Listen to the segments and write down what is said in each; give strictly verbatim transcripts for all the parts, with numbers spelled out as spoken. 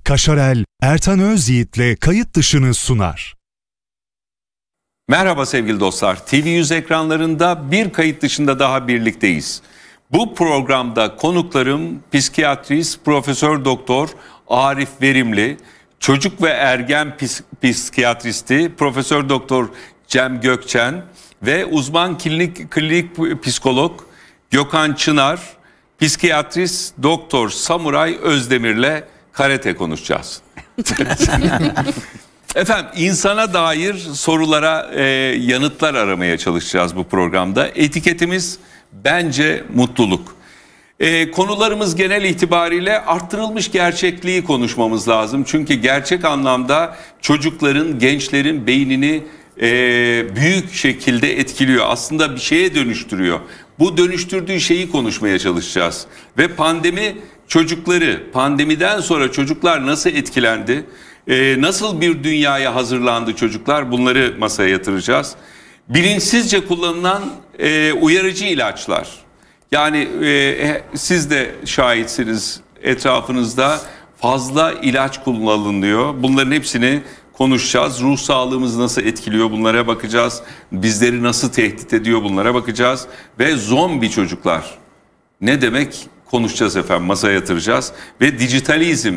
Kaşarel, Ertan Özyiğit'le kayıt dışını sunar. Merhaba sevgili dostlar. T V yüz ekranlarında bir kayıt dışında daha birlikteyiz. Bu programda konuklarım psikiyatrist Profesör Doktor Arif Verimli, çocuk ve ergen psik psikiyatristi Profesör Doktor Cem Gökçen ve uzman klinik klinik psikolog Gökhan Çınar, psikiyatrist Doktor Samuray Özdemir'le karate konuşacağız. Efendim, insana dair sorulara e, yanıtlar aramaya çalışacağız bu programda. Etiketimiz bence mutluluk. E, konularımız genel itibariyle arttırılmış gerçekliği konuşmamız lazım. Çünkü gerçek anlamda çocukların, gençlerin beynini e, büyük şekilde etkiliyor. Aslında bir şeye dönüştürüyor. Bu dönüştürdüğü şeyi konuşmaya çalışacağız. Ve pandemi çocukları, pandemiden sonra çocuklar nasıl etkilendi? Ee, nasıl bir dünyaya hazırlandı çocuklar? Bunları masaya yatıracağız. Bilinçsizce kullanılan e, uyarıcı ilaçlar. Yani e, siz de şahitsiniz, etrafınızda fazla ilaç kullanılıyor. Bunların hepsini konuşacağız. Ruh sağlığımızı nasıl etkiliyor, bunlara bakacağız. Bizleri nasıl tehdit ediyor, bunlara bakacağız. Ve zombi çocuklar ne demek konuşacağız efendim, masaya yatıracağız. Ve dijitalizm.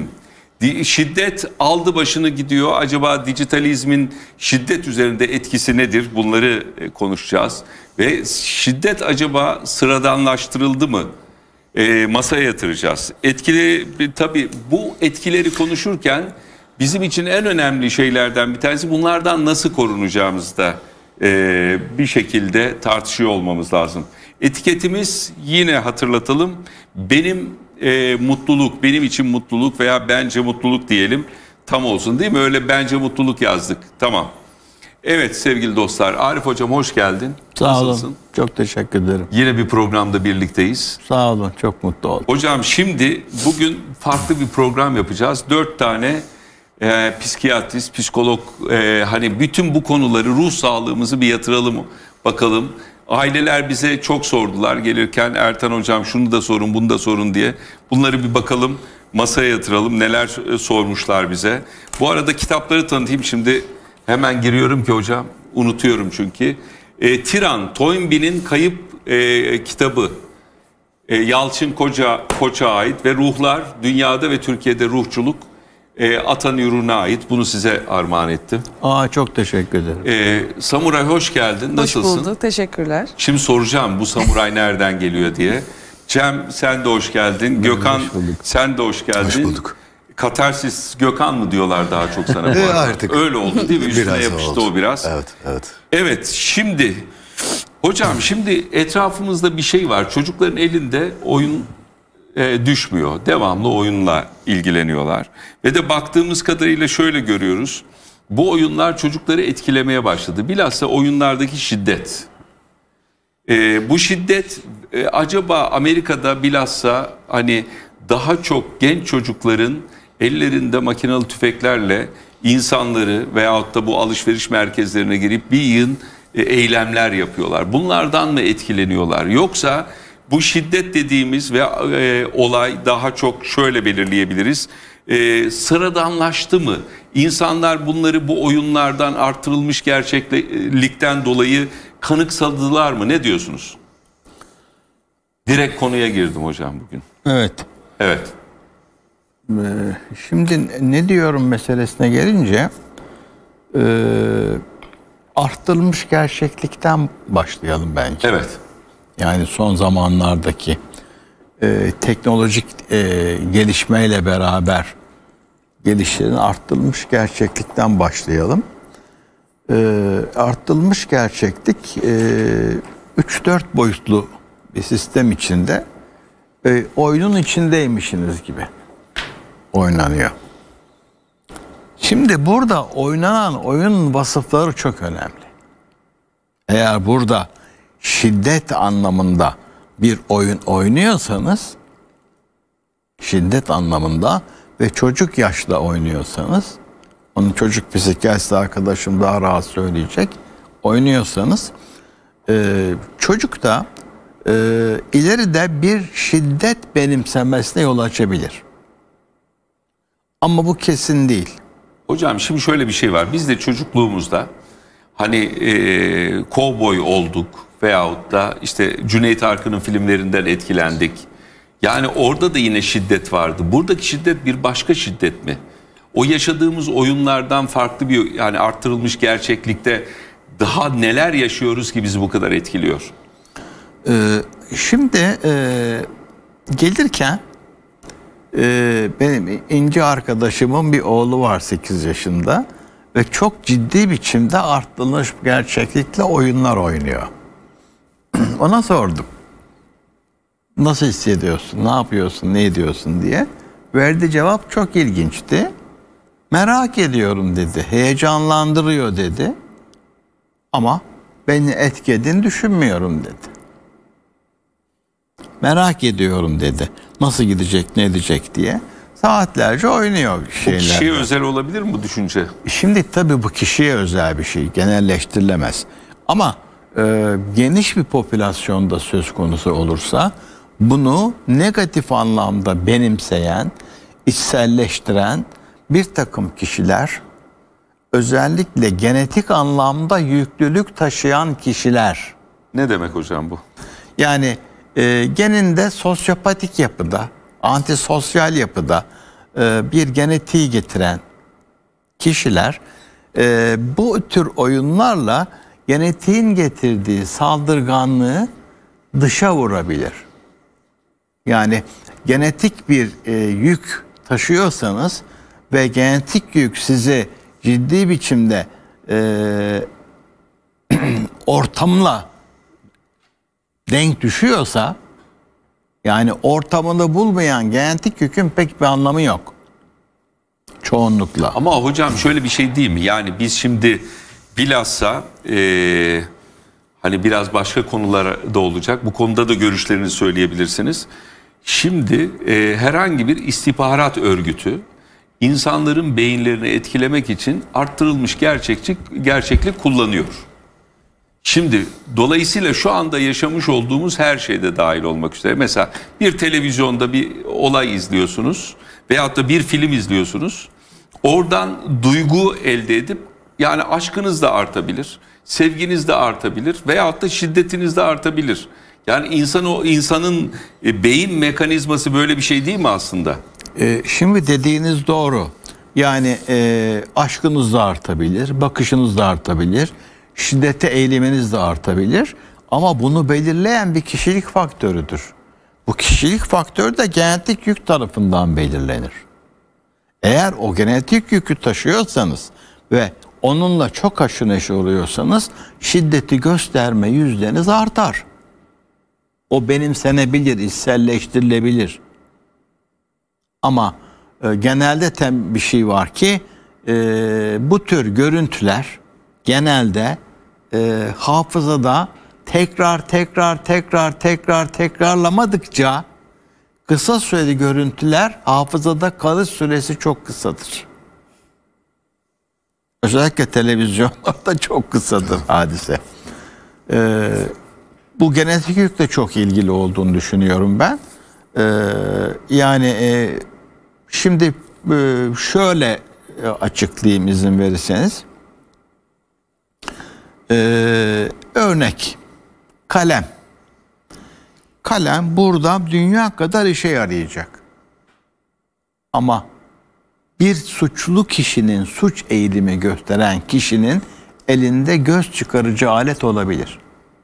Şiddet aldı başını gidiyor. Acaba dijitalizmin şiddet üzerinde etkisi nedir? Bunları konuşacağız. Ve şiddet acaba sıradanlaştırıldı mı? E, masaya yatıracağız. Etkili, tabii bu etkileri konuşurken bizim için en önemli şeylerden bir tanesi bunlardan nasıl korunacağımızı da e, bir şekilde tartışıyor olmamız lazım. Etiketimiz, yine hatırlatalım, benim E, mutluluk, benim için mutluluk veya bence mutluluk diyelim, tam olsun değil mi? Öyle bence mutluluk yazdık. Tamam. Evet sevgili dostlar, Arif Hocam hoş geldin. Sağ Nasılsın? olun. Çok teşekkür ederim. Yine bir programda birlikteyiz. Sağ olun. Çok mutlu oldum. Hocam şimdi bugün farklı bir program yapacağız. Dört tane e, psikiyatrist, psikolog, e, hani bütün bu konuları, ruh sağlığımızı bir yatıralım bakalım. Aileler bize çok sordular gelirken, Ertan Hocam şunu da sorun, bunu da sorun diye. Bunları bir bakalım, masaya yatıralım, neler sormuşlar bize. Bu arada kitapları tanıtayım, şimdi hemen giriyorum ki hocam, unutuyorum çünkü. E, Tiran, Toynbee'nin Kayıp e, kitabı. E, Yalçın Koca, Koç'a ait ve Ruhlar, Dünyada ve Türkiye'de Ruhçuluk. E, Atan Ürün'e ait. Bunu size armağan ettim. Aa, çok teşekkür ederim. E, Samuray hoş geldin. Nasılsın? Hoş bulduk. Teşekkürler. Şimdi soracağım bu samuray nereden geliyor diye. Cem sen de hoş geldin. Gökhan hoş sen de hoş geldin. Hoş bulduk. Katarsis Gökhan mı diyorlar daha çok sana? E, artık. Öyle oldu değil mi? Üstüne Biraz yapıştı oldu. o biraz. Evet, evet. Evet, şimdi hocam şimdi etrafımızda bir şey var. Çocukların elinde oyun e, düşmüyor. Devamlı oyunla ilgileniyorlar. Ve de baktığımız kadarıyla şöyle görüyoruz. Bu oyunlar çocukları etkilemeye başladı. Bilhassa oyunlardaki şiddet. E, bu şiddet e, acaba Amerika'da bilhassa hani daha çok genç çocukların ellerinde makinalı tüfeklerle insanları veyahut da bu alışveriş merkezlerine girip bir yığın e, eylemler yapıyorlar. Bunlardan mı etkileniyorlar? Yoksa bu şiddet dediğimiz ve e, olay daha çok şöyle belirleyebiliriz. E, sıradanlaştı mı? İnsanlar bunları bu oyunlardan, artırılmış gerçeklikten dolayı kanıksadılar mı? Ne diyorsunuz? Direkt konuya girdim hocam bugün. Evet. Evet. Ee, şimdi ne diyorum meselesine gelince e, arttırılmış gerçeklikten başlayalım bence. Evet. Yani son zamanlardaki e, teknolojik e, gelişmeyle beraber gelişlerin arttırılmış gerçeklikten başlayalım. E, arttırılmış gerçeklik üç dört boyutlu bir sistem içinde e, oyunun içindeymişsiniz gibi oynanıyor. Şimdi burada oynanan oyunun vasıfları çok önemli. Eğer burada şiddet anlamında bir oyun oynuyorsanız, şiddet anlamında ve çocuk yaşta oynuyorsanız, onu çocuk psikiyatrist arkadaşım daha rahat söyleyecek, oynuyorsanız e, çocuk da e, ileride bir şiddet benimsemesine yol açabilir. Ama bu kesin değil. Hocam şimdi şöyle bir şey var. Biz de çocukluğumuzda hani e, kovboy olduk veyahut da işte Cüneyt Arkın'ın filmlerinden etkilendik. Yani orada da yine şiddet vardı. Buradaki şiddet bir başka şiddet mi? O yaşadığımız oyunlardan farklı bir, yani arttırılmış gerçeklikte daha neler yaşıyoruz ki bizi bu kadar etkiliyor? Ee, şimdi e, gelirken e, benim İnci arkadaşımın bir oğlu var sekiz yaşında ve çok ciddi biçimde arttırılmış gerçeklikle oyunlar oynuyor. Ona sordum. Nasıl hissediyorsun, ne yapıyorsun, ne ediyorsun diye. Verdiği cevap çok ilginçti. Merak ediyorum dedi, heyecanlandırıyor dedi. Ama beni etkilediğini düşünmüyorum dedi. Merak ediyorum dedi. Nasıl gidecek, ne edecek diye. Saatlerce oynuyor şeyler. Bu kişiye özel olabilir mi bu düşünce? Şimdi tabii bu kişiye özel bir şey, genelleştirilemez. Ama e, geniş bir popülasyonda söz konusu olursa bunu negatif anlamda benimseyen, içselleştiren bir takım kişiler, özellikle genetik anlamda yüklülük taşıyan kişiler. Ne demek hocam bu? Yani e, geninde sosyopatik yapıda, antisosyal yapıda e, bir genetiği getiren kişiler e, bu tür oyunlarla genetiğin getirdiği saldırganlığı dışa vurabilir. Yani genetik bir e, yük taşıyorsanız ve genetik yük sizi ciddi biçimde e, ortamla denk düşüyorsa, yani ortamını bulmayan genetik yükün pek bir anlamı yok. Çoğunlukla. Ama hocam şöyle bir şey değil mi? Yani biz şimdi bilhassa e, hani biraz başka konular da olacak. Bu konuda da görüşlerinizi söyleyebilirsiniz. Şimdi e, herhangi bir istihbarat örgütü insanların beyinlerini etkilemek için arttırılmış gerçekçi, gerçeklik kullanıyor. Şimdi dolayısıyla şu anda yaşamış olduğumuz her şeyde dahil olmak üzere. Mesela bir televizyonda bir olay izliyorsunuz veyahut da bir film izliyorsunuz. Oradan duygu elde edip, yani aşkınız da artabilir, sevginiz de artabilir veyahut da şiddetiniz de artabilir. Yani insan, o insanın e, beyin mekanizması böyle bir şey değil mi aslında? E, şimdi dediğiniz doğru. Yani e, aşkınız da artabilir, bakışınız da artabilir, şiddete eğiliminiz de artabilir. Ama bunu belirleyen bir kişilik faktörüdür. Bu kişilik faktörü de genetik yük tarafından belirlenir. Eğer o genetik yükü taşıyorsanız ve onunla çok haşır neşir oluyorsanız şiddeti gösterme yüzdeniz artar. O benimsenebilir, içselleştirilebilir. Ama e, genelde tem bir şey var ki e, bu tür görüntüler genelde e, hafızada tekrar tekrar tekrar tekrar tekrarlamadıkça kısa süreli görüntüler hafızada kalış süresi çok kısadır. Özellikle televizyonlarda çok kısadır hadise. Ee, bu genetik yükle çok ilgili olduğunu düşünüyorum ben. Ee, yani e, şimdi e, şöyle açıklayayım izin verirseniz. Ee, örnek kalem. Kalem burada dünya kadar işe yarayacak. Ama bir suçlu kişinin, suç eğilimi gösteren kişinin elinde göz çıkarıcı alet olabilir.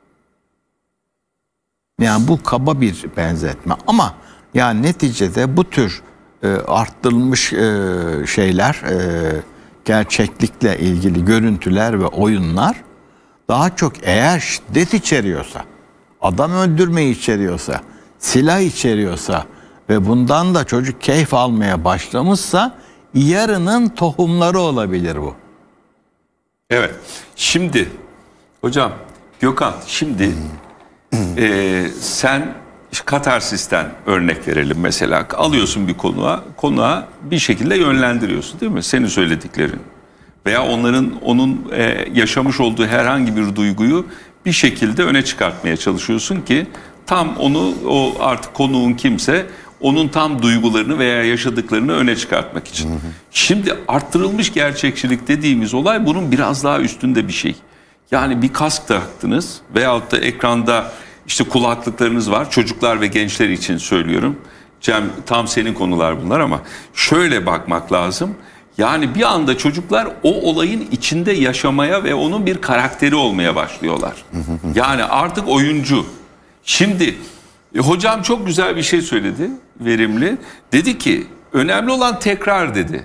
Yani bu kaba bir benzetme ama yani neticede bu tür e, arttırılmış e, şeyler, e, gerçeklikle ilgili görüntüler ve oyunlar daha çok eğer şiddet içeriyorsa, adam öldürmeyi içeriyorsa, silah içeriyorsa ve bundan da çocuk keyif almaya başlamışsa yarının tohumları olabilir bu. Evet. Şimdi hocam, Gökhan, şimdi e, sen katarsisten örnek verelim mesela. Alıyorsun bir konuğa, konuğa bir şekilde yönlendiriyorsun değil mi? Senin söylediklerin. Veya onların, onun e, yaşamış olduğu herhangi bir duyguyu bir şekilde öne çıkartmaya çalışıyorsun ki tam onu, o artık konuğun kimse onun tam duygularını veya yaşadıklarını öne çıkartmak için. Hı hı. Şimdi arttırılmış gerçekçilik dediğimiz olay bunun biraz daha üstünde bir şey. Yani bir kask taktınız veyahut da ekranda işte kulaklıklarınız var. Çocuklar ve gençler için söylüyorum. Cem, tam senin konular bunlar ama şöyle bakmak lazım. Yani bir anda çocuklar o olayın içinde yaşamaya ve onun bir karakteri olmaya başlıyorlar. Yani artık oyuncu. Şimdi e, hocam çok güzel bir şey söyledi, verimli. Dedi ki önemli olan tekrar dedi.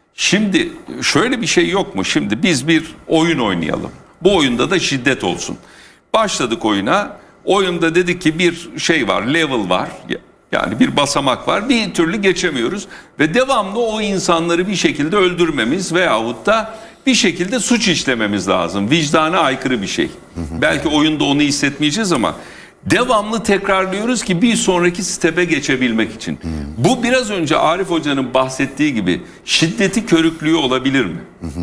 Şimdi şöyle bir şey yok mu? Şimdi biz bir oyun oynayalım. Bu oyunda da şiddet olsun. Başladık oyuna. Oyunda dedik ki bir şey var, level var. Yani bir basamak var. Bir türlü geçemiyoruz. Ve devamlı o insanları bir şekilde öldürmemiz veyahut da bir şekilde suç işlememiz lazım. Vicdana aykırı bir şey. Hı hı. Belki oyunda onu hissetmeyeceğiz ama devamlı tekrarlıyoruz ki bir sonraki step'e geçebilmek için. Hı. Bu biraz önce Arif Hoca'nın bahsettiği gibi şiddeti körüklüğü olabilir mi? Hı hı.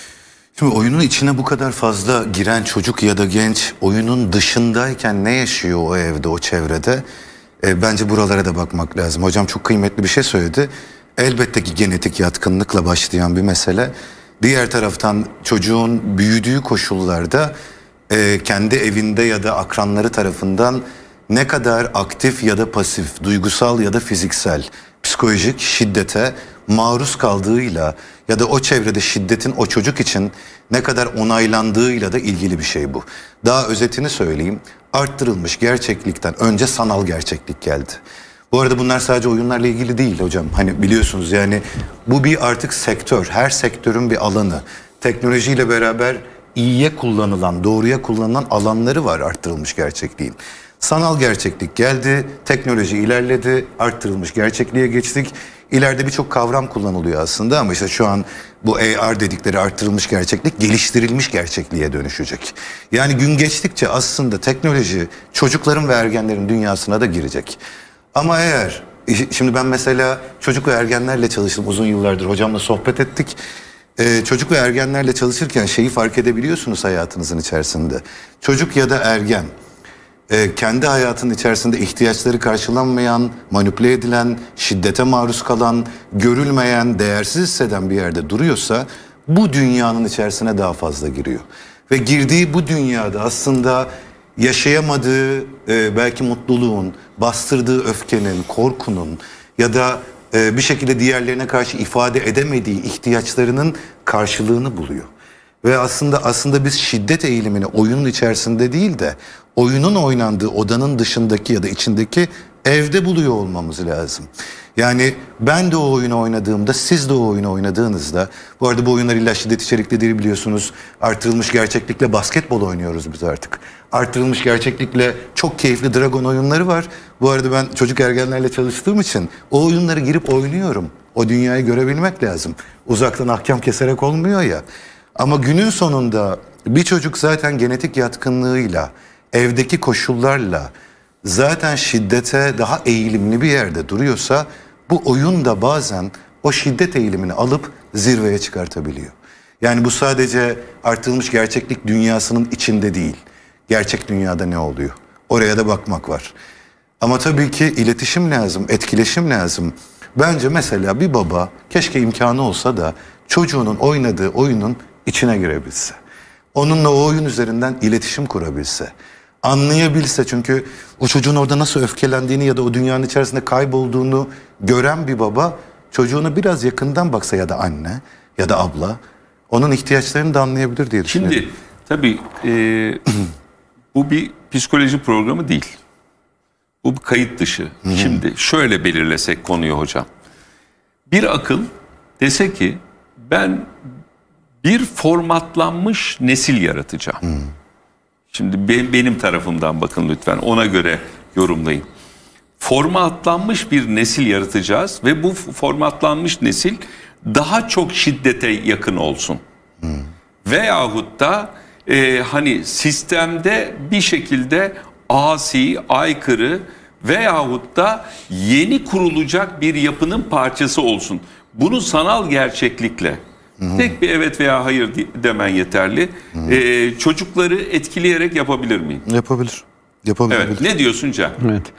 Şimdi oyunun içine bu kadar fazla giren çocuk ya da genç oyunun dışındayken ne yaşıyor o evde, o çevrede? E, bence buralara da bakmak lazım. Hocam çok kıymetli bir şey söyledi. Elbette ki genetik yatkınlıkla başlayan bir mesele. Diğer taraftan çocuğun büyüdüğü koşullarda e, kendi evinde ya da akranları tarafından ne kadar aktif ya da pasif, duygusal ya da fiziksel, psikolojik şiddete maruz kaldığıyla ya da o çevrede şiddetin o çocuk için ne kadar onaylandığıyla da ilgili bir şey bu. Daha özetini söyleyeyim. Arttırılmış gerçeklikten önce sanal gerçeklik geldi. Bu arada bunlar sadece oyunlarla ilgili değil hocam. Hani biliyorsunuz yani bu bir artık sektör. Her sektörün bir alanı. Teknolojiyle beraber iyiye kullanılan, doğruya kullanılan alanları var arttırılmış gerçekliğin. Sanal gerçeklik geldi, teknoloji ilerledi, arttırılmış gerçekliğe geçtik. İleride birçok kavram kullanılıyor aslında ama işte şu an bu A R dedikleri arttırılmış gerçeklik geliştirilmiş gerçekliğe dönüşecek. Yani gün geçtikçe aslında teknoloji çocukların ve ergenlerin dünyasına da girecek. Ama eğer, şimdi ben mesela çocuk ve ergenlerle çalıştım uzun yıllardır, hocamla sohbet ettik. Ee, çocuk ve ergenlerle çalışırken şeyi fark edebiliyorsunuz hayatınızın içerisinde. Çocuk ya da ergen e, kendi hayatının içerisinde ihtiyaçları karşılanmayan, manipüle edilen, şiddete maruz kalan, görülmeyen, değersiz hisseden bir yerde duruyorsa bu dünyanın içerisine daha fazla giriyor. Ve girdiği bu dünyada aslında yaşayamadığı e, belki mutluluğun, bastırdığı öfkenin, korkunun ya da e, bir şekilde diğerlerine karşı ifade edemediği ihtiyaçlarının karşılığını buluyor. Ve aslında aslında biz şiddet eğilimini oyunun içerisinde değil de oyunun oynandığı odanın dışındaki ya da içindeki evde buluyor olmamız lazım. Yani ben de o oyunu oynadığımda, siz de o oyunu oynadığınızda, bu arada bu oyunlar illa şiddet içerikli değil biliyorsunuz. Artırılmış gerçeklikle basketbol oynuyoruz biz artık. Artırılmış gerçeklikle çok keyifli Dragon oyunları var. Bu arada ben çocuk ergenlerle çalıştığım için o oyunları girip oynuyorum. O dünyayı görebilmek lazım. Uzaktan ahkam keserek olmuyor ya. Ama günün sonunda bir çocuk zaten genetik yatkınlığıyla, evdeki koşullarla zaten şiddete daha eğilimli bir yerde duruyorsa bu oyun da bazen o şiddet eğilimini alıp zirveye çıkartabiliyor. Yani bu sadece artırılmış gerçeklik dünyasının içinde değil. Gerçek dünyada ne oluyor? Oraya da bakmak var. Ama tabii ki iletişim lazım, etkileşim lazım. Bence mesela bir baba keşke imkanı olsa da çocuğunun oynadığı oyunun içine girebilse. Onunla o oyun üzerinden iletişim kurabilse. Anlayabilse, çünkü o çocuğun orada nasıl öfkelendiğini ya da o dünyanın içerisinde kaybolduğunu gören bir baba çocuğuna biraz yakından baksa ya da anne ya da abla onun ihtiyaçlarını da anlayabilir diye düşünüyorum. Şimdi tabii e, bu bir psikoloji programı değil. Bu bir kayıt dışı. Hı-hı. Şimdi şöyle belirlesek konuyu hocam. Bir akıl dese ki ben bir formatlanmış nesil yaratacağım. Hı. Şimdi be, benim tarafımdan bakın lütfen, ona göre yorumlayın. Formatlanmış bir nesil yaratacağız ve bu formatlanmış nesil daha çok şiddete yakın olsun. Hı. Veyahut da e, hani sistemde bir şekilde asi, aykırı veyahut da yeni kurulacak bir yapının parçası olsun. Bunu sanal gerçeklikle, hı-hı, tek bir evet veya hayır demen yeterli. Ee, çocukları etkileyerek yapabilir miyim? Yapabilir. Yapabilir. Evet. Ne diyorsun Can? Evet.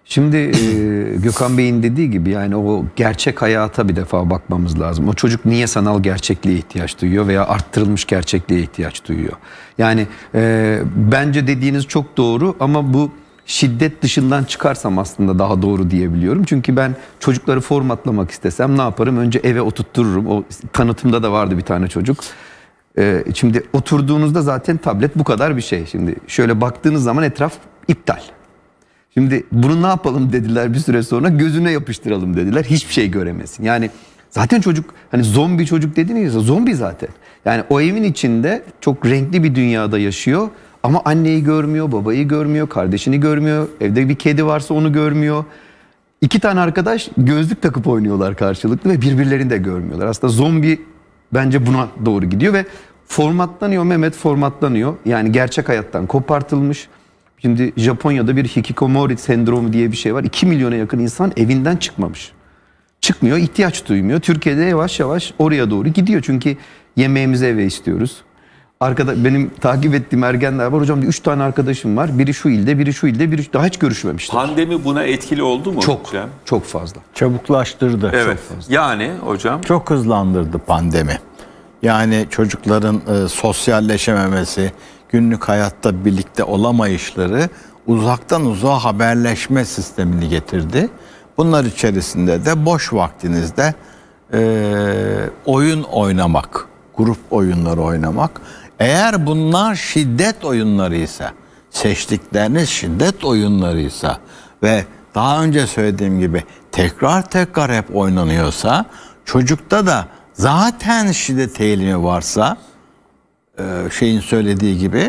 Şimdi e, Gökhan Bey'in dediği gibi yani o gerçek hayata bir defa bakmamız lazım. O çocuk niye sanal gerçekliğe ihtiyaç duyuyor veya arttırılmış gerçekliğe ihtiyaç duyuyor? Yani e, bence dediğiniz çok doğru ama bu şiddet dışından çıkarsam aslında daha doğru diyebiliyorum. Çünkü ben çocukları formatlamak istesem ne yaparım? Önce eve oturttururum. O tanıtımda da vardı bir tane çocuk. E, şimdi oturduğunuzda zaten tablet bu kadar bir şey. Şimdi şöyle baktığınız zaman etraf iptal. Şimdi bunu ne yapalım dediler bir süre sonra, gözüne yapıştıralım dediler. Hiçbir şey göremesin. Yani zaten çocuk hani zombi çocuk dediğiniz ya, zombi zaten. Yani o evin içinde çok renkli bir dünyada yaşıyor ama anneyi görmüyor, babayı görmüyor, kardeşini görmüyor. Evde bir kedi varsa onu görmüyor. İki tane arkadaş gözlük takıp oynuyorlar karşılıklı ve birbirlerini de görmüyorlar. Aslında zombi bence buna doğru gidiyor ve formatlanıyor, Mehmet formatlanıyor. Yani gerçek hayattan kopartılmış. Şimdi Japonya'da bir hikikomori sendromu diye bir şey var. iki milyona yakın insan evinden çıkmamış. Çıkmıyor, ihtiyaç duymuyor. Türkiye'de yavaş yavaş oraya doğru gidiyor. Çünkü yemeğimizi eve istiyoruz. Arkada benim takip ettiğim ergenler var. Hocam üç tane arkadaşım var. Biri şu ilde, biri şu ilde, biri şu... Daha hiç görüşmemişler. Pandemi buna etkili oldu mu? Çok, hocam? çok fazla. Çabuklaştırdı. Evet. Çok fazla. Yani hocam? Çok hızlandırdı pandemi. Yani çocukların e, sosyalleşememesi, günlük hayatta birlikte olamayışları uzaktan uzağa haberleşme sistemini getirdi. Bunlar içerisinde de boş vaktinizde e, oyun oynamak, grup oyunları oynamak. Eğer bunlar şiddet oyunları ise, seçtikleriniz şiddet oyunları ise ve daha önce söylediğim gibi tekrar tekrar hep oynanıyorsa, çocukta da zaten şiddet eğilimi varsa, şeyin söylediği gibi,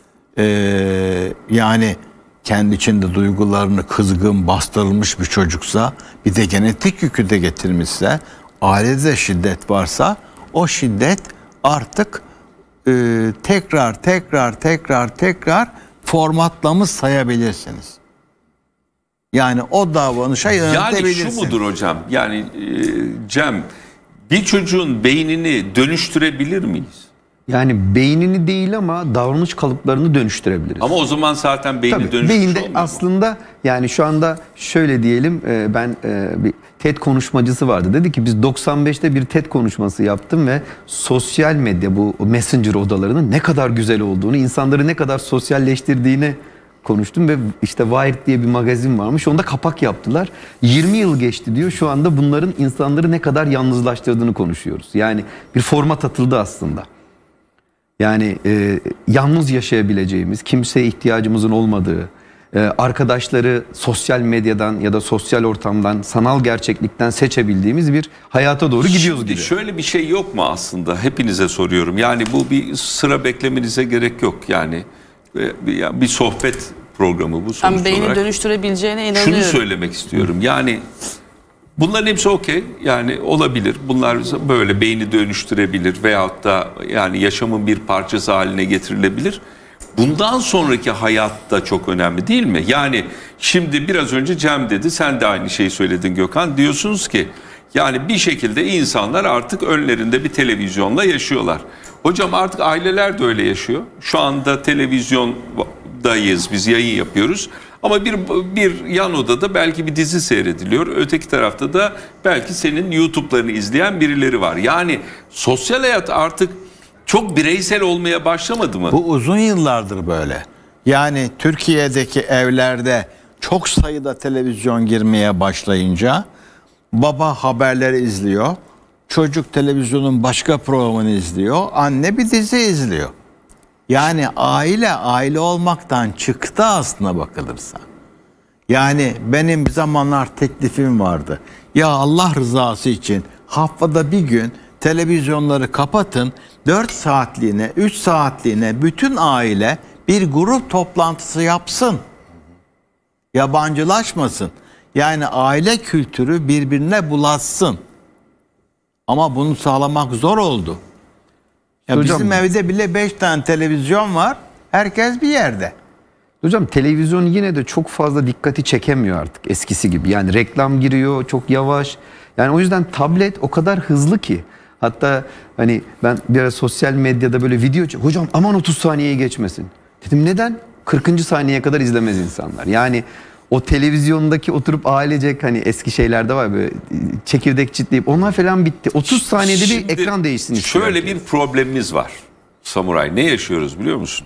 yani kendi içinde duygularını kızgın, bastırılmış bir çocuksa, bir de genetik yükü de getirmişse, ailede şiddet varsa, o şiddet artık e, tekrar tekrar tekrar tekrar formatlamış sayabilirsiniz. Yani o davranışa yöneltebilirsiniz. Yani şu mudur hocam? Yani e, Cem, bir çocuğun beynini dönüştürebilir miyiz? Yani beynini değil ama davranış kalıplarını dönüştürebiliriz. Ama o zaman zaten beyni Tabii, dönüşmüş beyinde olmuyor mu? aslında yani şu anda şöyle diyelim, ben bir TED konuşmacısı vardı. Dedi ki biz doksan beşte bir TED konuşması yaptım ve sosyal medya, bu Messenger odalarının ne kadar güzel olduğunu, insanları ne kadar sosyalleştirdiğini konuştum ve işte Wired diye bir magazin varmış. Onda kapak yaptılar. yirmi yıl geçti diyor. Şu anda bunların insanları ne kadar yalnızlaştırdığını konuşuyoruz. Yani bir format atıldı aslında. Yani e, yalnız yaşayabileceğimiz, kimseye ihtiyacımızın olmadığı, e, arkadaşları sosyal medyadan ya da sosyal ortamdan, sanal gerçeklikten seçebildiğimiz bir hayata doğru gidiyoruz Şimdi gibi. şöyle bir şey yok mu aslında? Hepinize soruyorum. Yani bu bir sıra beklemenize gerek yok. Yani bir, bir sohbet programı bu sonuç Ben beyni olarak. dönüştürebileceğine inanıyorum. Şunu söylemek istiyorum. Yani bunların hepsi okey. Yani olabilir. Bunlar böyle beyni dönüştürebilir veyahut da yani yaşamın bir parçası haline getirilebilir. Bundan sonraki hayat da çok önemli değil mi? Yani şimdi biraz önce Cem dedi, sen de aynı şeyi söyledin Gökhan. Diyorsunuz ki yani bir şekilde insanlar artık önlerinde bir televizyonla yaşıyorlar. Hocam artık aileler de öyle yaşıyor. Şu anda televizyondayız, biz yayın yapıyoruz. Ama bir, bir yan odada belki bir dizi seyrediliyor. Öteki tarafta da belki senin YouTube'larını izleyen birileri var. Yani sosyal hayat artık çok bireysel olmaya başlamadı mı? Bu uzun yıllardır böyle. Yani Türkiye'deki evlerde çok sayıda televizyon girmeye başlayınca baba haberleri izliyor. Çocuk televizyonun başka programını izliyor. Anne bir dizi izliyor. Yani aile aile olmaktan çıktı aslına bakılırsa. Yani benim bir zamanlar teklifim vardı. Ya Allah rızası için haftada bir gün televizyonları kapatın. dört saatliğine, üç saatliğine bütün aile bir grup toplantısı yapsın. Yabancılaşmasın. Yani aile kültürü birbirine bulaşsın. Ama bunu sağlamak zor oldu. Ya Hocam, bizim evde bile beş tane televizyon var. Herkes bir yerde. Hocam televizyon yine de çok fazla dikkati çekemiyor artık eskisi gibi. Yani reklam giriyor çok yavaş. Yani o yüzden tablet o kadar hızlı ki. Hatta hani ben biraz sosyal medyada böyle video çek. Hocam aman otuz saniyeyi geçmesin. Dedim neden? kırkıncı saniyeye kadar izlemez insanlar. Yani o televizyondaki oturup ailecek hani eski şeylerde var böyle çekirdek çitleyip onlar falan bitti. otuz saniyede Şimdi bir ekran değişsin istiyor. Şöyle bir problemimiz var Samuray. Ne yaşıyoruz biliyor musun?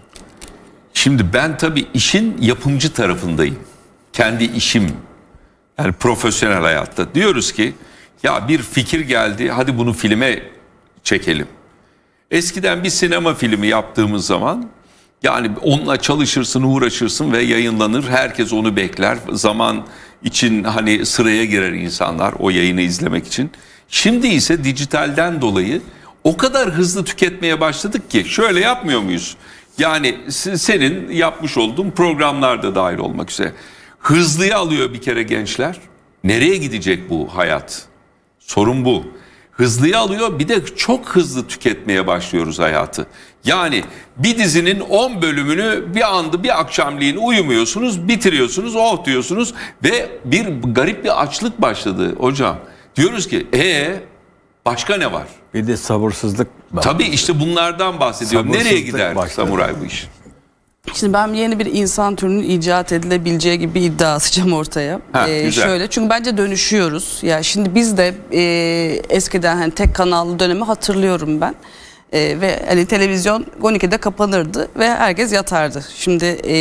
Şimdi ben tabii işin yapımcı tarafındayım. Kendi işim. Yani profesyonel hayatta. Diyoruz ki ya bir fikir geldi, hadi bunu filme çekelim. Eskiden bir sinema filmi yaptığımız zaman yani onunla çalışırsın, uğraşırsın ve yayınlanır. Herkes onu bekler. Zaman için hani sıraya girer insanlar o yayını izlemek için. Şimdi ise dijitalden dolayı o kadar hızlı tüketmeye başladık ki şöyle yapmıyor muyuz? Yani senin yapmış olduğun programlarda dahil olmak üzere. Hızlıya alıyor bir kere gençler. Nereye gidecek bu hayat? Sorun bu. Hızlıya alıyor, bir de çok hızlı tüketmeye başlıyoruz hayatı. Yani bir dizinin on bölümünü bir anda bir akşamleyin uyumuyorsunuz, bitiriyorsunuz, oh diyorsunuz ve bir garip bir açlık başladı hocam. Diyoruz ki ee başka ne var? Bir de sabırsızlık. Tabii işte bunlardan bahsediyorum. Nereye gider başladı. Samuray bu iş? Şimdi ben yeni bir insan türünün icat edilebileceği gibi bir iddia atacağım ortaya. Ha, ee, şöyle çünkü bence dönüşüyoruz. Ya şimdi biz de e, eskiden hani tek kanallı dönemi hatırlıyorum ben. E, ve hani televizyon on ikide kapanırdı ve herkes yatardı. Şimdi e,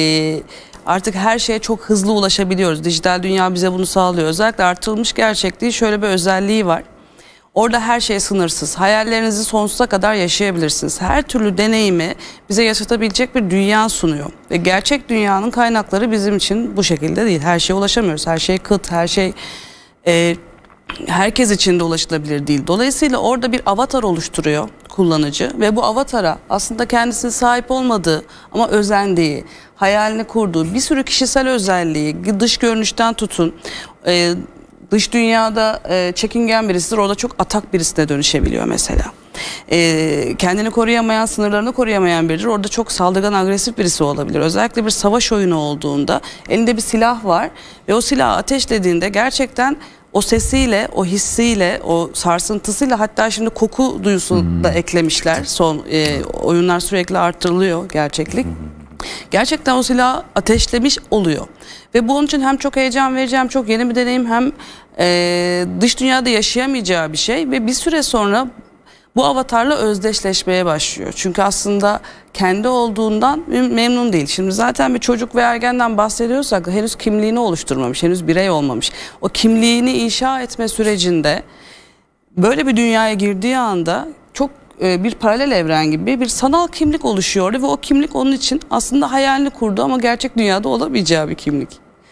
artık her şeye çok hızlı ulaşabiliyoruz. Dijital dünya bize bunu sağlıyor. Özellikle artırılmış gerçekliği şöyle bir özelliği var. Orada her şey sınırsız. Hayallerinizi sonsuza kadar yaşayabilirsiniz. Her türlü deneyimi bize yaşatabilecek bir dünya sunuyor. Ve gerçek dünyanın kaynakları bizim için bu şekilde değil. Her şeye ulaşamıyoruz. Her şey kıt, her şey e, herkes için de ulaşılabilir değil. Dolayısıyla orada bir avatar oluşturuyor kullanıcı. Ve bu avatara aslında kendisine sahip olmadığı ama özendiği, hayalini kurduğu bir sürü kişisel özelliği, dış görünüşten tutun... E, Dış dünyada e, çekingen birisidir, orada çok atak birisine dönüşebiliyor mesela. E, kendini koruyamayan, sınırlarını koruyamayan biridir, orada çok saldırgan, agresif birisi olabilir. Özellikle bir savaş oyunu olduğunda elinde bir silah var ve o silahı ateşlediğinde gerçekten o sesiyle, o hissiyle, o sarsıntısıyla, hatta şimdi koku duyusunu hmm. da eklemişler. Son e, oyunlar sürekli arttırılıyor gerçeklik. Hmm. Gerçekten o silahı ateşlemiş oluyor. Ve bu onun için hem çok heyecan verici, hem çok yeni bir deneyim, hem e, dış dünyada yaşayamayacağı bir şey. Ve bir süre sonra bu avatarla özdeşleşmeye başlıyor. Çünkü aslında kendi olduğundan memnun değil. Şimdi zaten bir çocuk ve ergenden bahsediyorsak henüz kimliğini oluşturmamış, henüz birey olmamış. O kimliğini inşa etme sürecinde böyle bir dünyaya girdiği anda çok bir paralel evren gibi bir sanal kimlik oluşuyordu ve o kimlik onun için aslında hayalini kurdu ama gerçek dünyada olamayacağı bir kimlik.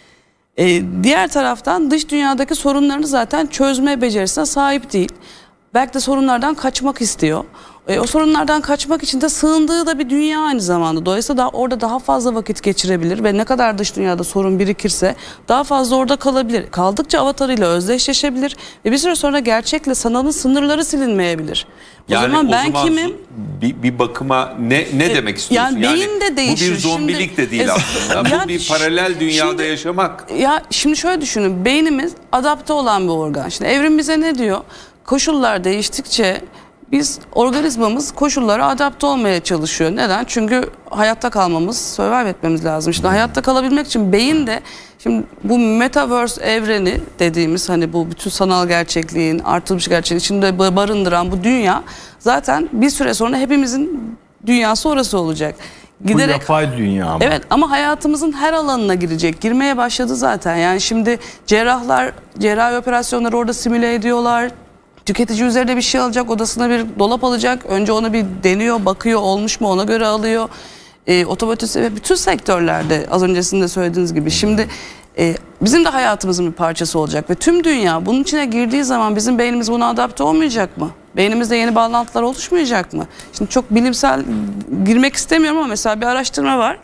Ee, diğer taraftan dış dünyadaki sorunlarını zaten çözme becerisine sahip değil. Belki de sorunlardan kaçmak istiyor. E, o sorunlardan kaçmak için de sığındığı da bir dünya aynı zamanda. Dolayısıyla da orada daha fazla vakit geçirebilir ve ne kadar dış dünyada sorun birikirse daha fazla orada kalabilir. Kaldıkça avatarıyla özdeşleşebilir ve bir süre sonra gerçekle sanalın sınırları silinmeyebilir. O yani zaman o ben zaman kimim? Bir, bir bakıma ne ne e, demek istiyorsun? Yani beyin de değişir. Bu bir zombilik şimdi, de değil e, aslında. ya, bu bir paralel dünyada şimdi, yaşamak. Ya şimdi şöyle düşünün. Beynimiz adapte olan bir organ. Şimdi evrim bize ne diyor? Koşullar değiştikçe biz, organizmamız koşullara adapte olmaya çalışıyor. Neden? Çünkü hayatta kalmamız, survive etmemiz lazım. Şimdi hayatta kalabilmek için beyin de, şimdi bu metaverse evreni dediğimiz, hani bu bütün sanal gerçekliğin, artırılmış gerçekliğin içinde barındıran bu dünya zaten bir süre sonra hepimizin dünyası orası olacak. Giderek, bu yapay dünya ama. Evet, ama hayatımızın her alanına girecek. Girmeye başladı zaten. Yani şimdi cerrahlar cerrahi operasyonları orada simüle ediyorlar. Tüketici üzerine bir şey alacak, odasına bir dolap alacak. Önce onu bir deniyor, bakıyor, olmuş mu, ona göre alıyor. E, otomotiv ve bütün sektörlerde az öncesinde söylediğiniz gibi. Şimdi e, bizim de hayatımızın bir parçası olacak ve tüm dünya bunun içine girdiği zaman bizim beynimiz buna adapte olmayacak mı? Beynimizde yeni bağlantılar oluşmayacak mı? Şimdi çok bilimsel girmek istemiyorum ama mesela bir araştırma var.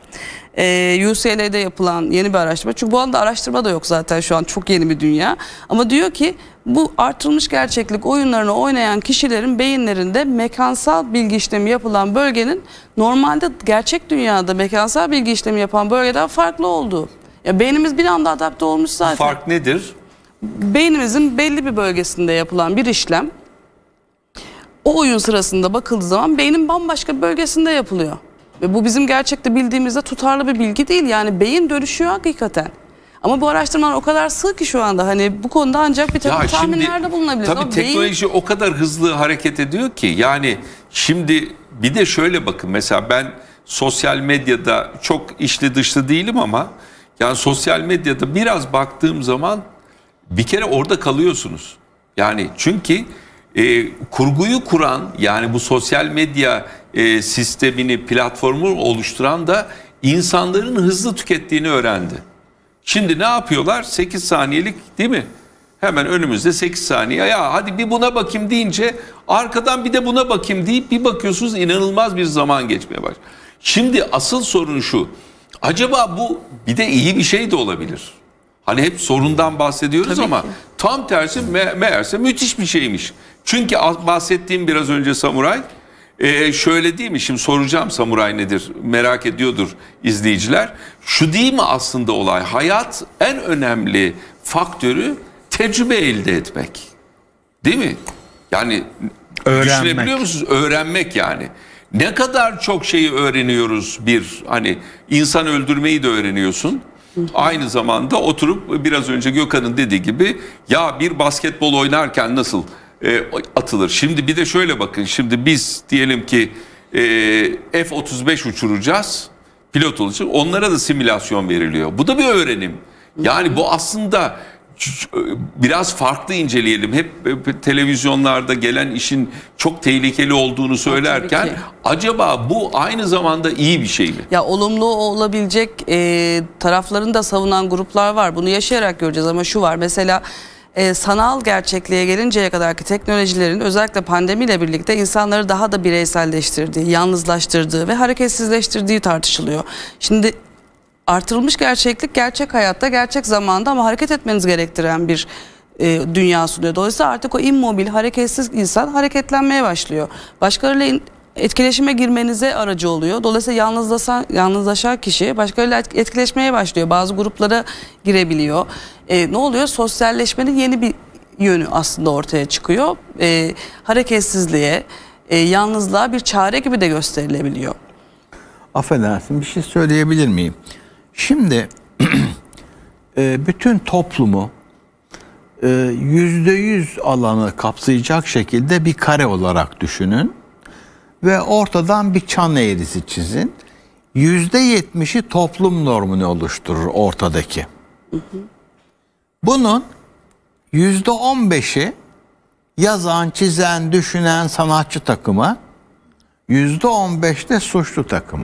Ee, U C L A'de yapılan yeni bir araştırma. Çünkü bu anda araştırma da yok zaten, şu an çok yeni bir dünya. Ama diyor ki bu artırılmış gerçeklik oyunlarını oynayan kişilerin beyinlerinde mekansal bilgi işlemi yapılan bölgenin normalde gerçek dünyada mekansal bilgi işlemi yapan bölgeden farklı olduğu. Ya beynimiz bir anda adapte olmuş zaten. Fark nedir? Beynimizin belli bir bölgesinde yapılan bir işlem o oyun sırasında bakıldığı zaman beynin bambaşka bir bölgesinde yapılıyor. Ve bu bizim gerçekte bildiğimizde tutarlı bir bilgi değil. Yani beyin dönüşüyor hakikaten. Ama bu araştırmalar o kadar sığ ki şu anda hani bu konuda ancak bir takım tahminlerde bulunabilir. Tabii Ama teknoloji beyin... o kadar hızlı hareket ediyor ki yani şimdi bir de şöyle bakın mesela ben sosyal medyada çok içli dışlı değilim ama yani sosyal medyada biraz baktığım zaman bir kere orada kalıyorsunuz. Yani çünkü e, kurguyu kuran yani bu sosyal medya e, sistemini platformu oluşturan da insanların hızlı tükettiğini öğrendi. Şimdi ne yapıyorlar? sekiz saniyelik değil mi? Hemen önümüzde sekiz saniye. Ya hadi bir buna bakayım deyince arkadan bir de buna bakayım deyip bir bakıyorsunuz inanılmaz bir zaman geçmeye başlıyor. Şimdi asıl sorun şu. Acaba bu bir de iyi bir şey de olabilir. Hani hep sorundan bahsediyoruz Tabii ama ki. tam tersi me meğerse müthiş bir şeymiş. Çünkü bahsettiğim biraz önce samuray e, şöyle değil mi? Şimdi soracağım samuray nedir? Merak ediyordur izleyiciler. Şu değil mi aslında olay? Hayat en önemli faktörü tecrübe elde etmek. Değil mi? Yani Öğrenmek. düşünebiliyor musunuz? Öğrenmek yani. Ne kadar çok şeyi öğreniyoruz bir hani insan öldürmeyi de öğreniyorsun. Aynı zamanda oturup biraz önce Gökhan'ın dediği gibi ya bir basketbol oynarken nasıl e, atılır? Şimdi bir de şöyle bakın şimdi biz diyelim ki e, F otuz beş uçuracağız pilot olacak onlara da simülasyon veriliyor. Bu da bir öğrenim. Yani bu aslında biraz farklı inceleyelim. Hep televizyonlarda gelen işin çok tehlikeli olduğunu söylerken acaba bu aynı zamanda iyi bir şey mi? Ya olumlu olabilecek e, taraflarını da savunan gruplar var. Bunu yaşayarak göreceğiz ama şu var. Mesela e, sanal gerçekliğe gelinceye kadarki teknolojilerin özellikle pandemiyle birlikte insanları daha da bireyselleştirdiği, yalnızlaştırdığı ve hareketsizleştirdiği tartışılıyor. Şimdi artırılmış gerçeklik gerçek hayatta, gerçek zamanda ama hareket etmeniz gerektiren bir e, dünya sunuyor. Dolayısıyla artık o immobil, hareketsiz insan hareketlenmeye başlıyor. Başkalarıyla etkileşime girmenize aracı oluyor. Dolayısıyla yalnızlaşan, yalnızlaşan kişi başkalarıyla etkileşmeye başlıyor. Bazı gruplara girebiliyor. E, ne oluyor? Sosyalleşmenin yeni bir yönü aslında ortaya çıkıyor. E, hareketsizliğe, e, yalnızlığa bir çare gibi de gösterilebiliyor. Affedersin bir şey söyleyebilir miyim? Şimdi bütün toplumu yüzde yüz alanı kapsayacak şekilde bir kare olarak düşünün ve ortadan bir çan eğrisi çizin. Yüzde yetmişi toplum normunu oluşturur ortadaki. Bunun yüzde on beşi yazan, çizen, düşünen sanatçı takımı, yüzde on beş de suçlu takımı.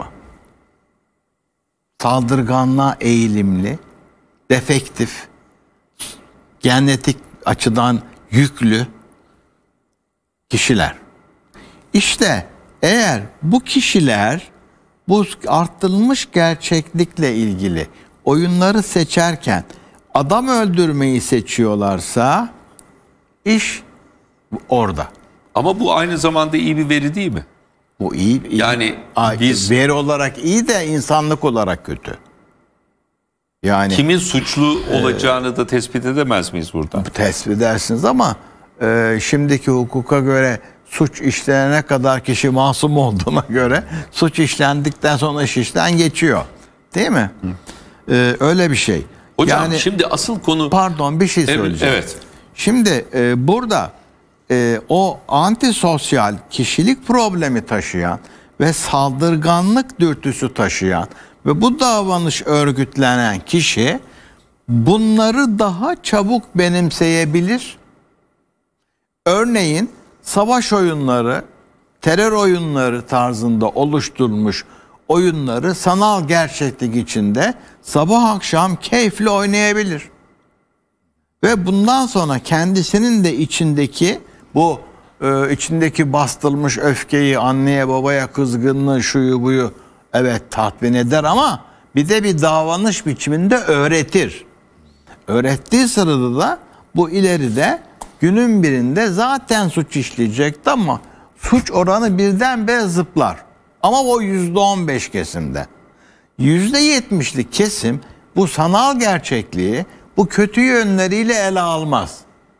Saldırganlığa eğilimli, defektif, genetik açıdan yüklü kişiler. İşte eğer bu kişiler bu arttırılmış gerçeklikle ilgili oyunları seçerken adam öldürmeyi seçiyorlarsa iş orada. Ama bu aynı zamanda iyi bir veri değil mi? Bu iyi, iyi. Yani Ay, biz veri olarak iyi de insanlık olarak kötü. Yani kimin suçlu olacağını da tespit edemez miyiz burada? tespit edersiniz ama e, şimdiki hukuka göre suç işlenene kadar kişi masum olduğuna göre suç işlendikten sonra iş işten geçiyor. Değil mi? E, öyle bir şey. Hocam yani, şimdi asıl konu... Pardon bir şey Evet, söyleyeceğim. evet. Şimdi e, burada e, o antisosyal kişilik problemi taşıyan ve saldırganlık dürtüsü taşıyan ve bu davranış örgütlenen kişi bunları daha çabuk benimseyebilir. Örneğin savaş oyunları, terör oyunları tarzında oluşturulmuş oyunları sanal gerçeklik içinde sabah akşam keyifle oynayabilir. Ve bundan sonra kendisinin de içindeki bu e, içindeki bastırılmış öfkeyi, anneye babaya kızgınlığı, şuyu buyu evet tatmin eder ama bir de bir davranış biçiminde öğretir. Öğrettiği sırada da bu ileride günün birinde zaten suç işleyecekti ama suç oranı birdenbire zıplar. Ama o yüzde on beş kesimde. Yüzde yetmişlik kesim bu sanal gerçekliği bu kötü yönleriyle ele almaz.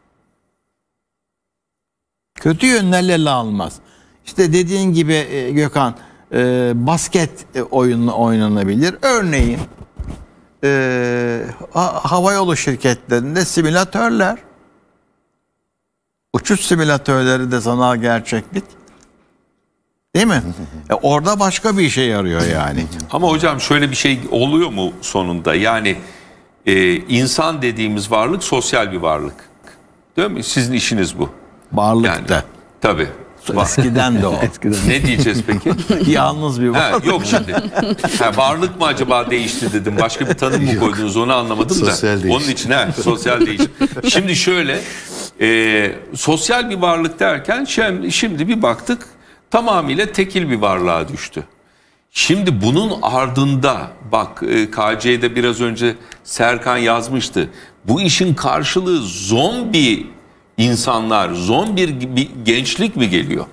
Kötü yönlerle ele almaz. İşte dediğin gibi Gökhan, e, basket oyunu oynanabilir. Örneğin e, ha, havayolu şirketlerinde simülatörler. Uçuş simülatörleri de sanal gerçeklik. Değil mi? E orada başka bir işe yarıyor yani. Ama hocam şöyle bir şey oluyor mu sonunda? Yani e, insan dediğimiz varlık sosyal bir varlık. Değil mi? Sizin işiniz bu. Varlıkta. Yani, tabii. Eskiden de o. Eskiden. Ne diyeceğiz peki? Yalnız bir Ha, varlık. yok şimdi. Ha, varlık mı acaba değişti dedim. Başka bir tanım mı koydunuz onu anlamadım da. Sosyal değişim. Onun için ha, sosyal değişim. Şimdi şöyle e, sosyal bir varlık derken şimdi, şimdi bir baktık tamamıyla tekil bir varlığa düştü. Şimdi bunun ardında bak e, K C'de biraz önce Serkan yazmıştı. Bu işin karşılığı zombi insanlar, zombi bir gençlik mi geliyor?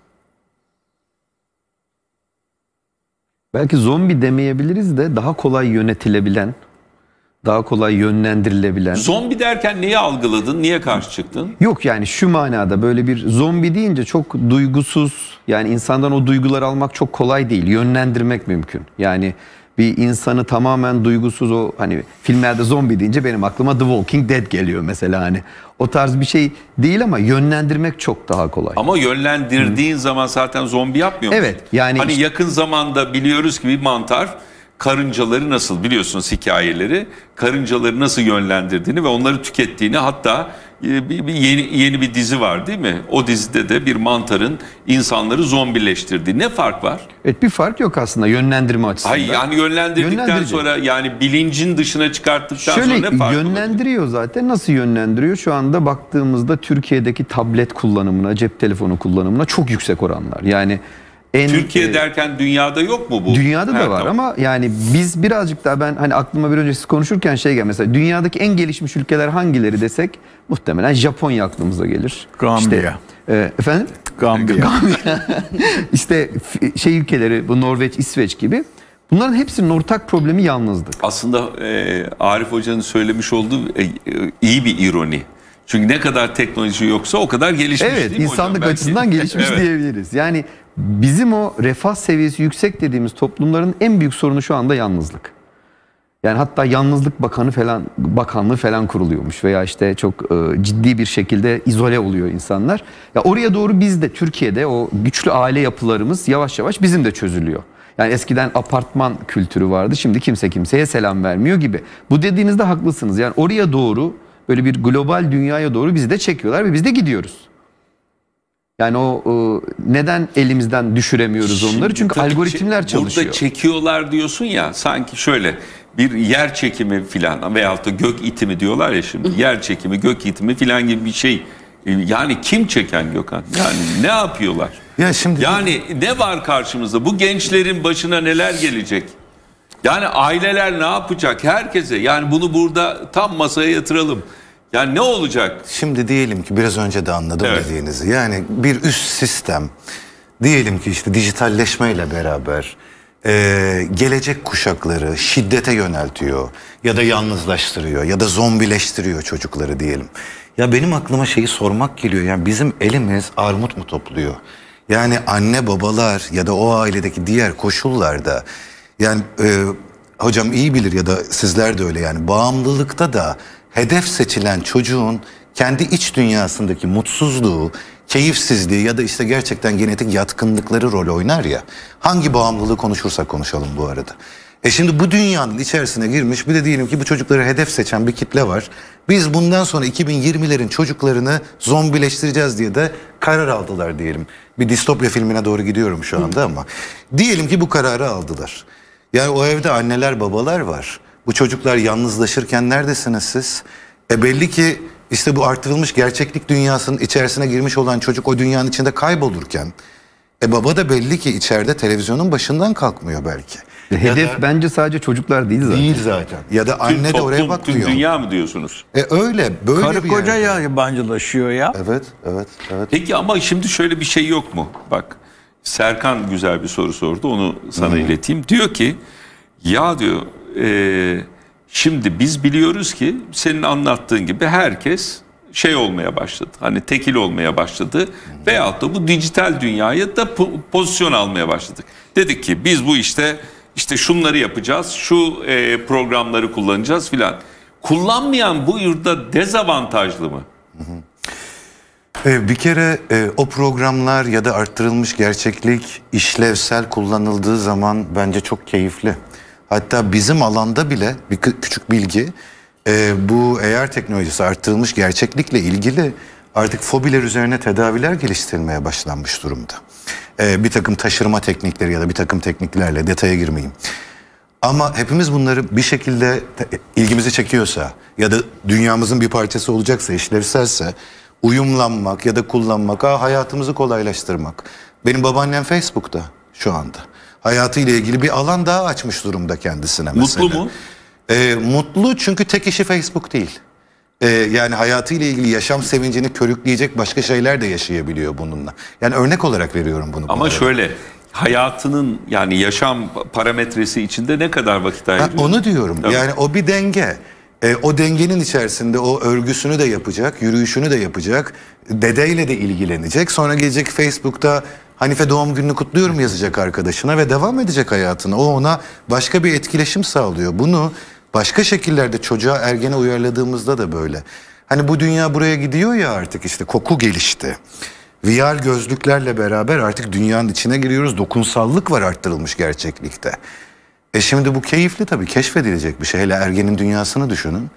Belki zombi demeyebiliriz de daha kolay yönetilebilen, daha kolay yönlendirilebilen. Zombi derken neyi algıladın, niye karşı çıktın? Yok yani şu manada böyle bir zombi deyince çok duygusuz, yani insandan o duyguları almak çok kolay değil. Yönlendirmek mümkün. Yani bir insanı tamamen duygusuz, o hani filmlerde zombi deyince benim aklıma The Walking Dead geliyor mesela, hani o tarz bir şey değil ama yönlendirmek çok daha kolay. Ama yönlendirdiğin Hı. zaman zaten zombi yapmıyor musun? Evet, yani hani işte, yakın zamanda biliyoruz ki bir mantar karıncaları nasıl, biliyorsunuz hikayeleri, karıncaları nasıl yönlendirdiğini ve onları tükettiğini, hatta bir, bir yeni yeni bir dizi var değil mi? O dizide de bir mantarın insanları zombileştirdiği. Ne fark var? Evet, bir fark yok aslında yönlendirme açısından. Hayır yani yönlendirdikten Yönlendirici. sonra, yani bilincin dışına çıkarttıktan Şöyle, sonra ne fark olur? yönlendiriyor zaten. Nasıl yönlendiriyor? Şu anda baktığımızda Türkiye'deki tablet kullanımına, cep telefonu kullanımına çok yüksek oranlar. Yani en, Türkiye e, derken dünyada yok mu bu? Dünyada Ha, da var tamam. ama yani biz birazcık daha, ben hani aklıma bir önce siz konuşurken şey gel, mesela dünyadaki en gelişmiş ülkeler hangileri desek muhtemelen Japonya aklımıza gelir. Gambiya. İşte, e, efendim? Gambiya. İşte f- şey ülkeleri, bu Norveç, İsveç gibi. Bunların hepsinin ortak problemi yalnızlık. Aslında e, Arif Hoca'nın söylemiş olduğu e, e, iyi bir ironi. Çünkü ne kadar teknoloji yoksa o kadar gelişmiş Evet, değil mi insanlık hocam? açısından Belki. gelişmiş Evet. diyebiliriz. Yani bizim o refah seviyesi yüksek dediğimiz toplumların en büyük sorunu şu anda yalnızlık. Yani hatta yalnızlık bakanı falan, bakanlığı falan kuruluyormuş veya işte çok e, ciddi bir şekilde izole oluyor insanlar. Ya oraya doğru biz de Türkiye'de o güçlü aile yapılarımız yavaş yavaş bizim de çözülüyor. Yani eskiden apartman kültürü vardı, şimdi kimse kimseye selam vermiyor gibi. Bu dediğinizde haklısınız. Yani oraya doğru, böyle bir global dünyaya doğru bizi de çekiyorlar ve biz de gidiyoruz. Yani o, o neden elimizden düşüremiyoruz onları? Şimdi Çünkü tabii algoritmler çe- çalışıyor. Burada çekiyorlar diyorsun ya, sanki şöyle bir yer çekimi filan veyahut da gök itimi diyorlar ya şimdi. Yer çekimi, gök itimi filan gibi bir şey. Yani kim çeken Gökhan? Yani ne yapıyorlar? Ya şimdi Yani ne var karşımızda? Bu gençlerin başına neler gelecek? Yani aileler ne yapacak? Herkese. Yani bunu burada tam masaya yatıralım. Yani ne olacak? Şimdi diyelim ki biraz önce de anladım Evet. dediğinizi. Yani bir üst sistem diyelim ki işte dijitalleşmeyle beraber e, gelecek kuşakları şiddete yöneltiyor ya da yalnızlaştırıyor ya da zombileştiriyor çocukları diyelim. Ya benim aklıma şeyi sormak geliyor. Yani bizim elimiz armut mu topluyor? Yani anne babalar ya da o ailedeki diğer koşullarda, yani e, hocam iyi bilir ya da sizler de öyle, yani bağımlılıkta da hedef seçilen çocuğun kendi iç dünyasındaki mutsuzluğu, keyifsizliği ya da işte gerçekten genetik yatkınlıkları rol oynar ya. Hangi bağımlılığı konuşursak konuşalım bu arada. E şimdi bu dünyanın içerisine girmiş, bir de diyelim ki bu çocukları hedef seçen bir kitle var. Biz bundan sonra iki bin yirmilerin çocuklarını zombileştireceğiz diye de karar aldılar diyelim. Bir distopya filmine doğru gidiyorum şu anda ama. Diyelim ki bu kararı aldılar. Yani o evde anneler babalar var. Bu çocuklar yalnızlaşırken neredesiniz siz? E belli ki işte bu artırılmış gerçeklik dünyasının içerisine girmiş olan çocuk o dünyanın içinde kaybolurken, e baba da belli ki içeride televizyonun başından kalkmıyor belki. Hedef da, bence sadece çocuklar değil zaten. değil zaten. Ya da Tüm anne de oraya toplum, bakmıyor. tüm dünya mı diyorsunuz? E öyle, böyle Karı bir koca yerde. yabancılaşıyor ya. Evet, evet, evet. Peki ama şimdi şöyle bir şey yok mu? Bak Serkan güzel bir soru sordu, onu sana Hı. ileteyim. Diyor ki ya diyor e, şimdi biz biliyoruz ki senin anlattığın gibi herkes şey olmaya başladı. Hani tekil olmaya başladı. Hı. Veyahut da bu dijital dünyaya da po- pozisyon almaya başladık. Dedik ki biz bu işte İşte şunları yapacağız, şu e, programları kullanacağız filan. Kullanmayan bu yurtta dezavantajlı mı? Hı hı. Bir kere o programlar ya da arttırılmış gerçeklik işlevsel kullanıldığı zaman bence çok keyifli. Hatta bizim alanda bile bir küçük bilgi, bu A R teknolojisi arttırılmış gerçeklikle ilgili artık fobiler üzerine tedaviler geliştirilmeye başlanmış durumda. Bir takım taşırma teknikleri ya da bir takım tekniklerle, detaya girmeyeyim. Ama hepimiz bunları bir şekilde ilgimizi çekiyorsa ya da dünyamızın bir parçası olacaksa, işlevselse uyumlanmak ya da kullanmak, ha, hayatımızı kolaylaştırmak. Benim babaannem Facebook'ta şu anda. Hayatıyla ilgili bir alan daha açmış durumda kendisine mesela. Mutlu mu? Ee, mutlu çünkü tek işi Facebook değil. Ee, yani hayatıyla ilgili yaşam sevincini körükleyecek başka şeyler de yaşayabiliyor bununla. Yani örnek olarak veriyorum bunu. Ama şöyle, hayatının yani yaşam parametresi içinde ne kadar vakit ayırıyor? Ha, onu diyorum. Tabii. Yani o bir denge. E, o dengenin içerisinde o örgüsünü de yapacak, yürüyüşünü de yapacak, dedeyle de ilgilenecek. Sonra gelecek Facebook'ta Hanife doğum gününü kutluyorum yazacak arkadaşına ve devam edecek hayatına. O ona başka bir etkileşim sağlıyor. Bunu başka şekillerde çocuğa, ergene uyarladığımızda da böyle. Hani bu dünya buraya gidiyor ya artık, işte koku gelişti. V R gözlüklerle beraber artık dünyanın içine giriyoruz. Dokunsallık var arttırılmış gerçeklikte. E şimdi bu keyifli tabii, keşfedilecek bir şey. Hele ergenin dünyasını düşünün.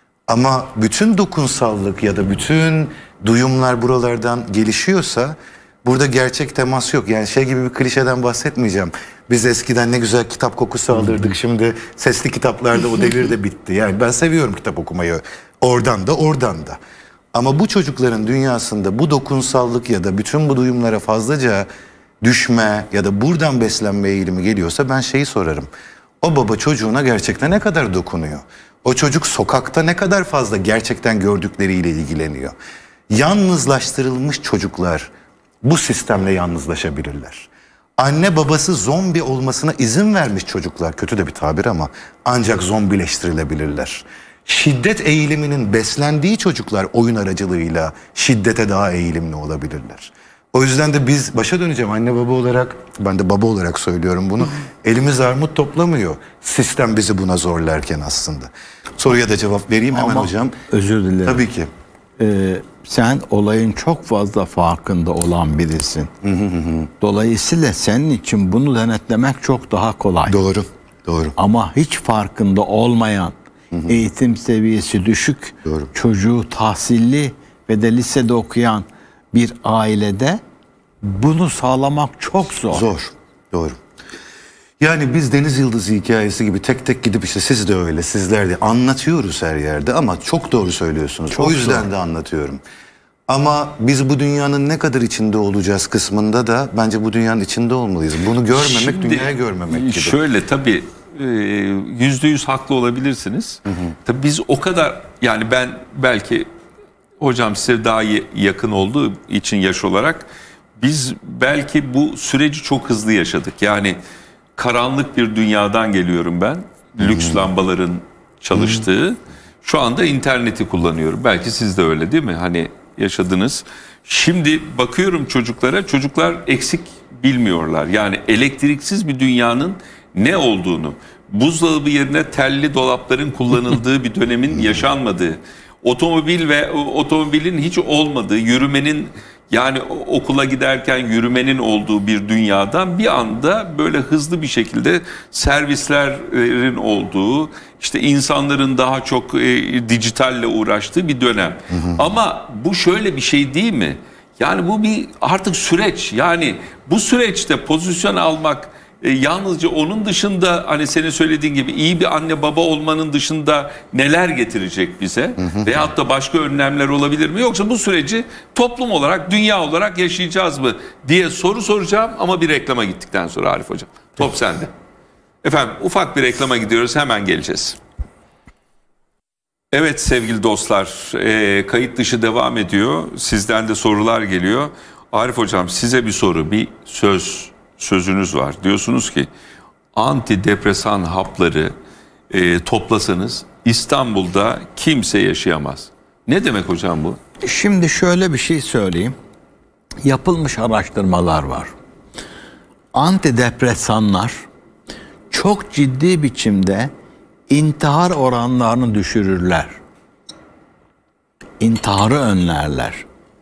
Ama bütün dokunsallık ya da bütün duyumlar buralardan gelişiyorsa burada gerçek temas yok. Yani şey gibi bir klişeden bahsetmeyeceğim. Biz eskiden ne güzel kitap kokusu alırdık. Şimdi sesli kitaplarda o devir de bitti. Yani ben seviyorum kitap okumayı. Oradan da oradan da. Ama bu çocukların dünyasında bu dokunsallık ya da bütün bu duyumlara fazlaca düşme ya da buradan beslenme eğilimi geliyorsa ben şeyi sorarım. O baba çocuğuna gerçekten ne kadar dokunuyor? O çocuk sokakta ne kadar fazla gerçekten gördükleriyle ilgileniyor? Yalnızlaştırılmış çocuklar bu sistemle yalnızlaşabilirler. Anne babası zombi olmasına izin vermiş çocuklar, kötü de bir tabir ama ancak zombileştirilebilirler. Şiddet eğiliminin beslendiği çocuklar oyun aracılığıyla şiddete daha eğilimli olabilirler. O yüzden de biz, başa döneceğim anne baba olarak, ben de baba olarak söylüyorum bunu. Elimiz armut toplamıyor. Sistem bizi buna zorlarken aslında. Soruya da cevap vereyim hemen Ama hocam. Özür dilerim. Tabii ki. Ee, sen olayın çok fazla farkında olan birisin. Hı hı hı. Dolayısıyla senin için bunu denetlemek çok daha kolay. Doğru, doğru. Ama hiç farkında olmayan, hı hı, eğitim seviyesi düşük, doğru, çocuğu tahsilli ve de lisede okuyan bir ailede bunu sağlamak çok zor. Zor, doğru. Yani biz Deniz Yıldızı hikayesi gibi tek tek gidip işte siz de öyle, sizler de anlatıyoruz her yerde ama çok doğru söylüyorsunuz. Çok o yüzden zor de anlatıyorum. Ama biz bu dünyanın ne kadar içinde olacağız kısmında da bence bu dünyanın içinde olmalıyız. Bunu görmemek, şimdi, dünyayı görmemek gibi. Şöyle tabii yüzde yüz haklı olabilirsiniz. Hı hı. Tabii biz o kadar, yani ben belki hocam size daha yakın olduğu için yaş olarak biz belki bu süreci çok hızlı yaşadık. Yani karanlık bir dünyadan geliyorum ben. Hı-hı. Lüks lambaların çalıştığı. Hı-hı. Şu anda interneti kullanıyorum. Belki siz de öyle değil mi? Hani yaşadınız. Şimdi bakıyorum çocuklara. Çocuklar eksik bilmiyorlar. Yani elektriksiz bir dünyanın ne olduğunu, buzdolabı yerine telli dolapların kullanıldığı bir dönemin yaşanmadığı, otomobil ve otomobilin hiç olmadığı, yürümenin, yani okula giderken yürümenin olduğu bir dünyadan bir anda böyle hızlı bir şekilde servislerin olduğu, işte insanların daha çok e, dijitalle uğraştığı bir dönem. Hı hı. Ama bu şöyle bir şey değil mi? Yani bu bir artık süreç. Yani bu süreçte pozisyon almak, E, yalnızca onun dışında, hani senin söylediğin gibi iyi bir anne baba olmanın dışında neler getirecek bize? Hı hı. Veyahut da başka önlemler olabilir mi? Yoksa bu süreci toplum olarak, dünya olarak yaşayacağız mı diye soru soracağım ama bir reklama gittikten sonra Arif Hocam. Top sende. Efendim ufak bir reklama gidiyoruz, hemen geleceğiz. Evet sevgili dostlar, e, kayıt dışı devam ediyor. Sizden de sorular geliyor. Arif Hocam size bir soru, bir söz sözünüz var. Diyorsunuz ki antidepresan hapları e, toplasanız İstanbul'da kimse yaşayamaz. Ne demek hocam bu? Şimdi şöyle bir şey söyleyeyim. Yapılmış araştırmalar var. Antidepresanlar çok ciddi biçimde intihar oranlarını düşürürler. İntiharı önlerler.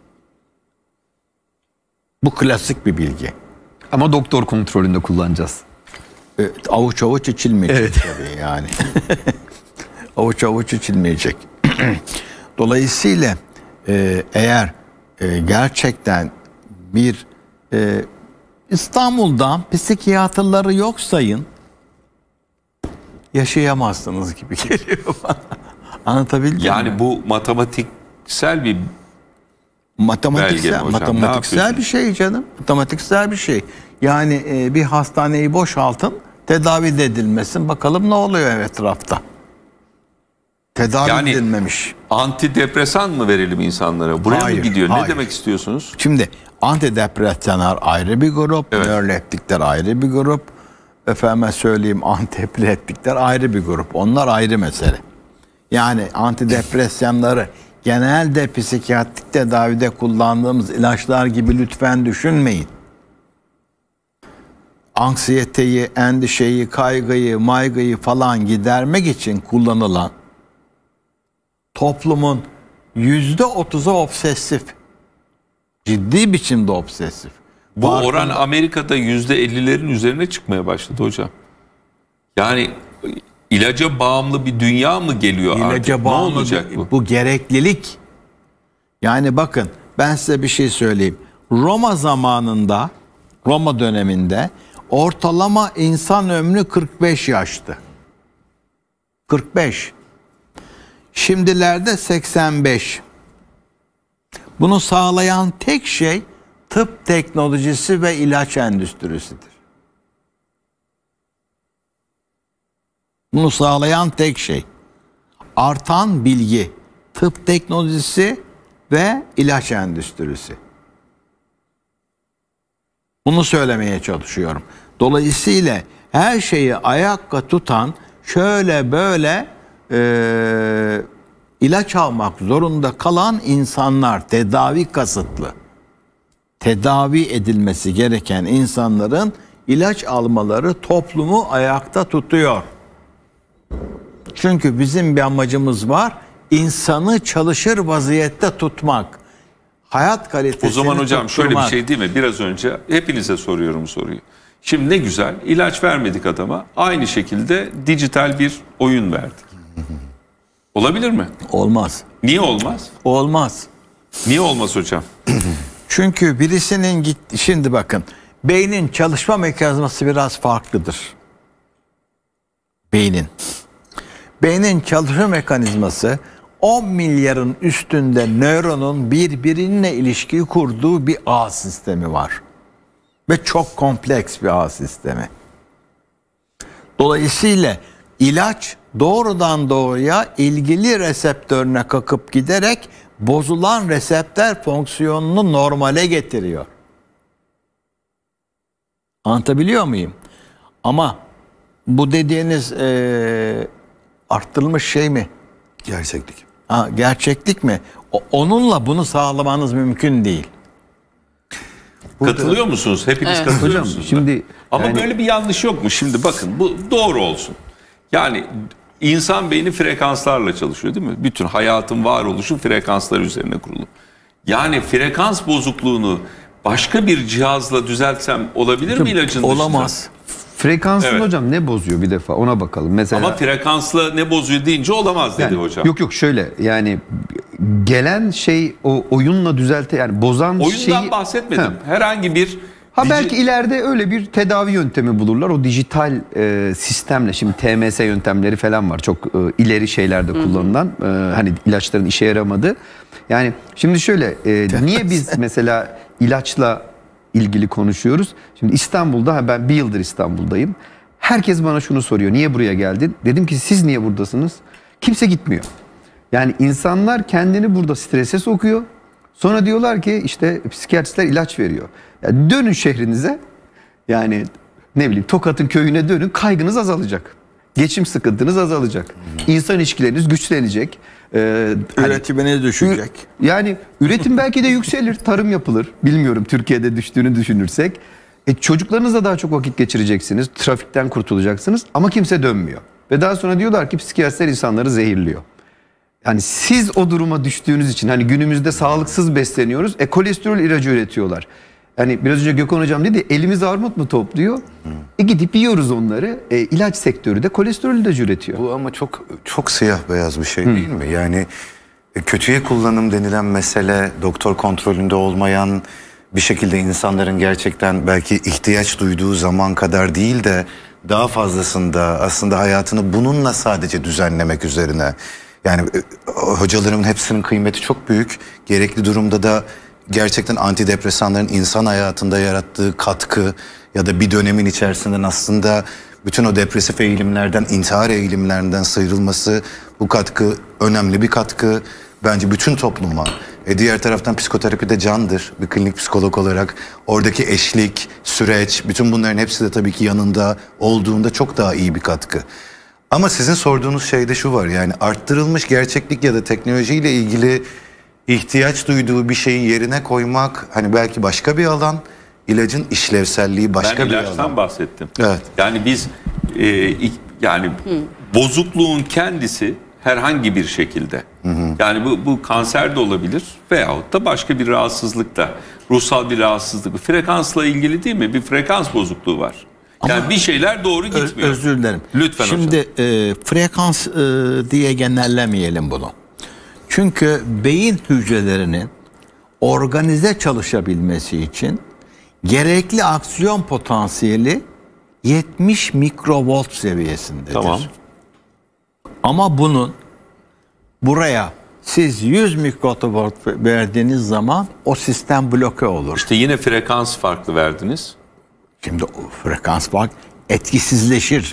Bu klasik bir bilgi. Ama doktor kontrolünde kullanacağız. Evet, avuç avuç içilmeyecek evet. Tabii yani. avuç avuç içilmeyecek. Dolayısıyla e, eğer e, gerçekten bir e, İstanbul'da psikiyatrları yok sayın, yaşayamazsınız gibi geliyor bana. Anlatabildim yani mi? Yani bu matematiksel bir matematiksel, matematiksel bir şey canım. Matematiksel bir şey. Yani e, bir hastaneyi boşaltın, tedavi edilmesin. Bakalım ne oluyor etrafta. Tedavi yani, edilmemiş. Antidepresan mı verelim insanlara? Buraya hayır, mı gidiyor? Hayır. Ne demek istiyorsunuz? Şimdi antidepresanlar ayrı bir grup, evet. nöroleptikler ayrı bir grup. Efendime söyleyeyim antiepileptikler ayrı bir grup. Onlar ayrı mesele. Yani antidepresanları genelde psikiyatrik tedavide kullandığımız ilaçlar gibi lütfen düşünmeyin. Anksiyeteyi, endişeyi, kaygıyı, maygıyı falan gidermek için kullanılan toplumun yüzde otuzu obsesif. Ciddi biçimde obsesif. Bu Farkında. oran Amerika'da yüzde ellilerin üzerine çıkmaya başladı hocam. Yani ilaca bağımlı bir dünya mı geliyor İlaca artık? bağımlı Ne olacak bu? Bu gereklilik. Yani bakın ben size bir şey söyleyeyim. Roma zamanında, Roma döneminde ortalama insan ömrü kırk beş yaştı. kırk beş. Şimdilerde seksen beş. Bunu sağlayan tek şey tıp teknolojisi ve ilaç endüstrisidir. Bunu sağlayan tek şey artan bilgi, tıp teknolojisi ve ilaç endüstrisi. Bunu söylemeye çalışıyorum. Dolayısıyla her şeyi ayakta tutan şöyle böyle e, ilaç almak zorunda kalan insanlar, tedavi kasıtlı, tedavi edilmesi gereken insanların ilaç almaları toplumu ayakta tutuyor. Çünkü bizim bir amacımız var, insanı çalışır vaziyette tutmak. Hayat kalitesini O zaman hocam tutturmak. şöyle bir şey değil mi? Biraz önce hepinize soruyorum soruyu. Şimdi ne güzel ilaç vermedik adama. Aynı şekilde dijital bir oyun verdik. Olabilir mi? Olmaz. Niye olmaz? Olmaz. Niye olmaz hocam? Çünkü birisinin gitti. Şimdi bakın, beynin çalışma mekanizması biraz farklıdır. Beynin. Beynin çalışma mekanizması on milyarın üstünde nöronun birbirine ilişki kurduğu bir ağ sistemi var. Ve çok kompleks bir ağ sistemi. Dolayısıyla ilaç doğrudan doğruya ilgili reseptörüne kakıp giderek bozulan reseptör fonksiyonunu normale getiriyor. Anlatabiliyor muyum? Ama bu dediğiniz e, arttırılmış şey mi? Gerçeklik. Ha, gerçeklik mi? O, onunla bunu sağlamanız mümkün değil. Katılıyor musunuz? Hepiniz Evet. katılıyor Hocam musunuz? şimdi Ama yani- böyle bir yanlış yok mu? Şimdi bakın bu doğru olsun. Yani insan beyni frekanslarla çalışıyor değil mi? Bütün hayatın varoluşu frekanslar üzerine kurulu. Yani frekans bozukluğunu başka bir cihazla düzeltsem olabilir mi ilacın dışında? Olamaz. frekansını Evet. hocam ne bozuyor bir defa ona bakalım. Mesela Ama frekansla ne bozuyor deyince olamaz dedi yani, hocam. Yok yok şöyle yani gelen şey o oyunla düzelte yani bozan Oyundan şeyi bahsetmedim. Ha. Herhangi bir Ha digi- belki ileride öyle bir tedavi yöntemi bulurlar. O dijital e, sistemle şimdi T M S yöntemleri falan var. Çok e, ileri şeylerde kullanılan e, hani ilaçların işe yaramadığı. Yani şimdi şöyle e, niye biz mesela ilaçla ilgili konuşuyoruz? Şimdi İstanbul'da ha ben bir yıldır İstanbul'dayım. Herkes bana şunu soruyor. Niye buraya geldin? Dedim ki siz niye buradasınız? Kimse gitmiyor. Yani insanlar kendini burada strese sokuyor. Sonra diyorlar ki işte psikiyatristler ilaç veriyor. Ya dönün şehrinize. Yani ne bileyim Tokat'ın köyüne dönün. Kaygınız azalacak. Geçim sıkıntınız azalacak. İnsan ilişkileriniz güçlenecek. Ee, hani- Üretiminiz düşecek. yani üretim belki de yükselir, tarım yapılır. Bilmiyorum Türkiye'de düştüğünü düşünürsek. E, çocuklarınızla daha çok vakit geçireceksiniz. Trafikten kurtulacaksınız ama kimse dönmüyor. Ve daha sonra diyorlar ki psikiyatristler insanları zehirliyor. Yani siz o duruma düştüğünüz için hani günümüzde sağlıksız besleniyoruz. E kolesterol ilacı üretiyorlar. Yani biraz önce Gökhan Hocam dedi, elimiz armut mu topluyor? E gidip yiyoruz onları. E, ilaç sektörü de kolesterol ilacı üretiyor. Bu ama çok çok siyah beyaz bir şey değil mi? Yani e, kötüye kullanım denilen mesele, doktor kontrolünde olmayan bir şekilde insanların gerçekten belki ihtiyaç duyduğu zaman kadar değil de daha fazlasında aslında hayatını bununla sadece düzenlemek üzerine. Yani e, hocalarımın hepsinin kıymeti çok büyük. Gerekli durumda da gerçekten antidepresanların insan hayatında yarattığı katkı ya da bir dönemin içerisinden aslında bütün o depresif eğilimlerden, intihar eğilimlerinden sıyrılması, bu katkı önemli bir katkı bence bütün topluma. E diğer taraftan psikoterapi de candır bir klinik psikolog olarak. Oradaki eşlik, süreç, bütün bunların hepsi de tabii ki yanında olduğunda çok daha iyi bir katkı. Ama sizin sorduğunuz şeyde şu var, yani arttırılmış gerçeklik ya da teknolojiyle ilgili ihtiyaç duyduğu bir şeyi yerine koymak, hani belki başka bir alan, ilacın işlevselliği başka ben bir alan. Ben ilaçtan bahsettim. Evet. Yani biz e, yani Hı. bozukluğun kendisi herhangi bir şekilde, hı hı. yani bu, bu kanser de olabilir veyahut da başka bir rahatsızlık da, ruhsal bir rahatsızlık, frekansla ilgili değil mi? Bir frekans bozukluğu var. Ama yani bir şeyler doğru gitmiyor. Öz, özür dilerim. Lütfen Şimdi hocam. E, frekans e, diye genellemeyelim bunu. Çünkü beyin hücrelerinin organize çalışabilmesi için gerekli aksiyon potansiyeli yetmiş mikrovolt seviyesindedir. Tamam. Ama bunun buraya siz yüz mikrovolt verdiğiniz zaman o sistem bloke olur. İşte yine frekans farklı verdiniz. Şimdi o frekans fark etkisizleşir.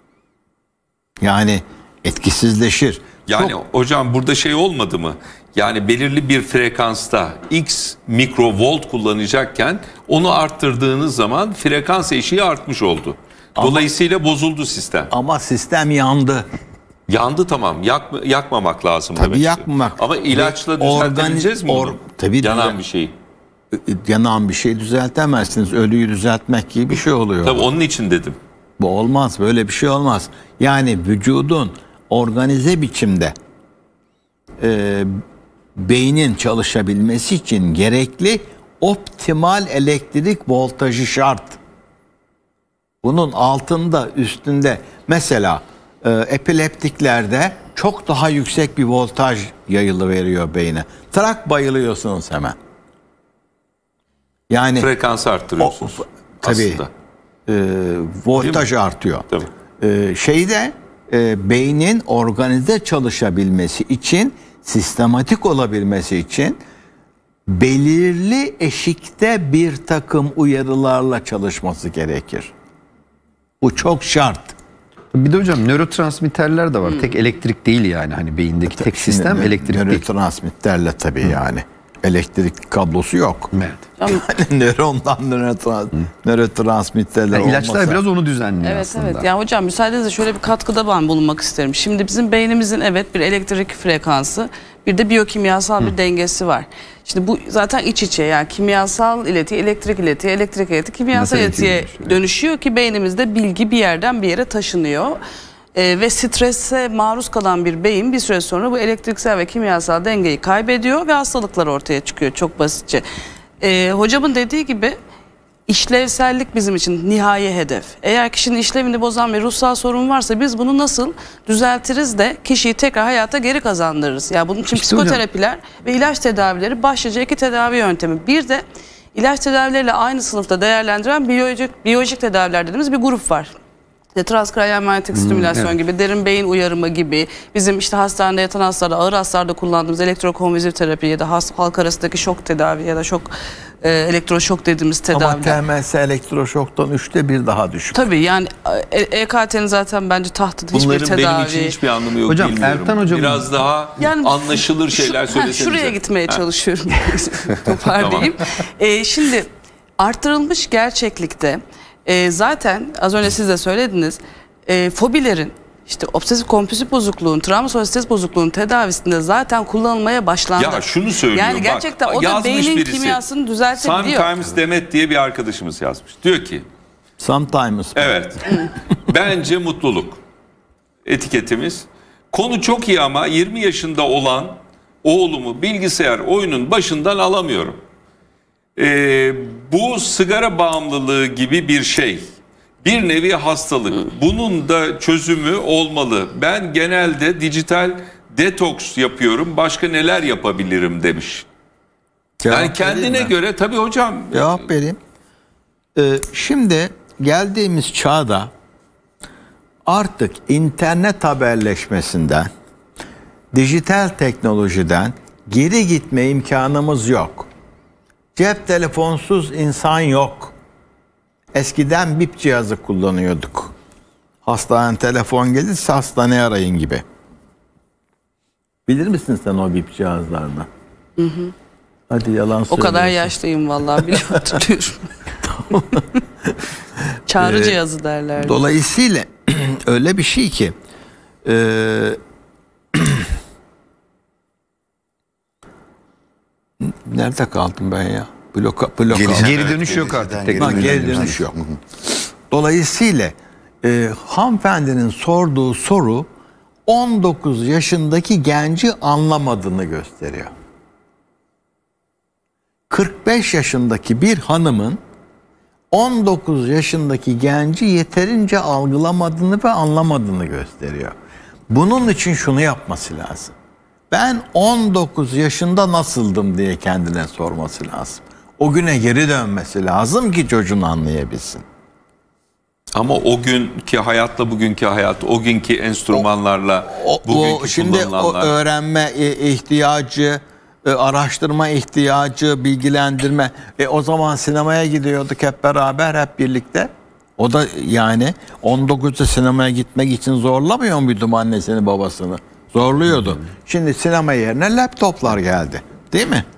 Yani etkisizleşir. Yani Çok... hocam burada şey olmadı mı? Yani belirli bir frekansta X mikrovolt kullanacakken onu arttırdığınız zaman frekans eşiği artmış oldu. Dolayısıyla ama, bozuldu sistem. Ama sistem yandı. Yandı tamam. Yak, yakmamak lazım. Tabii yakmamak. Ama ilaçla düzeltebileceğiz mi bunu? Tabii yanan düzel- bir şeyi. Yanan bir şey düzeltemezsiniz. Ölüyü düzeltmek gibi bir şey oluyor. Tabii onun için dedim. Bu olmaz. Böyle bir şey olmaz. Yani vücudun organize biçimde e, beynin çalışabilmesi için gerekli optimal elektrik voltajı şart. Bunun altında, üstünde mesela e, epileptiklerde çok daha yüksek bir voltaj yayılıveriyor beyne. Trak bayılıyorsunuz hemen. Yani frekansı arttırıyorsunuz. O, tabii. Aslında. E, voltaj artıyor. Tabii. E, şeyde e, beynin organize çalışabilmesi için, sistematik olabilmesi için belirli eşikte bir takım uyarılarla çalışması gerekir. Bu çok şart. Bir de hocam nörotransmitterler de var. Hmm. Tek elektrik değil yani. Hani beyindeki tek Şimdi sistem nö- elektrik değil. Nörotransmitterle tabii hmm. yani. Elektrik kablosu yok. Evet. Yani nörondan nörotrans- hmm. nörotransmitterler yani ilaçlar olmasa. biraz onu düzenliyor evet, aslında. Evet. Yani hocam müsaadenizle şöyle bir katkıda ben bulunmak isterim. Şimdi bizim beynimizin evet bir elektrik frekansı, bir de biyokimyasal bir hmm. dengesi var. Şimdi bu zaten iç içe, yani kimyasal ileti, elektrik ileti, elektrik ileti kimyasal Nasıl iletiye dönüşüyor ki beynimizde bilgi bir yerden bir yere taşınıyor. Ee, ve strese maruz kalan bir beyin bir süre sonra bu elektriksel ve kimyasal dengeyi kaybediyor ve hastalıklar ortaya çıkıyor çok basitçe. Ee, hocamın dediği gibi işlevsellik bizim için nihai hedef. Eğer kişinin işlevini bozan bir ruhsal sorun varsa biz bunu nasıl düzeltiriz de kişiyi tekrar hayata geri kazandırırız. Yani bunun için işte psikoterapiler hocam. Ve ilaç tedavileri başlıca iki tedavi yöntemi. Bir de ilaç tedavileriyle aynı sınıfta değerlendiren biyolojik, biyolojik tedaviler dediğimiz bir grup var. Transkranyal manyetik hmm, stimülasyon evet. gibi, derin beyin uyarımı gibi, bizim işte hastanede yatan hastalarda, ağır hastalarda kullandığımız elektrokonvulsif terapi ya da halk arasındaki şok tedavi ya da şok e, elektroşok dediğimiz tedavi. Ama T M S elektroşoktan üçte bir daha düşük. Tabii yani e, E K T'nin zaten bence tahtıda hiçbir tedavi. Bunların benim için hiçbir anlamı yok. Hocam bilmiyorum. Ertan hocam biraz daha yani, anlaşılır şeyler şu, söylesenize. Şuraya gitmeye ha. çalışıyorum. Toparlayayım. Tamam. e, şimdi arttırılmış gerçeklikte E, zaten az önce siz de söylediniz, e, fobilerin İşte obsesif kompulsif bozukluğun, travmasal stres bozukluğunun tedavisinde zaten kullanılmaya başlandı. Ya şunu söylüyorum. Yani gerçekten bak, o da yazmış beynin birisi. kimyasını düzeltebiliyor. Sometimes Demet diye bir arkadaşımız yazmış. Diyor ki Sometimes. evet bence mutluluk etiketimiz. Konu çok iyi ama yirmi yaşında olan oğlumu bilgisayar oyunun başından alamıyorum. Ee, bu sigara bağımlılığı gibi bir şey. Bir nevi hastalık. Bunun da çözümü olmalı. Ben genelde dijital detoks yapıyorum. Başka neler yapabilirim demiş. Cevap Yani kendine vereyim mi? göre tabii hocam. Cevap vereyim. Ee, şimdi geldiğimiz çağda artık internet haberleşmesinden, dijital teknolojiden geri gitme imkanımız yok. Cep telefonsuz insan yok. Eskiden bip cihazı kullanıyorduk. Hastane telefon gelirse hastaneye arayın gibi. Bilir misin sen o bip cihazlarını? Hı hı. Hadi yalan söylüyorsun. O kadar yaşlıyım vallahi biliyorum, hatırlıyorum. Çağrı cihazı derlerdi. Dolayısıyla öyle bir şey ki e, nerede kaldım ben ya? Blok, blok Gelişen- aldım. Geri Evet, dönüş yok geriden artık. geri Ha, Teknoloji. geri dönüş yok. Dolayısıyla e, hanımefendinin sorduğu soru on dokuz yaşındaki genci anlamadığını gösteriyor. kırk beş yaşındaki bir hanımın on dokuz yaşındaki genci yeterince algılamadığını ve anlamadığını gösteriyor. Bunun için şunu yapması lazım. Ben on dokuz yaşında nasıldım diye kendine sorması lazım. O güne geri dönmesi lazım ki çocuğunu anlayabilsin. Ama o günkü hayatla bugünkü hayat, o günkü enstrümanlarla O, bugünkü o şimdi o kullanılanlar. öğrenme e, ihtiyacı, e, araştırma ihtiyacı, bilgilendirme. E, o zaman sinemaya gidiyorduk hep beraber, hep birlikte. O da yani on dokuzda sinemaya gitmek için zorlamıyor muydum annesini babasını? Zorluyordu. Şimdi sinema yerine laptoplar geldi. Değil mi?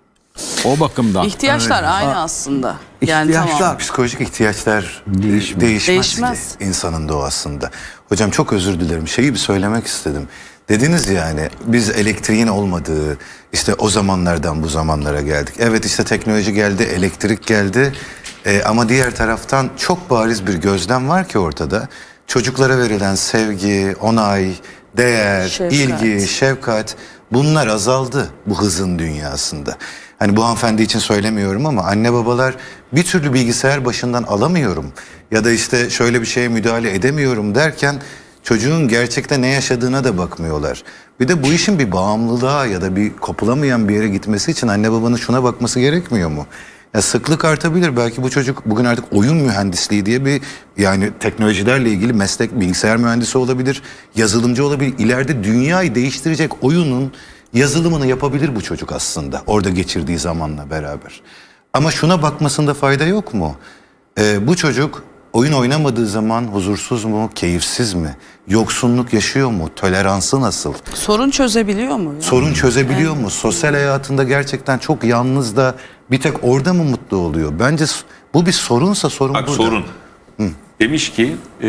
O bakımdan. İhtiyaçlar aynı aslında. Yani İhtiyaçlar. tamam. Psikolojik ihtiyaçlar Değişmez. değişmez, Değişmez. ki insanın doğasında. Hocam çok özür dilerim. Şeyi bir söylemek istedim. Dediniz yani biz elektriğin olmadığı işte o zamanlardan bu zamanlara geldik. Evet işte teknoloji geldi, elektrik geldi. Ee, ama diğer taraftan çok bariz bir gözlem var ki ortada. Çocuklara verilen sevgi, onay, değer, Şefkat. ilgi, şefkat bunlar azaldı bu hızın dünyasında. Hani bu hanımefendi için söylemiyorum ama anne babalar bir türlü bilgisayar başından alamıyorum ya da işte şöyle bir şeye müdahale edemiyorum derken çocuğun gerçekte ne yaşadığına da bakmıyorlar. Bir de bu işin bir bağımlılığa ya da bir kopulamayan bir yere gitmesi için anne babanın şuna bakması gerekmiyor mu? Ya sıklık artabilir. Belki bu çocuk bugün artık oyun mühendisliği diye bir yani teknolojilerle ilgili meslek, bilgisayar mühendisi olabilir, yazılımcı olabilir. İleride dünyayı değiştirecek oyunun yazılımını yapabilir bu çocuk aslında orada geçirdiği zamanla beraber. Ama şuna bakmasında fayda yok mu? Ee, bu çocuk oyun oynamadığı zaman huzursuz mu, keyifsiz mi? Yoksunluk yaşıyor mu? Toleransı nasıl? Sorun çözebiliyor mu? Ya? Sorun çözebiliyor mu? Sosyal hayatında gerçekten çok yalnız da bir tek orada mı mutlu oluyor? Bence bu bir sorunsa sorun Bak burada. sorun. Demiş ki e,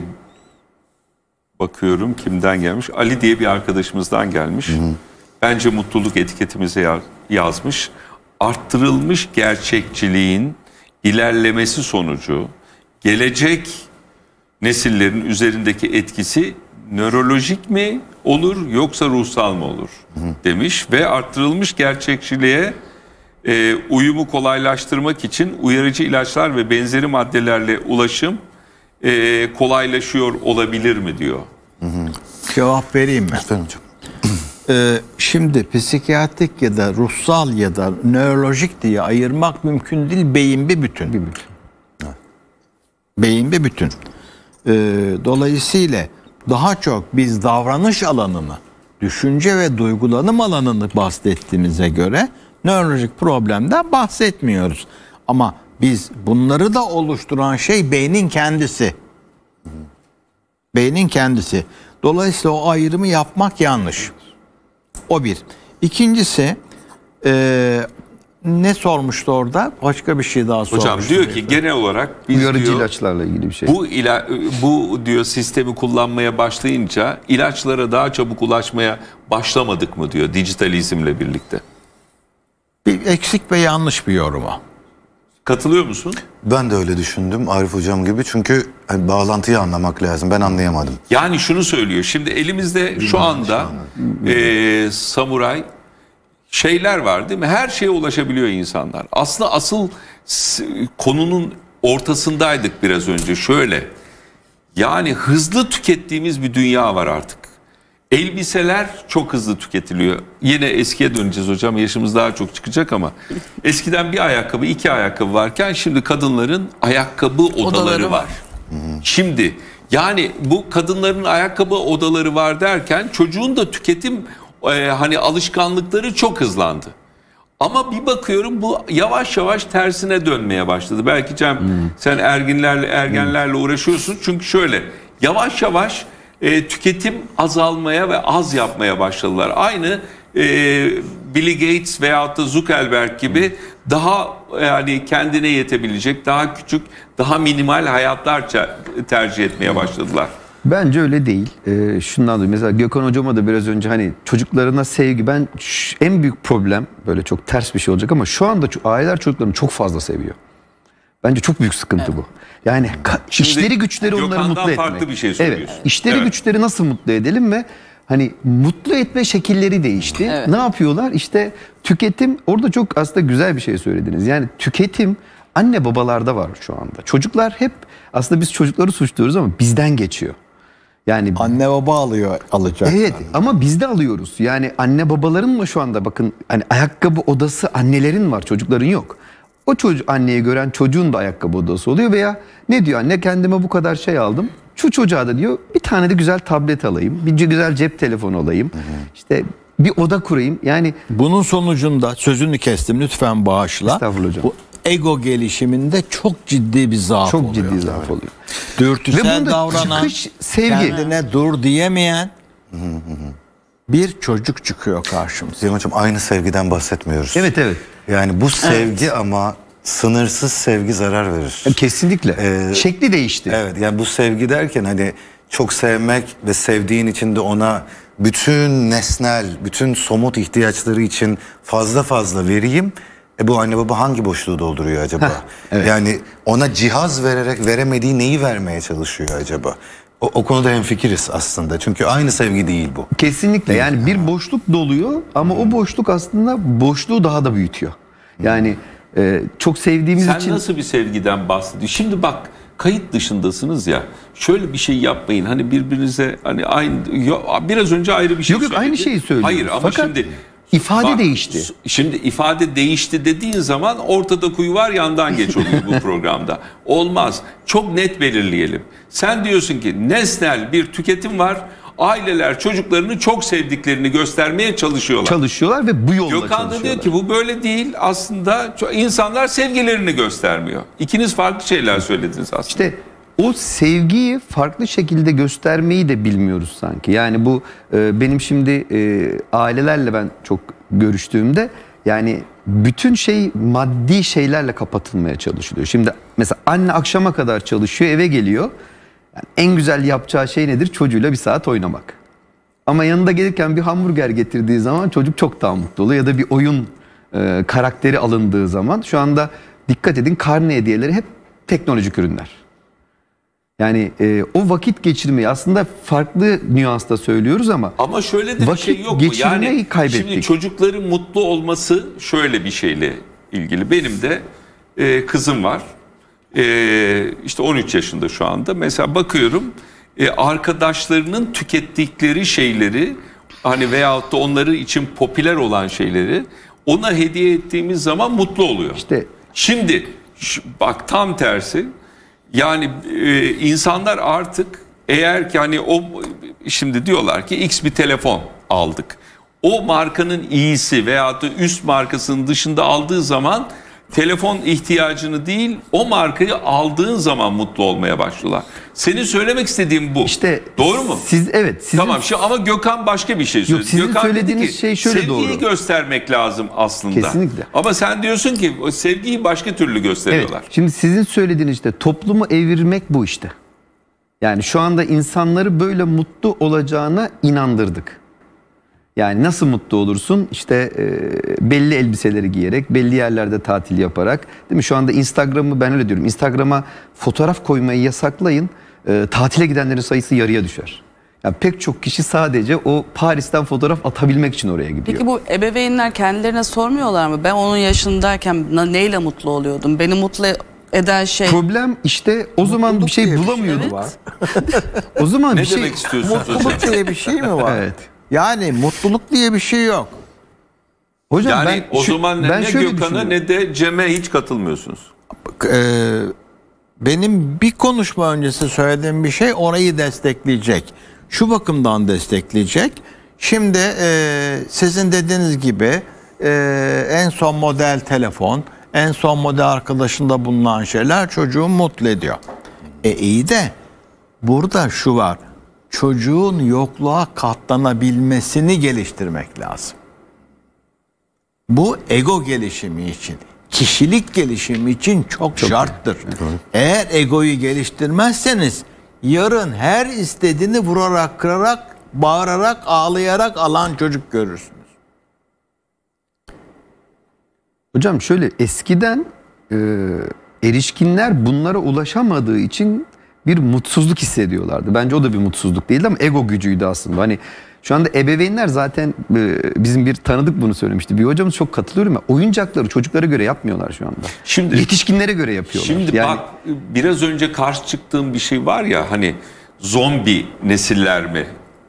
bakıyorum kimden gelmiş? Ali diye bir arkadaşımızdan gelmiş. Bence mutluluk etiketimize ya- yazmış. Arttırılmış gerçekçiliğin ilerlemesi sonucu gelecek nesillerin üzerindeki etkisi nörolojik mi olur yoksa ruhsal mı olur demiş ve arttırılmış gerçekçiliğe e, uyumu kolaylaştırmak için uyarıcı ilaçlar ve benzeri maddelerle ulaşım e, kolaylaşıyor olabilir mi diyor. Cevap vereyim mi? Lütfen hocam. Ee, şimdi psikiyatrik ya da ruhsal ya da nörolojik diye ayırmak mümkün değil. Beyin bir bütün. Bir bütün. Beyin bir bütün. Ee, dolayısıyla daha çok biz davranış alanını, düşünce ve duygulanım alanını bahsettiğimize göre nörolojik problemden bahsetmiyoruz. Ama biz bunları da oluşturan şey beynin kendisi. Beynin kendisi. Dolayısıyla o ayrımı yapmak yanlış. O bir. İkincisi e, ne sormuştu orada? Başka bir şey daha sormuştu. Hocam diyor ki genel olarak biz Uyarıcı diyor, ilaçlarla ilgili bir şey. Bu ila, bu diyor sistemi kullanmaya başlayınca ilaçlara daha çabuk ulaşmaya başlamadık mı diyor dijitalizmle birlikte. Bir eksik ve yanlış bir yorum o. Katılıyor musun? Ben de öyle düşündüm Arif hocam gibi, çünkü hani bağlantıyı anlamak lazım. Ben anlayamadım. Yani şunu söylüyor. Şimdi elimizde şu anda e, samuray şeyler var değil mi? Her şeye ulaşabiliyor insanlar. Aslında asıl s- konunun ortasındaydık biraz önce. Şöyle, yani hızlı tükettiğimiz bir dünya var artık. Elbiseler çok hızlı tüketiliyor. Yine eskiye döneceğiz hocam. Yaşımız daha çok çıkacak ama eskiden bir ayakkabı, iki ayakkabı varken şimdi kadınların ayakkabı odaları, Odaları var. var. Şimdi yani bu kadınların ayakkabı odaları var derken çocuğun da tüketim e, hani alışkanlıkları çok hızlandı. Ama bir bakıyorum bu yavaş yavaş tersine dönmeye başladı. Belki Cem sen erginlerle ergenlerle uğraşıyorsun. Çünkü şöyle yavaş yavaş e, tüketim azalmaya ve az yapmaya başladılar. Aynı e, Bill Gates veyahut da Zuckerberg gibi daha yani kendine yetebilecek, daha küçük, daha minimal hayatlar tercih etmeye başladılar. Bence öyle değil. Ee, şundan dolayı mesela Gökhan hocama da biraz önce hani çocuklarına sevgi, ben ş- en büyük problem, böyle çok ters bir şey olacak ama şu anda ço- aileler çocuklarını çok fazla seviyor. Bence çok büyük sıkıntı bu. Yani ka- Şimdi işleri güçleri onları Gökhan'dan mutlu etmek. farklı bir şey söylüyorsun. Evet. İşleri Evet. güçleri nasıl mutlu edelim ve hani mutlu etme şekilleri değişti. Evet. Ne yapıyorlar? İşte tüketim, orada çok aslında güzel bir şey söylediniz. Yani tüketim anne babalarda var şu anda. Çocuklar hep aslında biz çocukları suçluyoruz ama bizden geçiyor. Yani Anne baba alıyor, alacak. evet ama biz de alıyoruz. Yani anne babaların mı şu anda, bakın hani ayakkabı odası annelerin var, çocukların yok. O çocuk, anneyi gören çocuğun da ayakkabı odası oluyor veya ne diyor anne, kendime bu kadar şey aldım. Şu çocuğa da diyor bir tane de güzel tablet alayım, bir güzel cep telefonu alayım. İşte bir oda kurayım. Yani Bunun sonucunda sözünü kestim, lütfen bağışla. Estağfurullah hocam. Bu ego gelişiminde çok ciddi bir zaaf çok oluyor. ciddi zaaf oluyor. Dürtüsel Ve bunda davranan, çıkış sevgi. kendine dur diyemeyen bir çocuk çıkıyor karşımıza. Ziya hocam aynı sevgiden bahsetmiyoruz. Evet evet. Yani bu sevgi ama sınırsız sevgi zarar verir. Kesinlikle. Ee, Şekli değişti. Evet, yani bu sevgi derken hani çok sevmek ve sevdiğin için de ona bütün nesnel, bütün somut ihtiyaçları için fazla fazla vereyim. E bu anne baba hangi boşluğu dolduruyor acaba? Heh, evet. Yani ona cihaz vererek veremediği neyi vermeye çalışıyor acaba? O, o konuda hemfikiriz aslında. Çünkü aynı sevgi değil bu. Kesinlikle, yani bir boşluk doluyor ama o boşluk aslında boşluğu daha da büyütüyor. Yani e, çok sevdiğimiz Sen için... nasıl bir sevgiden bahsediyorsun? Şimdi bak kayıt dışındasınız ya. Şöyle bir şey yapmayın. Hani birbirinize hani aynı yo- biraz önce ayrı bir şey Yok yok, aynı söyledi. şeyi söylüyoruz. Hayır ama Fakat şimdi ifade bak, değişti. Şimdi ifade değişti dediğin zaman ortada kuyu var yandan geç oluyor bu programda. Olmaz. Çok net belirleyelim. Sen diyorsun ki nesnel bir tüketim var. Aileler çocuklarını çok sevdiklerini göstermeye çalışıyorlar. Çalışıyorlar ve bu yolla Gökhan da çalışıyorlar. diyor ki bu böyle değil. Aslında çok- insanlar sevgilerini göstermiyor. İkiniz farklı şeyler söylediniz aslında. İşte o sevgiyi farklı şekilde göstermeyi de bilmiyoruz sanki. Yani bu e, benim şimdi e, ailelerle ben çok görüştüğümde yani bütün şey maddi şeylerle kapatılmaya çalışılıyor. Şimdi mesela anne akşama kadar çalışıyor, eve geliyor. Yani en güzel yapacağı şey nedir? Çocuğuyla bir saat oynamak. Ama yanında gelirken bir hamburger getirdiği zaman çocuk çok daha mutlu oluyor. Ya da bir oyun e, karakteri alındığı zaman, şu anda dikkat edin karne hediyeleri hep teknolojik ürünler. Yani e, o vakit geçirmeyi aslında farklı nüansta söylüyoruz ama Ama şöyle de bir vakit şey yok mu? geçirmeyi Yani kaybettik. şimdi çocukların mutlu olması şöyle bir şeyle ilgili. Benim de e, kızım var. E, işte on üç yaşında şu anda. Mesela bakıyorum e, arkadaşlarının tükettikleri şeyleri hani veyahut da onları için popüler olan şeyleri ona hediye ettiğimiz zaman mutlu oluyor. İşte Şimdi şu- bak tam tersi. Yani e, insanlar artık eğer ki hani o şimdi diyorlar ki X bir telefon aldık. O markanın iyisi veyahut da üst markasının dışında aldığı zaman telefon ihtiyacını değil, o markayı aldığın zaman mutlu olmaya başlıyorlar. Senin söylemek istediğin bu. İşte doğru mu? Siz evet. Sizin, tamam. Şu ama Gökhan başka bir şey söyledi. Yok, sizin Gökhan söylediğiniz dedi ki, şey şöyle sevgiyi doğru. göstermek lazım aslında. Kesinlikle. Ama sen diyorsun ki o sevgiyi başka türlü gösteriyorlar. Evet. Şimdi sizin söylediğiniz işte toplumu evirmek bu işte. Yani şu anda insanları böyle mutlu olacağına inandırdık. Yani nasıl mutlu olursun? İşte e, belli elbiseleri giyerek, belli yerlerde tatil yaparak, değil mi? Şu anda Instagram'ı ben öyle diyorum. Instagram'a fotoğraf koymayı yasaklayın. E, tatile gidenlerin sayısı yarıya düşer. Yani pek çok kişi sadece o Paris'ten fotoğraf atabilmek için oraya gidiyor. Peki bu ebeveynler kendilerine sormuyorlar mı? Ben onun yaşındayken neyle mutlu oluyordum? Beni mutlu eden şey... Problem işte o zaman bir şey bulamıyordu. Evet. var. O zaman Ne bir şey... demek istiyorsunuz hocam? Mutluluk diye bir şey mi var? Evet. Yani mutluluk diye bir şey yok. Hocam Yani ben o şu- zaman ben ne şöyle Gökhan'a düşünüyorum. ne de Cem'e hiç katılmıyorsunuz. Ee, benim bir konuşma öncesi söylediğim bir şey orayı destekleyecek. Şu bakımdan destekleyecek. Şimdi e, sizin dediğiniz gibi e, en son model telefon, en son model arkadaşında bulunan şeyler çocuğu mutlu ediyor. E iyi de burada şu var. Çocuğun yokluğa katlanabilmesini geliştirmek lazım. Bu ego gelişimi için, kişilik gelişimi için çok, şarttır. Eğer egoyu geliştirmezseniz yarın her istediğini vurarak, kırarak, bağırarak, ağlayarak alan çocuk görürsünüz. Hocam şöyle eskiden e, erişkinler bunlara ulaşamadığı için bir mutsuzluk hissediyorlardı. Bence o da bir mutsuzluk değildi ama ego gücüydü aslında. Hani şu anda ebeveynler zaten e, bizim bir tanıdık bunu söylemişti. Bir hocamız çok katılıyorum ya. Oyuncakları çocuklara göre yapmıyorlar şu anda. Şimdi- Yetişkinlere göre yapıyorlar. Şimdi Yani- bak biraz önce karşı çıktığım bir şey var ya hani zombi nesiller mi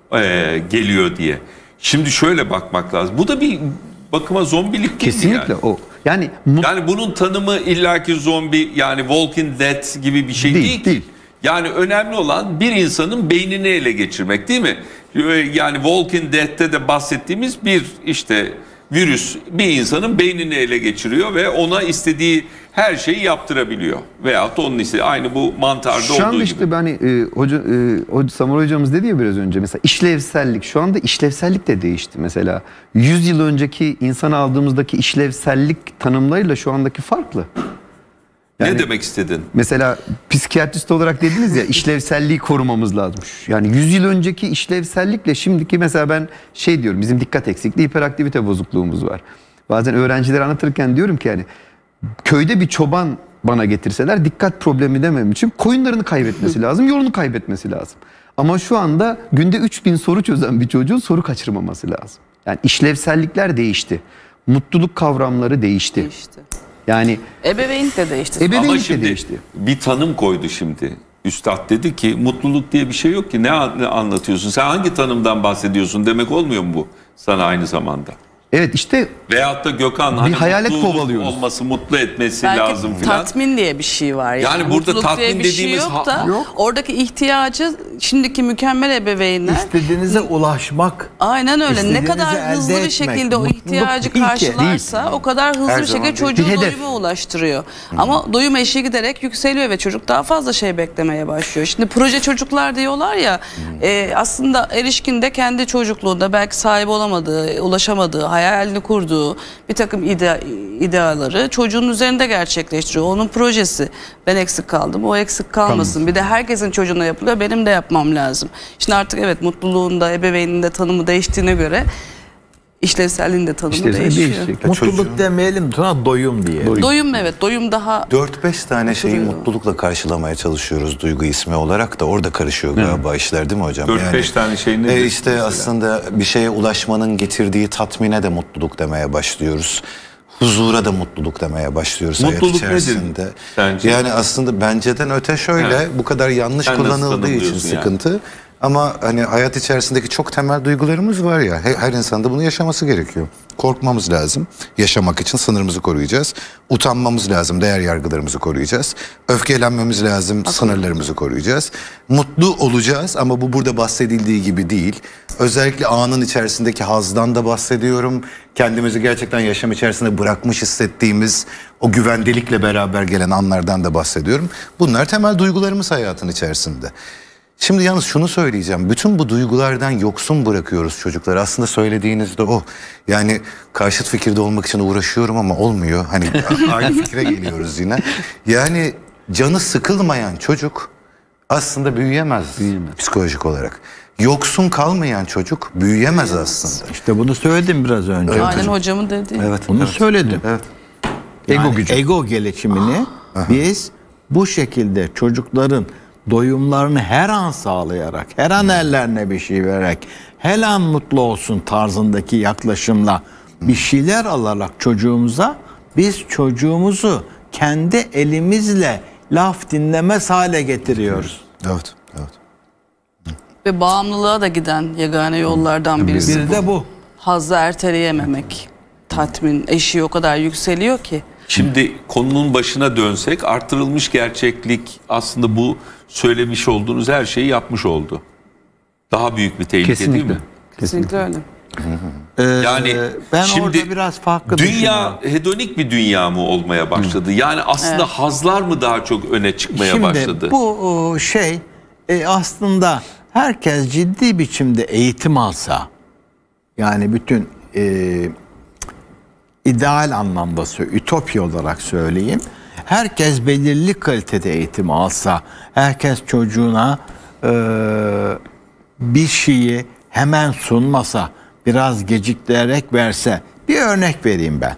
e, geliyor diye. Şimdi şöyle bakmak lazım. Bu da bir bakıma zombilik değil kesinlikle yani. o. Yani mut- Yani bunun tanımı illaki zombi yani Walking Dead gibi bir şey Değil, değil, ki. değil. Yani önemli olan bir insanın beynini ele geçirmek değil mi? Yani Walking Dead'te de bahsettiğimiz bir işte virüs bir insanın beynini ele geçiriyor ve ona istediği her şeyi yaptırabiliyor. Veyahut da onun istediği aynı bu mantarda Şu olduğu anda gibi. işte hani e, hoca, e, hoca, Samuray hocamız dedi ya biraz önce mesela işlevsellik şu anda işlevsellik de değişti mesela. yüz yıl önceki insan aldığımızdaki işlevsellik tanımlarıyla şu andaki farklı. Yani ne demek istedin? mesela psikiyatrist olarak dediniz ya işlevselliği korumamız lazım. Yani yüz yıl önceki işlevsellikle şimdiki mesela ben şey diyorum bizim dikkat eksikliği hiperaktivite bozukluğumuz var. Bazen öğrencilere anlatırken diyorum ki yani köyde bir çoban bana getirseler dikkat problemi demem için koyunlarını kaybetmesi lazım, yolunu kaybetmesi lazım. Ama şu anda günde üç bin soru çözen bir çocuğun soru kaçırmaması lazım. Yani işlevsellikler değişti. Mutluluk kavramları değişti. Değişti. Yani Ebeveynlik de değişti. Ebeveynlik Ama de şimdi değişti. bir tanım koydu şimdi. Üstad dedi ki mutluluk diye bir şey yok ki ne an- ne anlatıyorsun? Sen hangi tanımdan bahsediyorsun demek olmuyor mu bu sana aynı zamanda? evet işte Veyahut da Gökhan hani hayalet mutluluk kovalıyoruz. olması, mutlu etmesi Belki lazım filan. tatmin diye bir şey var. Yani, Yani burada Mutluluk tatmin diye bir şey dediğimiz yok ha- da Yok. oradaki ihtiyacı şimdiki mükemmel ebeveynler İstediğinize ulaşmak. aynen öyle. Ne İstediğinizi kadar elde hızlı bir etmek. şekilde o Mutluluk ihtiyacı değil ki. karşılarsa o kadar hızlı Her bir zaman şekilde değil. çocuğu Bir hedef. doyuma ulaştırıyor. Ama doyum eşiği giderek yükseliyor ve çocuk daha fazla şey beklemeye başlıyor. Şimdi proje çocuklar diyorlar ya e, aslında erişkin de kendi çocukluğunda belki sahip olamadığı, ulaşamadığı, hayalini kurduğu bir takım ide, ideaları çocuğun üzerinde gerçekleştiriyor. Onun projesi. Ben eksik kaldım, o eksik kalmasın. Bir de herkesin çocuğuna yapılıyor, benim de yapmam lazım. Şimdi artık evet mutluluğunda, ebeveyninde tanımı değiştiğine göre işlevselliğin de tanımı İşlevsellik değişiyor. değişecek. Mutluluk çocuğun- demeyelim, sonra doyum diye. Doyum evet, doyum daha dört beş tane şeyi Oturuyor. mutlulukla karşılamaya çalışıyoruz duygu ismi olarak da orada karışıyor galiba işler değil mi hocam? Dört beş tane şey nedir E işte mesela? aslında bir şeye ulaşmanın getirdiği tatmine de mutluluk demeye başlıyoruz. Huzura da mutluluk demeye başlıyoruz Mutluluk hayat içerisinde. nedir sence? Yani aslında benceden öte şöyle Evet. bu kadar yanlış Sen nasıl kullanıldığı için tanımlıyorsun yani? sıkıntı. Ama hani hayat içerisindeki çok temel duygularımız var ya, her, her insanda bunu yaşaması gerekiyor. Korkmamız lazım. Yaşamak için sınırımızı koruyacağız. Utanmamız lazım. Değer yargılarımızı koruyacağız. Öfkelenmemiz lazım. Sınırlarımızı koruyacağız. Mutlu olacağız ama bu burada bahsedildiği gibi değil. Özellikle anın içerisindeki hazdan da bahsediyorum. Kendimizi gerçekten yaşam içerisinde bırakmış hissettiğimiz o güvendelikle beraber gelen anlardan da bahsediyorum. Bunlar temel duygularımız hayatın içerisinde. Şimdi yalnız şunu söyleyeceğim. Bütün bu duygulardan yoksun bırakıyoruz çocukları. Aslında söylediğiniz de o. Yani karşıt fikirde olmak için uğraşıyorum ama olmuyor. Hani aynı fikre geliyoruz yine. Yani canı sıkılmayan çocuk aslında büyüyemez, büyüyemez psikolojik olarak. Yoksun kalmayan çocuk büyüyemez aslında. İşte bunu söyledim biraz önce. Aynen hocam. hocamın dediği. Evet, bunu evet. söyledim. Evet. Yani ego gücü. Ego gelişimini biz bu şekilde çocukların doyumlarını her an sağlayarak, her an ellerine bir şey vererek, her an mutlu olsun tarzındaki yaklaşımla bir şeyler alarak çocuğumuza, biz çocuğumuzu kendi elimizle laf dinlemez hale getiriyoruz. Evet, evet. Ve bağımlılığa da giden yegane yollardan birisi Biri bu. de bu. Hazzı erteleyememek. Tatmin, eşiği o kadar yükseliyor ki. Şimdi konunun başına dönsek, artırılmış gerçeklik aslında bu söylemiş olduğunuz her şeyi yapmış oldu. Daha büyük bir tehlike Kesinlikle. değil mi? Kesinlikle öyle. Ee, Yani ben şimdi orada biraz farklı dünya düşünüyorum. hedonik bir dünya mı olmaya başladı? Yani aslında Evet. hazlar mı daha çok öne çıkmaya Şimdi başladı? bu o, şey e, aslında herkes ciddi biçimde eğitim alsa, yani bütün e, ideal anlamda söyleyeyim, ütopya olarak söyleyeyim, herkes belirli kalitede eğitim alsa, herkes çocuğuna e, bir şeyi hemen sunmasa, biraz gecikleyerek verse. Bir örnek vereyim ben.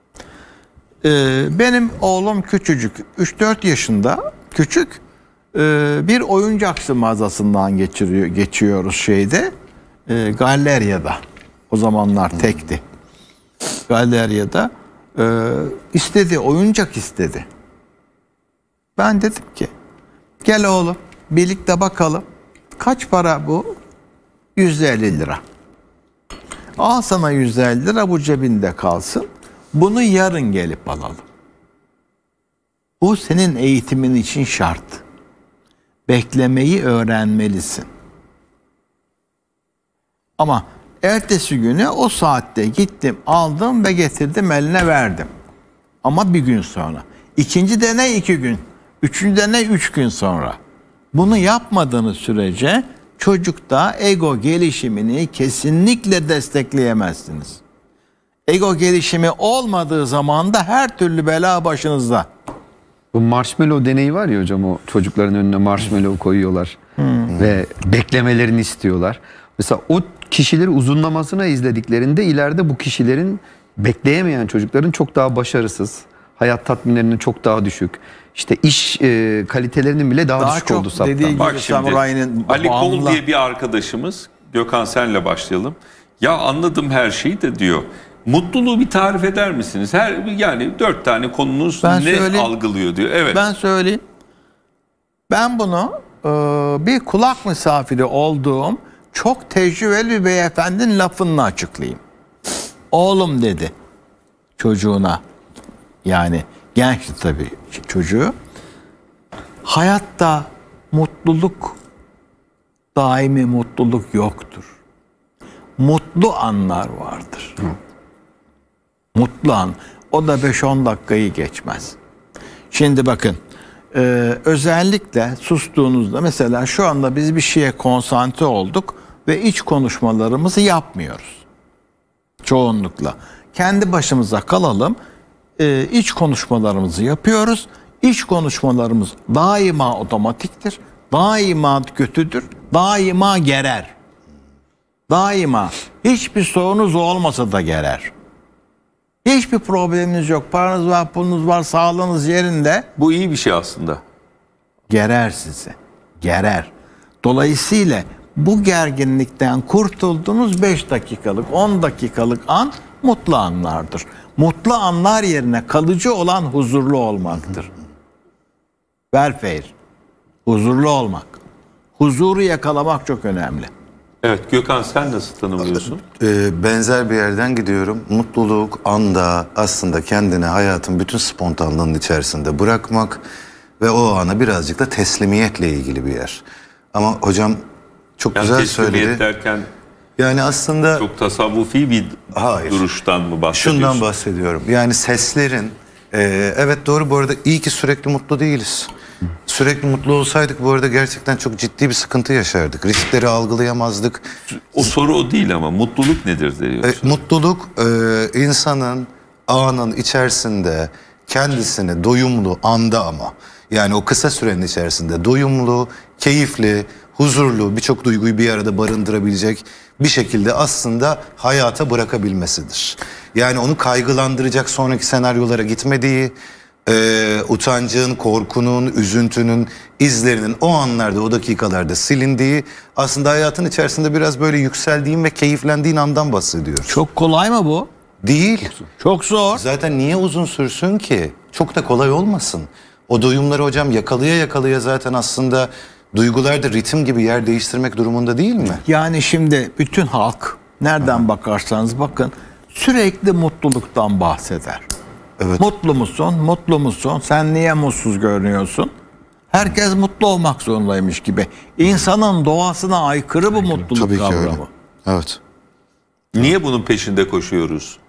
E, benim oğlum küçücük, üç dört yaşında, küçük, e, bir oyuncakçı mağazasından geçiriyor, geçiyoruz şeyde, e, Galerya'da. O zamanlar tekti. Galerya'da e, istedi, oyuncak istedi. Ben dedim ki, gel oğlum birlikte bakalım. Kaç para bu? yüz elli lira. Al sana yüz elli lira, bu cebinde kalsın. Bunu yarın gelip alalım. Bu senin eğitimin için şart. Beklemeyi öğrenmelisin. Ama ertesi güne o saatte gittim, aldım ve getirdim, eline verdim. Ama bir gün sonra. İkinci deney iki gün. Üçüncü deney üç gün sonra. Bunu yapmadığınız sürece çocukta ego gelişimini kesinlikle destekleyemezsiniz. Ego gelişimi olmadığı zaman da her türlü bela başınızda. Bu marshmallow deneyi var ya hocam, o çocukların önüne marshmallow koyuyorlar hmm. ve beklemelerini istiyorlar. Mesela o kişileri uzunlamasına izlediklerinde ileride bu kişilerin, bekleyemeyen çocukların çok daha başarısız, hayat tatminlerinin çok daha düşük, işte iş e, kalitelerinin bile daha, daha düşük olduğu saptandı. Bak şimdi Ali Kol diye bir arkadaşımız, Gökhan senle başlayalım. Ya anladım her şeyi de diyor. Mutluluğu bir tarif eder misiniz? Her yani dört tane konunuz ben ne söyleyeyim, algılıyor diyor. Evet. Ben söyleyeyim. Ben bunu e, bir kulak misafiri olduğum çok tecrübeli bir beyefendinin lafını açıklayayım. Oğlum dedi çocuğuna, yani gençti tabii çocuğu, hayatta mutluluk, daimi mutluluk yoktur. Mutlu anlar vardır. Hı. Mutlu an. O da beş on dakikayı geçmez. Şimdi bakın, e, özellikle sustuğunuzda, mesela şu anda biz bir şeye konsantre olduk ve iç konuşmalarımızı yapmıyoruz. Çoğunlukla. Kendi başımıza kalalım, e, iç konuşmalarımızı yapıyoruz. İç konuşmalarımız daima otomatiktir, daima kötüdür, daima gerer. Daima. Hiçbir sorunuz olmasa da gerer. Hiçbir probleminiz yok. Paranız var, pulunuz var, sağlığınız yerinde. Bu iyi bir şey aslında. Gerer sizi. Gerer. Dolayısıyla bu gerginlikten kurtulduğunuz beş dakikalık, on dakikalık an mutlu anlardır. Mutlu anlar yerine kalıcı olan huzurlu olmaktır. Welfare. Huzurlu olmak. Huzuru yakalamak çok önemli. Evet, Gökhan sen nasıl tanımlıyorsun? Ee, benzer bir yerden gidiyorum. Mutluluk anda aslında kendini hayatın bütün spontanlığının içerisinde bırakmak ve o ana birazcık da teslimiyetle ilgili bir yer. Ama hocam çok Yani güzel teslimiyet söyledi. derken Yani aslında çok tasavvufi bir Hayır. duruştan mı bahsediyorsun? şundan bahsediyorum. Yani seslerin e, evet doğru, bu arada iyi ki sürekli mutlu değiliz. Sürekli mutlu olsaydık bu arada gerçekten çok ciddi bir sıkıntı yaşardık. Riskleri algılayamazdık. O soru o değil ama mutluluk nedir diyorsun? E, mutluluk e, insanın anın içerisinde kendisini doyumlu anda ama yani o kısa sürenin içerisinde doyumlu, keyifli, huzurlu birçok duyguyu bir arada barındırabilecek bir şekilde aslında hayata bırakabilmesidir. Yani onu kaygılandıracak sonraki senaryolara gitmediği, e, utancın, korkunun, üzüntünün izlerinin o anlarda, o dakikalarda silindiği, aslında hayatın içerisinde biraz böyle yükseldiğin ve keyiflendiğin andan bahsediyoruz. Çok kolay mı bu? Değil. Çok zor. Zaten niye uzun sürsün ki? Çok da kolay olmasın. O doyumları hocam yakalaya yakalaya zaten aslında duygularda ritim gibi yer değiştirmek durumunda değil mi? Yani şimdi bütün halk nereden bakarsanız bakın sürekli mutluluktan bahseder. Evet. Mutlu musun? Mutlu musun? Sen niye mutsuz görünüyorsun? Herkes mutlu olmak zorundaymış gibi. İnsanın doğasına aykırı bu mutluluk Tabii ki kavramı. öyle. Evet. Niye bunun peşinde koşuyoruz?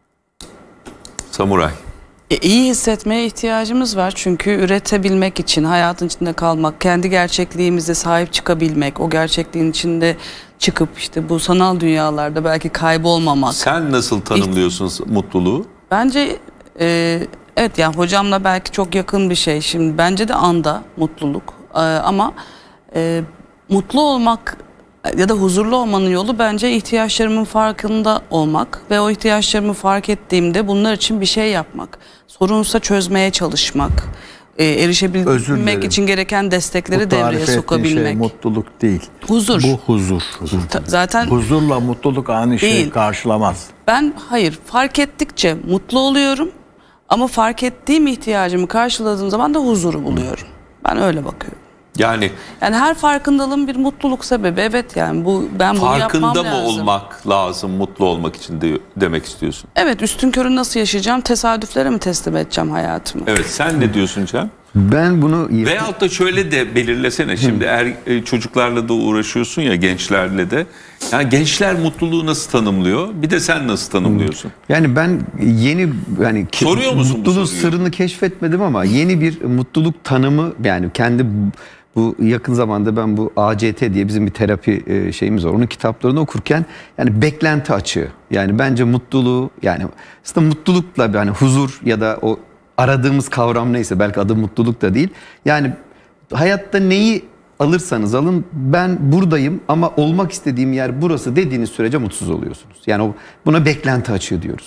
Samuray. E, iyi hissetmeye ihtiyacımız var çünkü üretebilmek için, hayatın içinde kalmak, kendi gerçekliğimize sahip çıkabilmek, o gerçekliğin içinde çıkıp işte bu sanal dünyalarda belki kaybolmamak. Sen nasıl tanımlıyorsun mutluluğu? Bence e, evet yani hocamla belki çok yakın bir şey. Şimdi bence de anda mutluluk E, ama e, mutlu olmak ya da huzurlu olmanın yolu bence ihtiyaçlarımın farkında olmak ve o ihtiyaçlarımı fark ettiğimde bunlar için bir şey yapmak. Sorunsa çözmeye çalışmak, e, Özür erişebilmek dilerim. için gereken destekleri Bu tarif devreye ettiğin sokabilmek. şey mutluluk değil. Huzur. Bu huzur. huzur. Ta- zaten Huzurla mutluluk aynı şeyi Değil. karşılamaz. ben hayır fark ettikçe mutlu oluyorum ama fark ettiğim ihtiyacımı karşıladığım zaman da huzuru buluyorum. Ben öyle bakıyorum. Yani Yani her farkındalığın bir mutluluk sebebi. Evet yani bu ben bunu yapmam farkında lazım. mı olmak lazım mutlu olmak için de, demek istiyorsun? Evet, üstün körü nasıl yaşayacağım? Tesadüflere mi teslim edeceğim hayatımı? Evet, sen ne diyorsun Cem? Ben bunu Veyahut da şöyle de belirlesene. Şimdi er, e, çocuklarla da uğraşıyorsun ya, gençlerle de. Yani gençler mutluluğu nasıl tanımlıyor? Bir de sen nasıl tanımlıyorsun? yani ben yeni yani ke- Soruyor musun bu mutluluğun soruyu? sırrını keşfetmedim ama yeni bir mutluluk tanımı, yani kendi bu yakın zamanda ben bu A C T diye bizim bir terapi e, şeyimiz var. Onun kitaplarını okurken yani beklenti açığı. Yani bence mutluluğu, yani aslında mutlulukla yani huzur ya da o aradığımız kavram neyse, belki adı mutluluk da değil. Yani hayatta neyi alırsanız alın, ben buradayım ama olmak istediğim yer burası dediğiniz sürece mutsuz oluyorsunuz. Yani o, buna beklenti açığı diyoruz.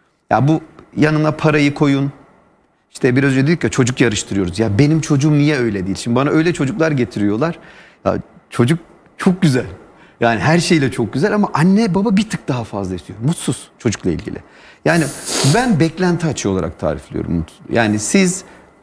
Ya bu yanına parayı koyun. İşte biraz önce dedik ya, çocuk yarıştırıyoruz. Ya benim çocuğum niye öyle değil? Şimdi bana öyle çocuklar getiriyorlar. Ya çocuk çok güzel. Yani her şeyle çok güzel ama anne baba bir tık daha fazla istiyor. Mutsuz çocukla ilgili. Yani ben beklenti açığı olarak tarifliyorum. Yani siz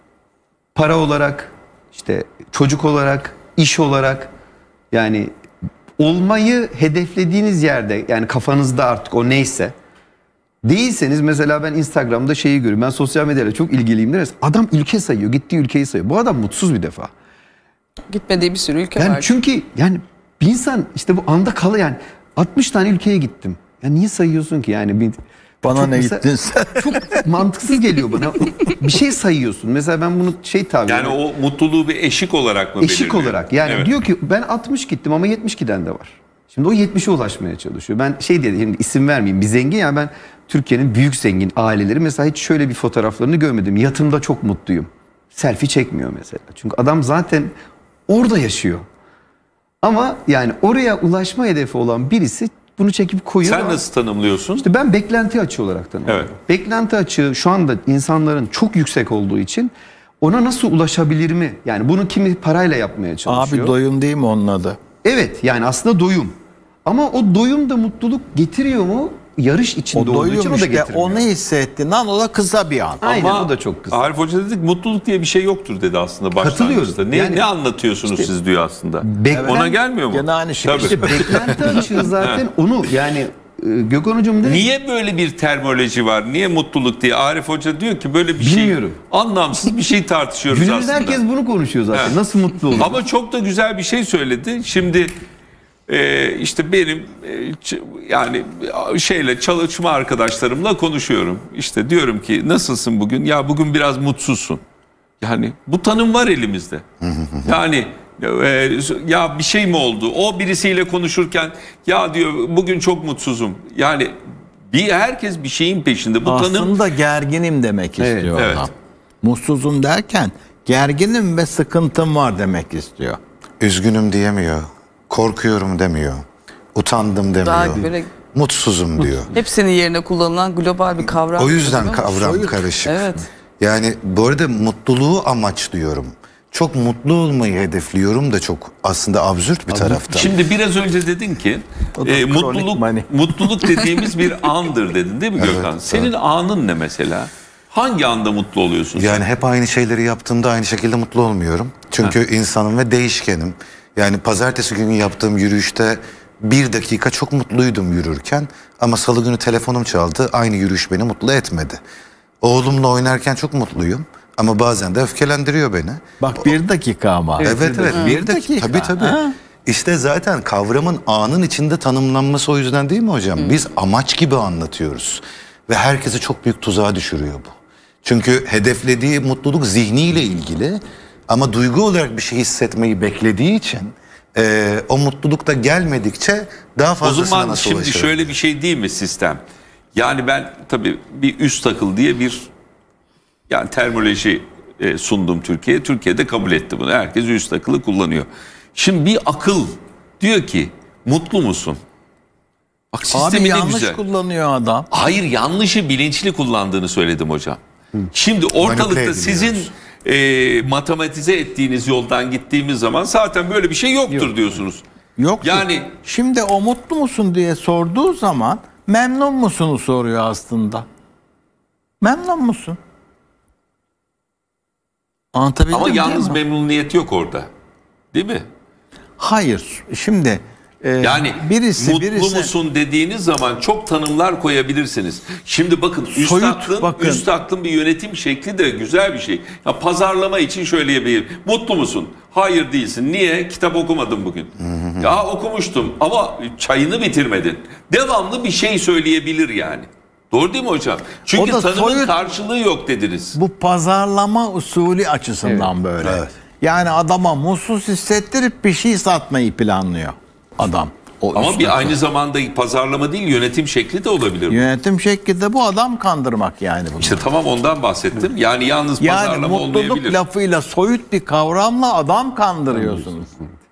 para olarak, işte çocuk olarak, iş olarak, yani olmayı hedeflediğiniz yerde, yani kafanızda artık o neyse değilseniz, mesela ben Instagram'da şeyi görüyorum. Ben sosyal medyayla çok ilgiliyimdir. Adam ülke sayıyor, gittiği ülkeyi sayıyor. Bu adam mutsuz bir defa. Gitmediği bir sürü ülke Yani var. çünkü yani bir insan işte bu anda kalı, yani altmış tane ülkeye gittim. Ya niye sayıyorsun ki yani? Bir, Bana çok ne mesela- gittin sen? Çok mantıksız geliyor bana. Bir şey sayıyorsun. Mesela ben bunu şey tabir Yani o mutluluğu bir eşik olarak mı eşik belirliyor? olarak. Yani Evet. diyor ki ben altmış gittim ama yetmiş giden de var. Şimdi o yetmişe ulaşmaya çalışıyor. Ben şey diye, şimdi isim vermeyeyim, bir zengin, ya ben Türkiye'nin büyük zengin aileleri mesela hiç şöyle bir fotoğraflarını görmedim. Yatımda çok mutluyum. Selfie çekmiyor mesela. Çünkü adam zaten orada yaşıyor. Ama yani oraya ulaşma hedefi olan birisi bunu çekip koyuyor. Sen nasıl tanımlıyorsun? İşte ben beklenti açığı olarak tanımlıyorum. Evet. Beklenti açığı şu anda insanların çok yüksek olduğu için ona nasıl ulaşabilir mi? Yani bunu kimi parayla yapmaya çalışıyor. Abi doyum değil mi onun adı? Evet, yani aslında doyum. Ama o doyum da mutluluk getiriyor mu? yarış içinde O olduğu için doyuyor o da işte. getirmiyor. O ne hissettiğinden o da kısa bir an. Aynen, Ama o da çok kısa. Arif Hoca dedik mutluluk diye bir şey yoktur dedi aslında başlangıçta. Katılıyorum. Ne, Yani- ne anlatıyorsunuz siz diyor aslında. Beklen- Ona gelmiyor mu? Gene aynı şey. Tabii. İşte beklenti açığı zaten onu yani e, Gökhan Hocam dedi. Niye böyle bir terminoloji var? Niye mutluluk diye? Arif Hoca diyor ki böyle bir Bilmiyorum. şey anlamsız bir şey tartışıyoruz Günümüzde aslında. herkes bunu konuşuyor zaten. Evet. Nasıl mutlu olur? Ama çok da güzel bir şey söyledi. Şimdi e, işte benim e, ç- yani şeyle çalışma arkadaşlarımla konuşuyorum. İşte diyorum ki nasılsın bugün? Ya bugün biraz mutsuzsun. Yani bu tanım var elimizde. Yani e, ya bir şey mi oldu? O birisiyle konuşurken ya diyor bugün çok mutsuzum. Yani bir herkes bir şeyin peşinde. Bu tanım Aslında gerginim demek Evet, istiyor evet. adam. Mutsuzum derken gerginim ve sıkıntım var demek istiyor. Üzgünüm diyemiyor. Korkuyorum demiyor. Utandım demiyor. Daha böyle Mutsuzum diyor. hepsinin yerine kullanılan global bir kavram. O yüzden Değil mi? kavram Soyut. karışık. Evet. Yani bu arada mutluluğu amaçlıyorum. Çok mutlu olmayı hedefliyorum da çok aslında absürt bir taraftan. Şimdi biraz önce dedin ki O da e, kronik mutluluk mani. mutluluk dediğimiz bir andır dedin değil mi Evet, Gökhan? Senin anın ne mesela? Hangi anda mutlu oluyorsun sen? Yani hep aynı şeyleri yaptığımda aynı şekilde mutlu olmuyorum. Çünkü insanım ve değişkenim. Yani pazartesi günü yaptığım yürüyüşte bir dakika çok mutluydum yürürken. Ama salı günü telefonum çaldı. Aynı yürüyüş beni mutlu etmedi. Oğlumla oynarken çok mutluyum. Ama bazen de öfkelendiriyor beni. Bak bir dakika ama. Evet evet bir Bir dakika. dakika. Tabii tabii. Ha. İşte zaten kavramın anın içinde tanımlanması o yüzden değil mi hocam? Biz amaç gibi anlatıyoruz. Ve herkesi çok büyük tuzağa düşürüyor bu. Çünkü hedeflediği mutluluk zihniyle ilgili. Ama duygu olarak bir şey hissetmeyi beklediği için e, o mutluluk da gelmedikçe daha O fazlasına zaman nasıl şimdi ulaşır? şöyle bir şey değil mi sistem? Yani ben tabii bir üst akıl diye bir yani terminoloji e, sundum Türkiye'ye. Türkiye'de kabul etti bunu. Herkes üst akıllı kullanıyor. Şimdi bir akıl diyor ki mutlu musun? Bak Abi sistemi ne yanlış güzel. kullanıyor adam. Hayır yanlışı bilinçli kullandığını söyledim hocam. Şimdi Manipüle ortalıkta ediliyoruz. sizin e, matematize ettiğiniz yoldan gittiğimiz zaman zaten böyle bir şey yoktur diyorsunuz. Yok. Yani- Şimdi o mutlu musun diye sorduğu zaman memnun musunu soruyor aslında. Memnun musun? Anlatabildim Ama değil yalnız mi? memnuniyet yok orada. Değil mi? Hayır. Şimdi e, Yani birisi mutlu birisi musun dediğiniz zaman çok tanımlar koyabilirsiniz. Şimdi bakın üst Soyut, aklın, bakın. üst aklın bir yönetim şekli de güzel bir şey. Ya pazarlama için şöyle yapayım. Mutlu musun? Hayır değilsin. Niye? Kitap okumadım bugün. Ya okumuştum ama çayını bitirmedin. Devamlı bir şey söyleyebilir yani. Doğru değil mi hocam? Çünkü O da tanımın soyut- karşılığı yok dediniz. bu pazarlama usulü açısından böyle. Evet. Yani adama mutsuz hissettirip bir şey satmayı planlıyor adam. O Ama üst bir akıl. aynı zamanda pazarlama değil yönetim şekli de olabilir. bu. Yönetim şekli de bu adam kandırmak yani. Bunu. İşte tamam ondan bahsettim. Yani yalnız Yani pazarlama mutluluk olmayabilir. lafıyla soyut bir kavramla adam kandırıyorsunuz.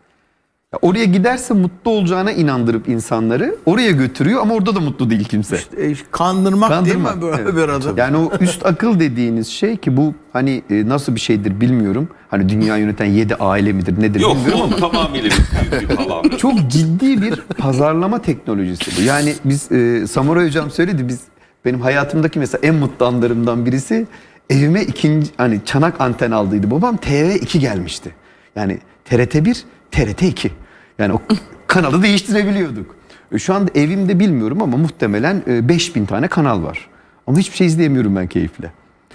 Ya oraya giderse mutlu olacağına inandırıp insanları oraya götürüyor ama orada da mutlu değil kimse. E, kandırmak, Kandırmak, değil mi böyle evet. bir adım? Yani o üst akıl dediğiniz şey ki bu hani e, nasıl bir şeydir bilmiyorum. Hani dünya yöneten yedi aile midir nedir Yok bilmiyorum ama o tamamıyla bir, büyük bir palavra. çok ciddi bir pazarlama teknolojisi bu. Yani biz e, Samuray hocam söyledi biz benim hayatımdaki mesela en mutlu anlarımdan birisi evime ikinci hani çanak anten aldıydı babam T V iki gelmişti. Yani T R T bir, T R T iki. Yani o kanalı değiştirebiliyorduk. E, Şu anda evimde bilmiyorum ama muhtemelen e, beş bin tane kanal var. Ama hiçbir şey izleyemiyorum ben keyifle.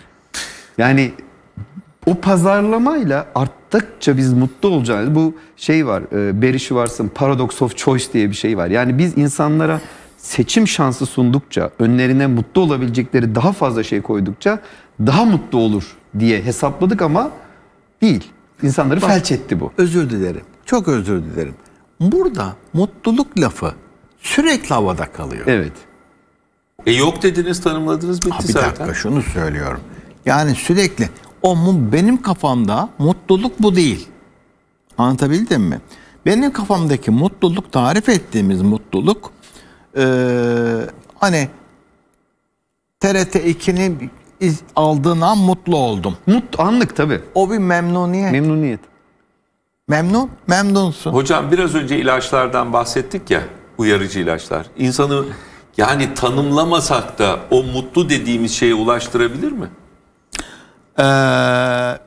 Yani o pazarlamayla arttıkça biz mutlu olacağız. Bu şey var, e, Barry Schwartz'ın Paradox of Choice diye bir şey var. Yani biz insanlara seçim şansı sundukça, önlerine mutlu olabilecekleri daha fazla şey koydukça daha mutlu olur diye hesapladık ama değil. İnsanları felç etti bu. Özür dilerim. Çok özür dilerim. Burada mutluluk lafı sürekli havada kalıyor. Evet. E yok dediniz tanımladınız bitti Ha, bir zaten. dakika şunu söylüyorum. Yani sürekli o mu benim kafamda mutluluk bu değil. Anlatabildim mi? Benim kafamdaki mutluluk, tarif ettiğimiz mutluluk eee, hani T R T ikinin iz- aldığın an mutlu oldum. Mut anlık tabii. O bir memnuniyet. Memnuniyet. Memnun, memnunsun. Hocam biraz önce ilaçlardan bahsettik ya uyarıcı ilaçlar. İnsanı Yani tanımlamasak da o mutlu dediğimiz şeye ulaştırabilir mi? Ee,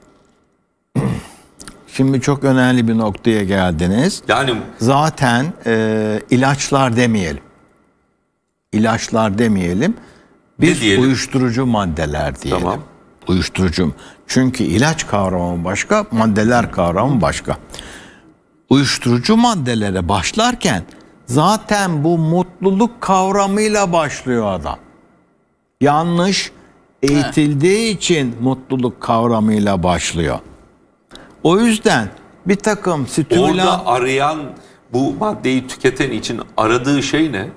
şimdi çok önemli bir noktaya geldiniz. Yani Zaten e, ilaçlar demeyelim. İlaçlar demeyelim. Biz diyelim? uyuşturucu maddeler diyelim. Tamam. Uyuşturucu. Çünkü ilaç kavramı başka, maddeler kavramı başka. Uyuşturucu maddelere başlarken zaten bu mutluluk kavramıyla başlıyor adam. Yanlış eğitildiği için mutluluk kavramıyla başlıyor. O yüzden bir takım stimülan... orada arayan, bu maddeyi tüketen için aradığı şey ne?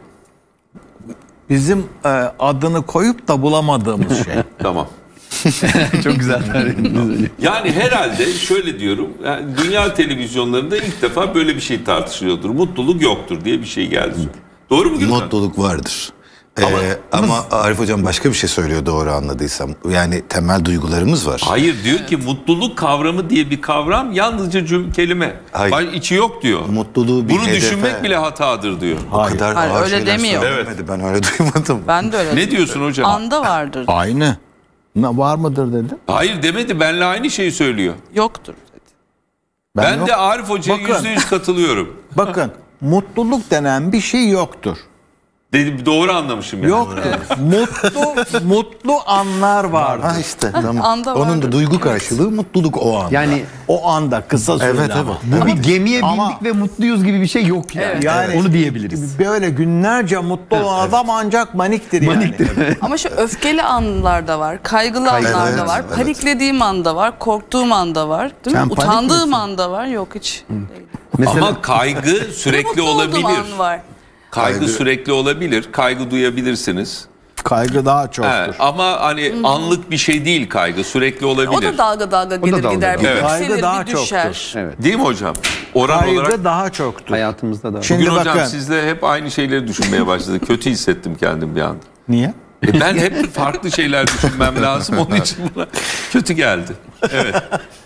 Bizim e, adını koyup da bulamadığımız şey. Tamam. Çok güzel. Yani herhalde şöyle diyorum, yani dünya televizyonlarında ilk defa böyle bir şey tartışılıyordur. Mutluluk yoktur diye bir şey geldi. Doğru mu Gürkan? Mutluluk vardır. Ee, ama, ama Arif Hocam başka bir şey söylüyor doğru anladıysam. Yani temel duygularımız var. Hayır, diyor ki mutluluk kavramı diye bir kavram yalnızca cüm kelime. Hayır. Baş- içi yok diyor. Mutluluğu bir Bunu hedefe- düşünmek bile hatadır diyor. O kadar Hayır, ağır öyle şeyler demiyor. söylemedi. Ben öyle duymadım. Ben de öyle. Ne diyorsun hocam? Anda vardır. Aynı. Ne var mıdır dedi. Hayır demedi, benle aynı şeyi söylüyor. Yoktur dedi. Ben, yok- de Arif Hoca'ya Bakın. yüzde yüz katılıyorum. Bakın mutluluk denen bir şey yoktur. Dedi, doğru anlamışım yani. Yoktur. mutlu mutlu anlar vardır. Ha işte tamam. anda Onun vardır. da duygu karşılığı mutluluk o an. Yani O anda kısa süreli Evet, ama. evet. bu bir gemiye bindik Ama- ve mutluyuz gibi bir şey yok yani. Evet. Yani Onu diyebiliriz. Böyle günlerce mutlu olan adam ancak maniktir yani. Maniktir. Ama şu öfkeli anlar da var, kaygılı Kaygı- anlar da Evet, var, evet. paniklediğim anda var, korktuğum anda var, değil Sen mi? panik Utandığım misin? anda var, yok hiç. Değil. Mesela Ama kaygı sürekli Mutlu olduğum olabilir. an var. Kaygı, Kaygı- sürekli olabilir. Kaygı duyabilirsiniz. Kaygı daha çoktur. Evet, ama hani anlık bir şey değil kaygı. Sürekli O olabilir. da dalga dalga gelir dalga gider, bir dalga. Evet. Kaygı yükselir, daha bir düşer. çoktur. evet, Değil mi hocam? Oran Kaygı olarak. daha çoktur. hayatımızda da. Şimdi Bugün hocam bakın. sizle hep aynı şeyleri düşünmeye başladık. Kötü hissettim kendim bir anda. Niye? E ben hep farklı şeyler düşünmem lazım. Onun için buna kötü geldi. Evet.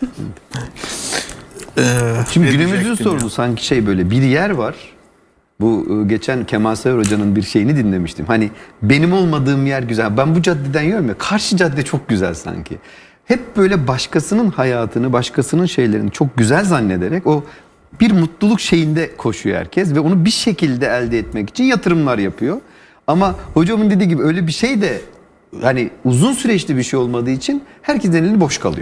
Şimdi günümüzün diyecektim sorunu sanki şey böyle bir yer var. Bu e, geçen Kemal Sayar Hoca'nın bir şeyini dinlemiştim. Hani benim olmadığım yer güzel. Ben bu caddeden yürüyorum ya. Karşı cadde çok güzel sanki. Hep böyle başkasının hayatını, başkasının şeylerini çok güzel zannederek o bir mutluluk şeyinde koşuyor herkes ve onu bir şekilde elde etmek için yatırımlar yapıyor. Ama hocamın dediği gibi öyle bir şey de hani uzun süreçli bir şey olmadığı için herkesin eli boş kalıyor.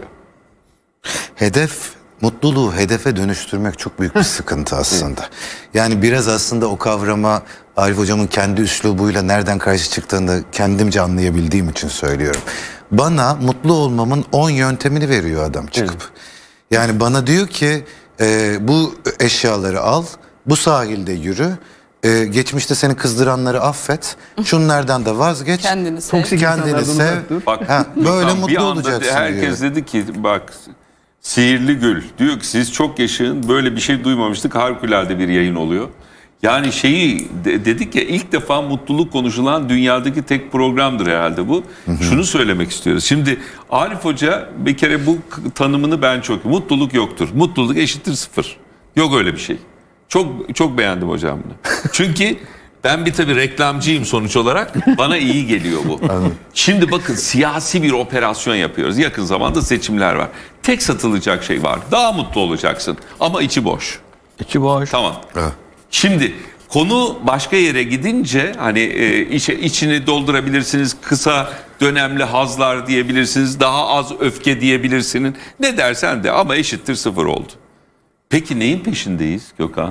Hedef, mutluluğu hedefe dönüştürmek çok büyük bir sıkıntı aslında. Yani biraz aslında o kavrama Arif Hocam'ın kendi üslubuyla nereden karşı çıktığını kendimce anlayabildiğim için söylüyorum. Bana mutlu olmamın on yöntemini veriyor adam çıkıp. Yani bana diyor ki e, bu eşyaları al, bu sahilde yürü, e, geçmişte seni kızdıranları affet, şunlardan da vazgeç, Kendini sev. Toksik kendini insanlardan sev. uzak dur. Bak, Ha, böyle tam bir mutlu anda olacaksın herkes diyor. dedi ki bak Sihirli Gül diyor ki siz çok yaşayın, böyle bir şey duymamıştık, harikulade bir yayın oluyor. Yani şeyi de, dedik ya, ilk defa mutluluk konuşulan dünyadaki tek programdır herhalde bu. Şunu söylemek istiyoruz. Şimdi Arif Hoca bir kere bu k- tanımını ben çok, mutluluk yoktur. Mutluluk eşittir sıfır. Yok öyle bir şey. Çok çok beğendim hocam bunu. Çünkü ben bir tabii reklamcıyım sonuç olarak. Bana iyi geliyor bu. Şimdi bakın, siyasi bir operasyon yapıyoruz. Yakın zamanda seçimler var. Tek satılacak şey var. Daha mutlu olacaksın ama içi boş. İçi boş. Tamam. Evet. Şimdi konu başka yere gidince hani e, içe, içini doldurabilirsiniz. Kısa dönemli hazlar diyebilirsiniz. Daha az öfke diyebilirsiniz. Ne dersen de, ama eşittir sıfır oldu. Peki neyin peşindeyiz Gökhan?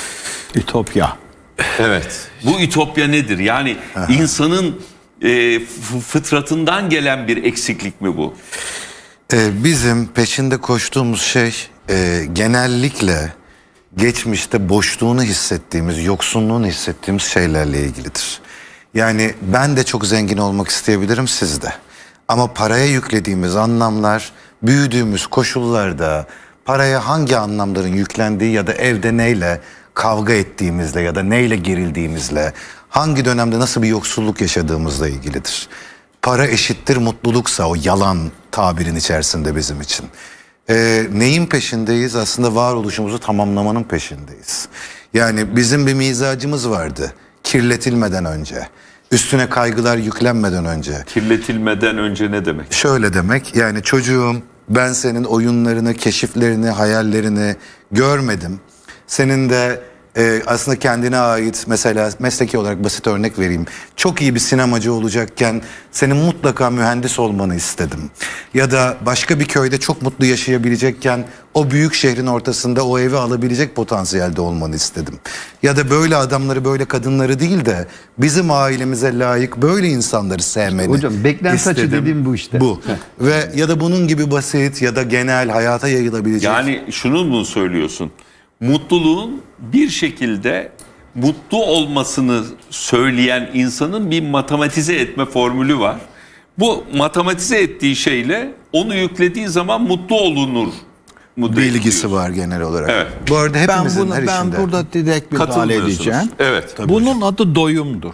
Ütopya. Evet. Bu ütopya nedir? Yani insanın e, f- fıtratından gelen bir eksiklik mi bu? Ee, bizim peşinde koştuğumuz şey e, genellikle geçmişte boşluğunu hissettiğimiz, yoksunluğunu hissettiğimiz şeylerle ilgilidir. Yani ben de çok zengin olmak isteyebilirim, siz de. Ama paraya yüklediğimiz anlamlar, büyüdüğümüz koşullarda paraya hangi anlamların yüklendiği ya da evde neyle kavga ettiğimizle ya da neyle gerildiğimizle, hangi dönemde nasıl bir yoksulluk yaşadığımızla ilgilidir. Para eşittir mutluluksa o yalan tabirin içerisinde bizim için. Ee, neyin peşindeyiz? Aslında varoluşumuzu tamamlamanın peşindeyiz. Yani bizim bir mizacımız vardı kirletilmeden önce. Üstüne kaygılar yüklenmeden önce. Kirletilmeden önce ne demek? Şöyle demek, yani çocuğum ben senin oyunlarını, keşiflerini, hayallerini görmedim. Senin de e, aslında kendine ait, mesela mesleki olarak basit örnek vereyim. Çok iyi bir sinemacı olacakken senin mutlaka mühendis olmanı istedim. Ya da başka bir köyde çok mutlu yaşayabilecekken o büyük şehrin ortasında o evi alabilecek potansiyelde olmanı istedim. Ya da böyle adamları, böyle kadınları değil de bizim ailemize layık böyle insanları sevmeni Hocam beklenti açı istedim. dediğim bu işte. Bu. Ve ya da bunun gibi basit ya da genel hayata yayılabilecek. Yani şunu mu söylüyorsun? Mutluluğun bir şekilde mutlu olmasını söyleyen insanın bir matematize etme formülü var. Bu matematize ettiği şeyle onu yüklediği zaman mutlu olunur mu bilgisi diyorsun? var genel olarak. Evet. Bu arada Ben, hepimizin bunu, her ben işinde. burada direkt müdahale Katılmıyorsunuz. edeceğim. Evet. Tabii Bunun hocam. adı doyumdur.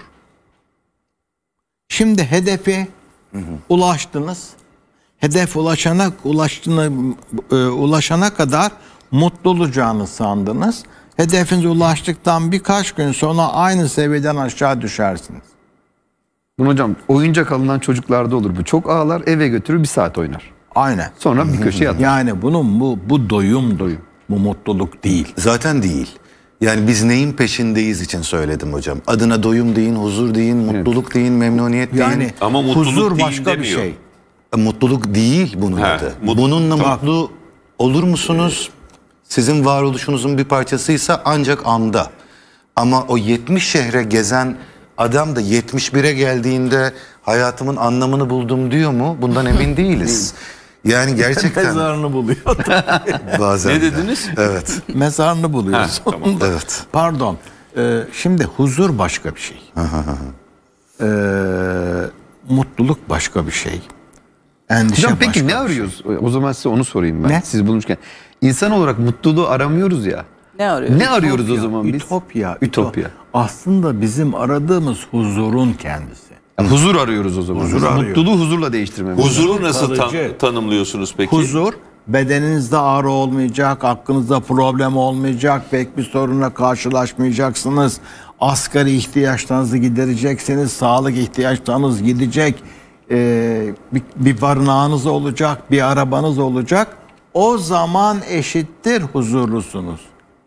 Şimdi hedefe ulaştınız. Hedef ulaşana ulaştığına e, ulaşana kadar mutlu olacağını sandınız. Hedefinize ulaştıktan birkaç gün sonra aynı seviyeden aşağı düşersiniz. Bunu hocam oyuncak alınan çocuklarda olur bu. Çok ağlar, eve götürür, bir saat oynar. Aynen. Sonra bir köşeye atar. Yani bunun bu bu doyum doyum. Bu mutluluk değil. Zaten değil. Yani biz neyin peşindeyiz için söyledim hocam. Adına doyum deyin, huzur deyin, mutluluk deyin, memnuniyet deyin. Yani Ama mutluluk huzur değil başka bir demiyor. şey. Mutluluk değil bunun He, adı. mut- Bununla Tamam. mutlu olur musunuz? Sizin varoluşunuzun bir parçasıysa ancak anda. Ama o yetmiş şehre gezen adam da yetmiş bire geldiğinde hayatımın anlamını buldum diyor mu? Bundan emin değiliz. Yani gerçekten Mezarını buluyor. bazen Ne de. dediniz? Evet. Mezarını buluyor. Ha, sonunda. Evet. Pardon. Ee, şimdi huzur başka bir şey. Ee, mutluluk başka bir şey. Endişe Hocam başka peki ne bir şey. arıyoruz? O zaman size onu sorayım ben. Ne? Siz bulmuşken. İnsan olarak mutluluğu aramıyoruz ya. Ne arıyoruz? Ne arıyoruz o Ütopya, zaman biz? Ütopya. Ütopya. Ütopya. Aslında bizim aradığımız huzurun kendisi. Yani huzur arıyoruz o zaman. Huzur Biz arıyoruz. Mutluluğu huzurla değiştirmemiz. Huzuru nasıl tan- kalıcı. tanımlıyorsunuz peki? Huzur, bedeninizde ağrı olmayacak, hakkınızda problem olmayacak, pek bir sorunla karşılaşmayacaksınız. Asgari ihtiyaçlarınızı gidereceksiniz, sağlık ihtiyaçlarınız gidecek, ee, bir, bir barınağınız olacak, bir arabanız olacak. O zaman eşittir huzurlusunuz.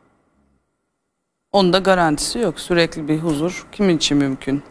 Onda garantisi yok. Sürekli bir huzur kimin için mümkün?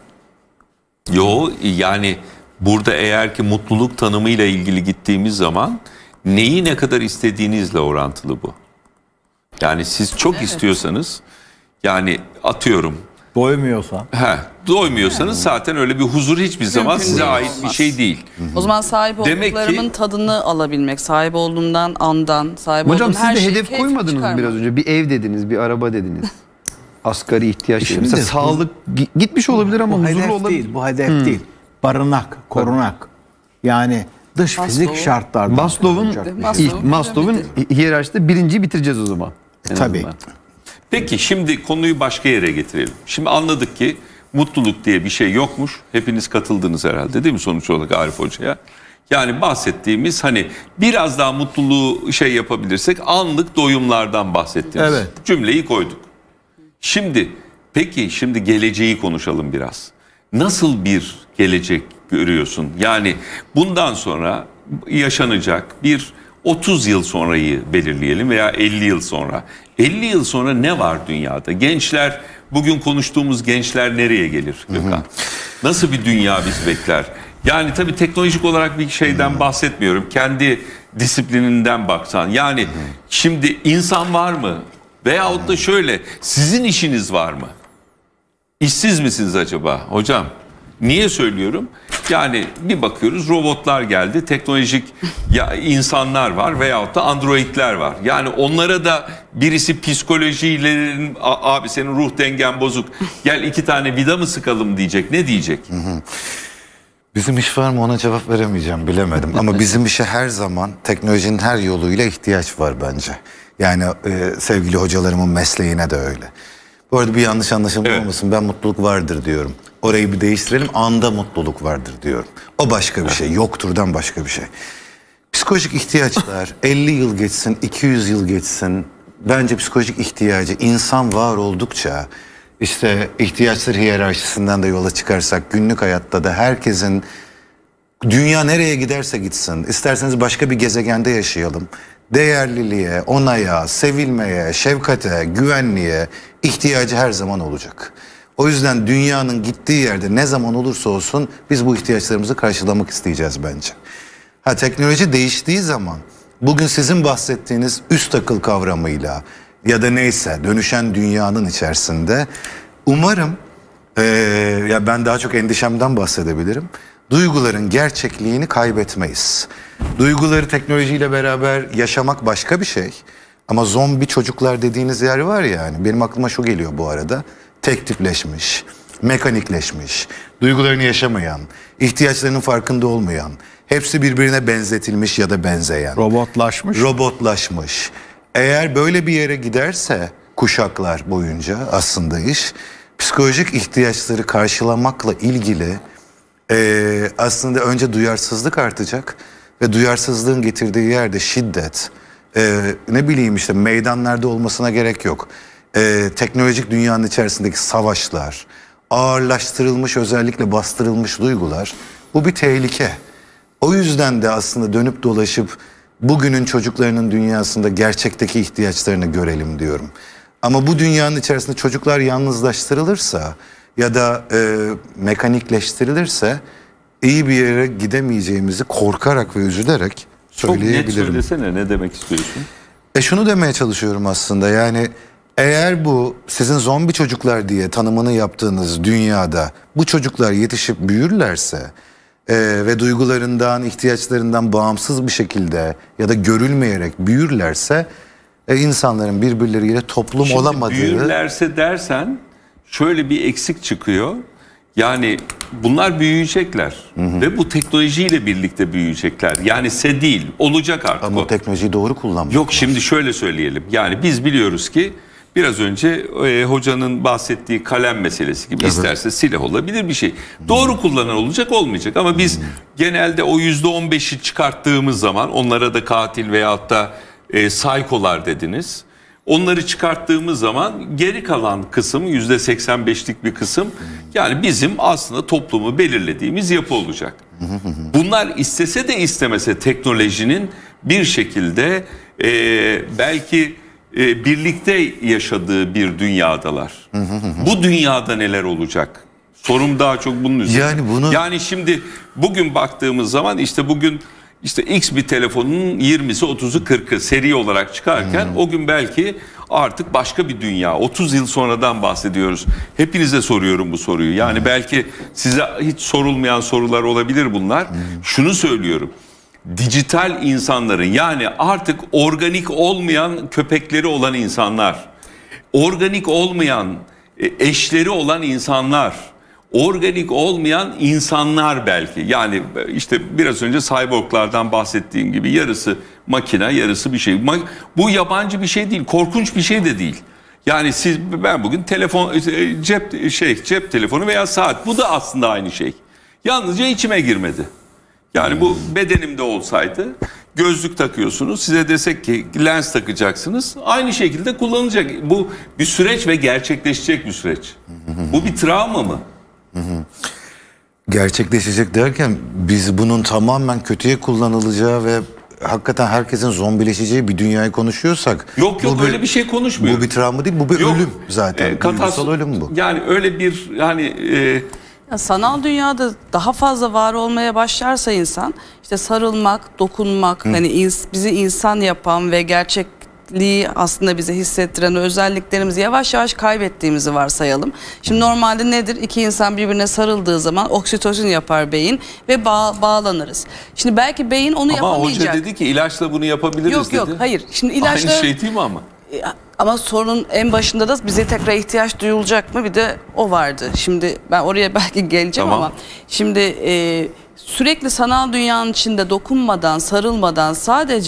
Yo, yani burada eğer ki mutluluk tanımıyla ilgili gittiğimiz zaman neyi ne kadar istediğinizle orantılı bu. Yani siz çok istiyorsanız, yani atıyorum, Doymuyorsan. he, doymuyorsanız zaten öyle bir huzur hiçbir zaman Mümkün size değil, ait bir olmaz. şey değil. O zaman sahip Demek ki- olduklarımın tadını alabilmek, sahip olduğumdan andan, sahip Hocam olduğum siz her de şeyi hedef keyif koymadınız mı çıkarmak. biraz önce? Bir ev dediniz, bir araba dediniz. Asgari ihtiyaç. Şimdi Mesela bu- sağlık gi- gitmiş olabilir ama Bu huzurlu hedef olabilir. değil, bu hedef değil. Barınak, korunak. Yani dış fizik Maslow. şartlardan Maslow'un korunacak bir şey. Maslow. ilk Maslow'un hiyerarşide birinciyi bitireceğiz o zaman. En Tabii. azından. Peki şimdi konuyu başka yere getirelim. Şimdi anladık ki mutluluk diye bir şey yokmuş. Hepiniz katıldınız herhalde değil mi sonuç olarak Arif Hoca'ya? Yani bahsettiğimiz, hani biraz daha mutluluğu şey yapabilirsek, anlık doyumlardan bahsettiğimiz Evet. cümleyi koyduk. Şimdi peki şimdi geleceği konuşalım biraz. Nasıl bir gelecek görüyorsun? Yani bundan sonra yaşanacak bir otuz yıl sonrayı belirleyelim veya elli yıl sonra. elli yıl sonra ne var dünyada? Gençler, bugün konuştuğumuz gençler nereye gelir Gökhan? Nasıl bir dünya bizi bekler? Yani tabii teknolojik olarak bir şeyden bahsetmiyorum. Kendi disiplininden baksan. Yani şimdi insan var mı? Veyahut da şöyle, sizin işiniz var mı? İşsiz misiniz acaba hocam? Niye söylüyorum? Yani bir bakıyoruz, robotlar geldi, teknolojik ya insanlar var veyahut da androidler var. Yani onlara da birisi psikolojilerin, abi senin ruh dengen bozuk, gel iki tane vida mı sıkalım diyecek, ne diyecek? Bizim iş var mı ona cevap veremeyeceğim, bilemedim. Ama bizim işe her zaman teknolojinin her yoluyla ihtiyaç var bence. Yani e, sevgili hocalarımın mesleğine de öyle. Bu arada bir yanlış anlaşılma Evet. olmasın, ben mutluluk vardır diyorum. Orayı bir değiştirelim, anda mutluluk vardır diyorum. O başka bir şey, yokturdan başka bir şey. Psikolojik ihtiyaçlar elli yıl geçsin, iki yüz yıl geçsin. Bence psikolojik ihtiyacı insan var oldukça işte ihtiyaçlar hiyerarşisinden de yola çıkarsak günlük hayatta da herkesin dünya nereye giderse gitsin, isterseniz başka bir gezegende yaşayalım, değerliliğe, onaya, sevilmeye, şefkate, güvenliğe ihtiyacı her zaman olacak. O yüzden dünyanın gittiği yerde ne zaman olursa olsun biz bu ihtiyaçlarımızı karşılamak isteyeceğiz bence. Ha, teknoloji değiştiği zaman bugün sizin bahsettiğiniz üst akıl kavramıyla ya da neyse dönüşen dünyanın içerisinde umarım ee, ya ben daha çok endişemden bahsedebilirim. Duyguların gerçekliğini kaybetmeyiz. Duyguları teknolojiyle beraber yaşamak başka bir şey. Ama zombi çocuklar dediğiniz yer var ya, yani benim aklıma şu geliyor bu arada. Tek tipleşmiş, mekanikleşmiş, duygularını yaşamayan, ihtiyaçlarının farkında olmayan, hepsi birbirine benzetilmiş ya da benzeyen. Robotlaşmış. Robotlaşmış. Eğer böyle bir yere giderse kuşaklar boyunca aslında iş, psikolojik ihtiyaçları karşılamakla ilgili e, aslında önce duyarsızlık artacak ve duyarsızlığın getirdiği yerde şiddet, e, ne bileyim işte meydanlarda olmasına gerek yok. E, teknolojik dünyanın içerisindeki savaşlar, ağırlaştırılmış, özellikle bastırılmış duygular, bu bir tehlike. O yüzden de aslında dönüp dolaşıp bugünün çocuklarının dünyasında gerçekteki ihtiyaçlarını görelim diyorum. Ama bu dünyanın içerisinde çocuklar yalnızlaştırılırsa ya da e, mekanikleştirilirse iyi bir yere gidemeyeceğimizi korkarak ve üzülerek söyleyebilirim. Çok net söylesene, ne demek istiyorsun? E şunu demeye çalışıyorum aslında, yani eğer bu sizin zombi çocuklar diye tanımını yaptığınız dünyada bu çocuklar yetişip büyürlerse e, ve duygularından, ihtiyaçlarından bağımsız bir şekilde ya da görülmeyerek büyürlerse e, insanların birbirleriyle toplum Şimdi olamadığı... büyürlerse dersen şöyle bir eksik çıkıyor. Yani bunlar büyüyecekler, hı hı, ve bu teknolojiyle birlikte büyüyecekler. Yani se değil, olacak artık. Ama o teknolojiyi doğru kullanmak. Yok, şimdi şöyle söyleyelim. Yani biz biliyoruz ki biraz önce e, hocanın bahsettiği kalem meselesi gibi, evet, isterse silah olabilir bir şey. Doğru hmm. kullanan olacak, olmayacak. Ama biz hmm. genelde o yüzde on beşi çıkarttığımız zaman, onlara da katil veyahut da e, saykolar dediniz. Onları çıkarttığımız zaman geri kalan kısım, yüzde seksen beşlik bir kısım, yani bizim aslında toplumu belirlediğimiz yapı olacak. Bunlar istese de istemese teknolojinin bir şekilde e, belki e, birlikte yaşadığı bir dünyadalar. Bu dünyada neler olacak? Sorum daha çok bunun üzerine. Yani bunu... Yani şimdi bugün baktığımız zaman işte bugün İşte X bir telefonun yirmisi, otuzu, kırkı seri olarak çıkarken hmm. o gün belki artık başka bir dünya. otuz yıl sonradan bahsediyoruz. Hepinize soruyorum bu soruyu. Yani hmm. belki size hiç sorulmayan sorular olabilir bunlar. Hmm. Şunu söylüyorum. Dijital insanların, yani artık organik olmayan köpekleri olan insanlar, organik olmayan eşleri olan insanlar, organik olmayan insanlar belki, yani işte biraz önce cyborglardan bahsettiğim gibi yarısı makine, yarısı bir şey. Bu yabancı bir şey değil, korkunç bir şey de değil. Yani siz, ben bugün telefon, cep şey cep telefonu veya saat, bu da aslında aynı şey. Yalnızca içime girmedi. Yani bu bedenimde olsaydı, gözlük takıyorsunuz, size desek ki lens takacaksınız, aynı şekilde kullanılacak. Bu bir süreç ve gerçekleşecek bir süreç. Bu bir travma mı? Hı hı. Gerçekleşecek derken biz bunun tamamen kötüye kullanılacağı ve hakikaten herkesin zombileşeceği bir dünyayı konuşuyorsak, yok yok öyle bir, bir şey konuşmuyorum. Bu bir travma değil, bu bir yok, ölüm zaten. E, Duygusal ölüm bu. Yani öyle bir yani e, ya sanal dünyada daha fazla var olmaya başlarsa insan, işte sarılmak, dokunmak, Hı. hani ins, bizi insan yapan ve gerçek aslında bize hissettiren özelliklerimizi yavaş yavaş kaybettiğimizi varsayalım. Şimdi normalde nedir? İki insan birbirine sarıldığı zaman oksitosin yapar beyin ve bağ, bağlanırız. Şimdi belki beyin onu ama yapamayacak. Ama hoca dedi ki ilaçla bunu yapabiliriz yok, dedi. Yok yok hayır. Şimdi ilaçla... Aynı şey değil mi ama? Ama sorunun en başında da bize tekrar ihtiyaç duyulacak mı? Bir de o vardı. Şimdi ben oraya belki geleceğim, tamam, ama şimdi e, sürekli sanal dünyanın içinde dokunmadan, sarılmadan sadece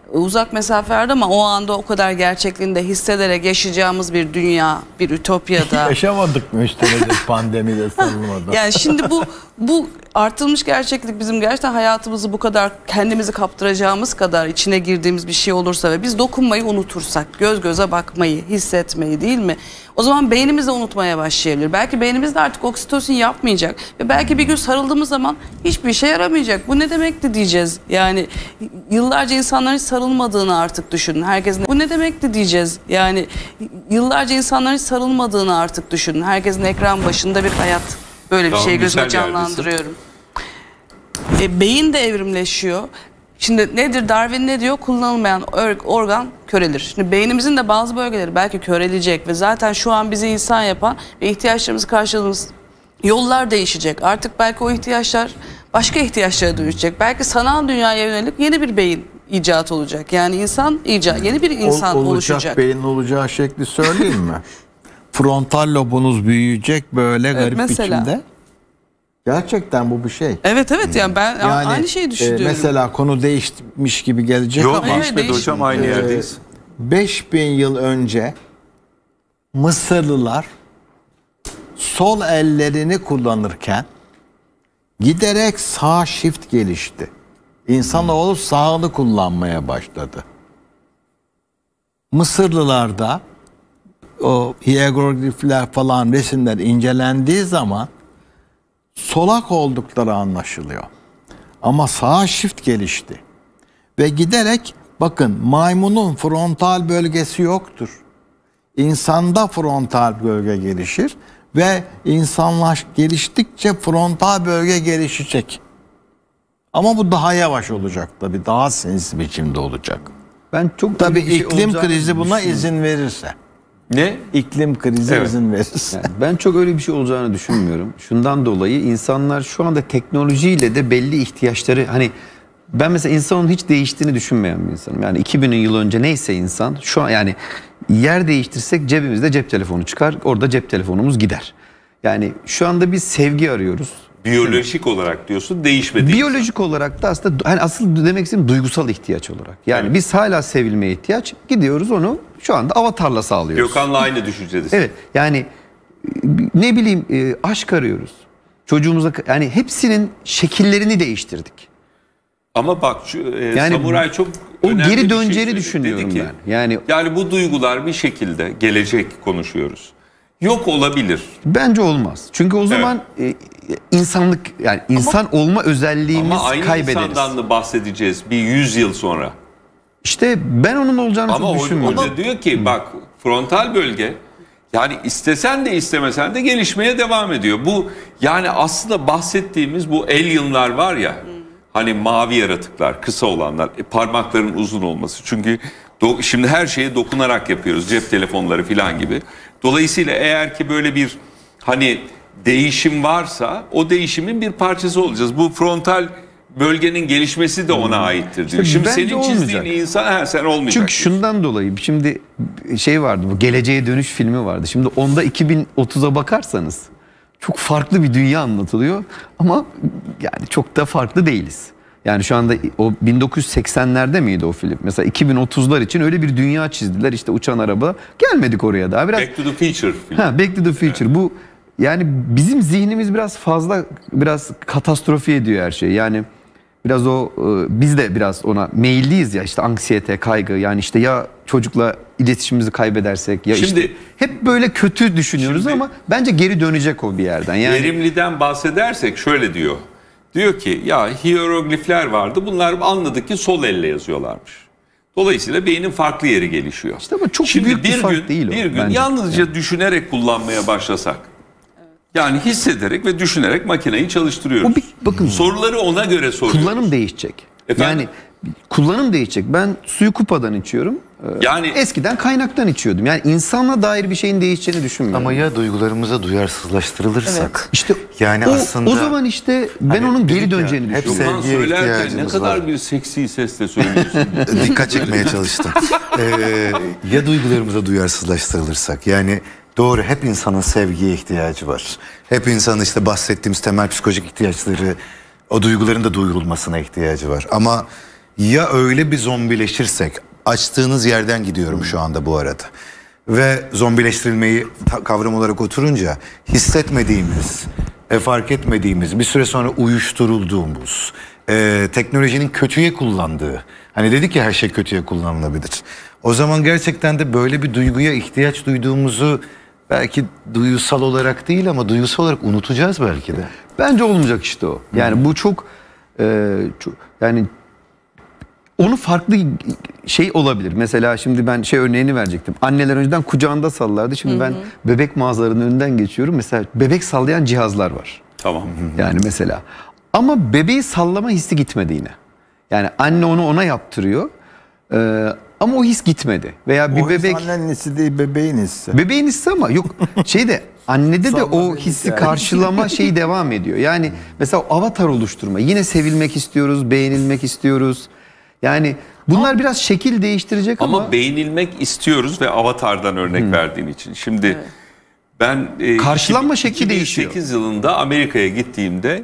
uzak mesafelerde ama o anda o kadar gerçekliğinde hissederek yaşayacağımız bir dünya, bir ütopyada. Yaşamadık mı üstelik pandemide sarılmadan? Yani şimdi bu bu artılmış gerçeklik bizim gerçekten hayatımızı bu kadar kendimizi kaptıracağımız kadar içine girdiğimiz bir şey olursa ve biz dokunmayı unutursak, göz göze bakmayı, hissetmeyi, değil mi? O zaman beynimiz de unutmaya başlayabilir. Belki beynimiz de artık oksitosin yapmayacak ve belki bir gün sarıldığımız zaman hiçbir işe yaramayacak. Bu ne demekti diyeceğiz. Yani yıllarca insanların hiç sarılmadığını artık düşünün. Herkesin bu ne demekti diyeceğiz. Yani yıllarca insanların hiç sarılmadığını artık düşünün. Herkesin ekran başında bir hayat. Böyle bir Tamam, şey gözüme güzel canlandırıyorum. E, beyin de evrimleşiyor. Şimdi nedir? Darwin ne diyor? Kullanılmayan organ körelir. Şimdi beynimizin de bazı bölgeleri belki körelecek ve zaten şu an bizi insan yapan ve ihtiyaçlarımızı karşıladığımız yollar değişecek. Artık belki o ihtiyaçlar başka ihtiyaçlara dönüşecek. Belki sanal dünyaya yönelik yeni bir beyin icat olacak. Yani insan icat, yeni bir insan Ol, olacak oluşacak. beyin olacağı şekli söyleyeyim mi? Frontal lobunuz büyüyecek böyle Evet, garip mesela. biçimde. Gerçekten bu bir şey. Evet evet yani ben Yani, aynı şeyi e, düşünüyorum. mesela konu değişmiş gibi gelecek Yok ama Hayır, değişmedi değişmedi. hocam, aynı e, yerdeyiz. beş bin yıl önce Mısırlılar sol ellerini kullanırken giderek sağ shift gelişti. İnsanoğlu sağını kullanmaya başladı. Mısırlılarda o hieroglifler falan resimler incelendiği zaman solak oldukları anlaşılıyor. Ama sağ shift gelişti. Ve giderek bakın maymunun frontal bölgesi yoktur. İnsanda frontal bölge gelişir ve insanlaş geliştikçe frontal bölge gelişecek. Ama bu daha yavaş olacak tabii. Daha sensitif biçimde olacak. Ben çok Tabii öyle bir şey iklim olacağını krizi buna düşünmüyorum. izin verirse. Ne? İklim krizi Evet. izin verirse. Yani ben çok öyle bir şey olacağını düşünmüyorum. Şundan dolayı insanlar şu anda teknolojiyle de belli ihtiyaçları, hani ben mesela insanın hiç değiştiğini düşünmeyen bir insanım. Yani iki bin yıl önce neyse insan şu an, yani yer değiştirsek cebimizde cep telefonu çıkar, orada cep telefonumuz gider. Yani şu anda biz sevgi arıyoruz. Biyolojik olarak diyorsun, değişmedi. Biyolojik olarak da aslında hani asıl demek istediğim duygusal ihtiyaç olarak. Yani Evet. biz hala sevilmeye ihtiyaç, gidiyoruz onu şu anda avatarla sağlıyoruz. Gökhan'la aynı düşüncedesin. Evet, yani ne bileyim e, aşk arıyoruz. Çocuğumuza, yani hepsinin şekillerini değiştirdik. Ama bak şu, e, Yani Samuray çok o önemli geri bir şey döneceğini söyledi. düşünüyorum Dedi ki, ben. Yani yani bu duygular bir şekilde, gelecek konuşuyoruz, yok olabilir. bence olmaz. Çünkü o zaman e, insanlık, yani insan olma özelliğimiz Ama aynı kaybederiz. insandan da bahsedeceğiz bir yüz yıl sonra. İşte ben onun olacağını Ama çok o- düşünmüyorum. hoca diyor ki bak, frontal bölge yani istesen de istemesen de gelişmeye devam ediyor. Bu yani aslında bahsettiğimiz bu alienlar var ya, hani mavi yaratıklar, kısa olanlar, e, parmakların uzun olması. Çünkü do- şimdi her şeye dokunarak yapıyoruz, cep telefonları falan gibi. Dolayısıyla eğer ki böyle bir hani değişim varsa o değişimin bir parçası olacağız. Bu frontal bölgenin gelişmesi de ona aittir diyor. İşte Şimdi bence senin çizdiğin olmayacak. insan ha, sen olmayacak. Çünkü şundan dolayı şimdi şey vardı, bu Geleceğe Dönüş filmi vardı. Şimdi onda iki bin otuza bakarsanız çok farklı bir dünya anlatılıyor ama yani çok da farklı değiliz. Yani şu anda o bin dokuz yüz seksenlerde miydi o film? Mesela iki bin otuzlar için öyle bir dünya çizdiler, işte uçan araba. Gelmedik oraya daha. Biraz Back to the Future filmi. Ha, Back to the Future. Bu yani bizim zihnimiz biraz fazla, biraz katastrofi ediyor her şeyi. Yani biraz o e, biz de biraz ona meyilliyiz ya, işte anksiyete, kaygı, yani işte ya çocukla iletişimimizi kaybedersek ya Şimdi- işte hep böyle kötü düşünüyoruz Şimdi- ama bence geri dönecek o bir yerden. Yani Verimliden bahsedersek şöyle diyor. Diyor ki ya hieroglifler vardı. Bunlar anladık ki sol elle yazıyorlarmış. Dolayısıyla beynin farklı yeri gelişiyor. İşte ama çok Şimdi büyük bir bir fark gün, değil o bir gün bence. yalnızca düşünerek kullanmaya başlasak. Yani hissederek ve düşünerek makineyi çalıştırıyoruz. O bir- bakın- Soruları ona göre soruyoruz. kullanım değişecek. Efendim? Yani kullanım değişecek. Ben suyu kupadan içiyorum. Ee, Yani- eskiden kaynaktan içiyordum. Yani insanla dair bir şeyin değişeceğini düşünmüyorum. Ama ya duygularımıza duyarsızlaştırılırsak. İşte yani o, aslında o zaman işte ben Hani onun geri dedik ya, döneceğini hep düşünüyorum. Gökhan sevgiye söylerken ne ihtiyacımız kadar var. bir seksi sesle söylüyorsun. dikkat çekmeye çalıştım. Ee, ya duygularımıza duyarsızlaştırılırsak, yani doğru, hep insanın sevgiye ihtiyacı var. Hep insanın işte bahsettiğimiz temel psikolojik ihtiyaçları, o duyguların da duyurulmasına ihtiyacı var. Ama Ya öyle bir zombileşirsek, açtığınız yerden gidiyorum şu anda bu arada. Ve zombileştirilmeyi kavram olarak oturunca hissetmediğimiz, e, fark etmediğimiz, bir süre sonra uyuşturulduğumuz, e, teknolojinin kötüye kullandığı, hani dedik ya her şey kötüye kullanılabilir. O zaman gerçekten de böyle bir duyguya ihtiyaç duyduğumuzu belki duygusal olarak değil ama duygusal olarak unutacağız belki de. Bence olmayacak işte o. Yani Hı-hı. bu çok, e, çok yani onu farklı şey olabilir. Mesela şimdi ben şey örneğini verecektim. Anneler önceden kucağında sallardı. Şimdi Hı-hı. ben bebek mağazalarının önünden geçiyorum. Mesela bebek sallayan cihazlar var. Tamam. Yani mesela. Ama bebeği sallama hissi gitmedi yine. Yani anne onu ona yaptırıyor. Ee, ama o his gitmedi. Veya bir o bebek... O annenin hissi değil, bebeğin hissi. Bebeğin hissi ama yok şeyde annede de o hissi yani. Karşılama şeyi devam ediyor. Yani mesela avatar oluşturma. Yine sevilmek istiyoruz, beğenilmek istiyoruz. Yani bunlar ama, biraz şekil değiştirecek ama... Ama beğenilmek istiyoruz ve avatardan örnek hmm. verdiğin için. Şimdi evet. ben... E, karşılanma şekli değişiyor. iki bin sekiz yılında Amerika'ya gittiğimde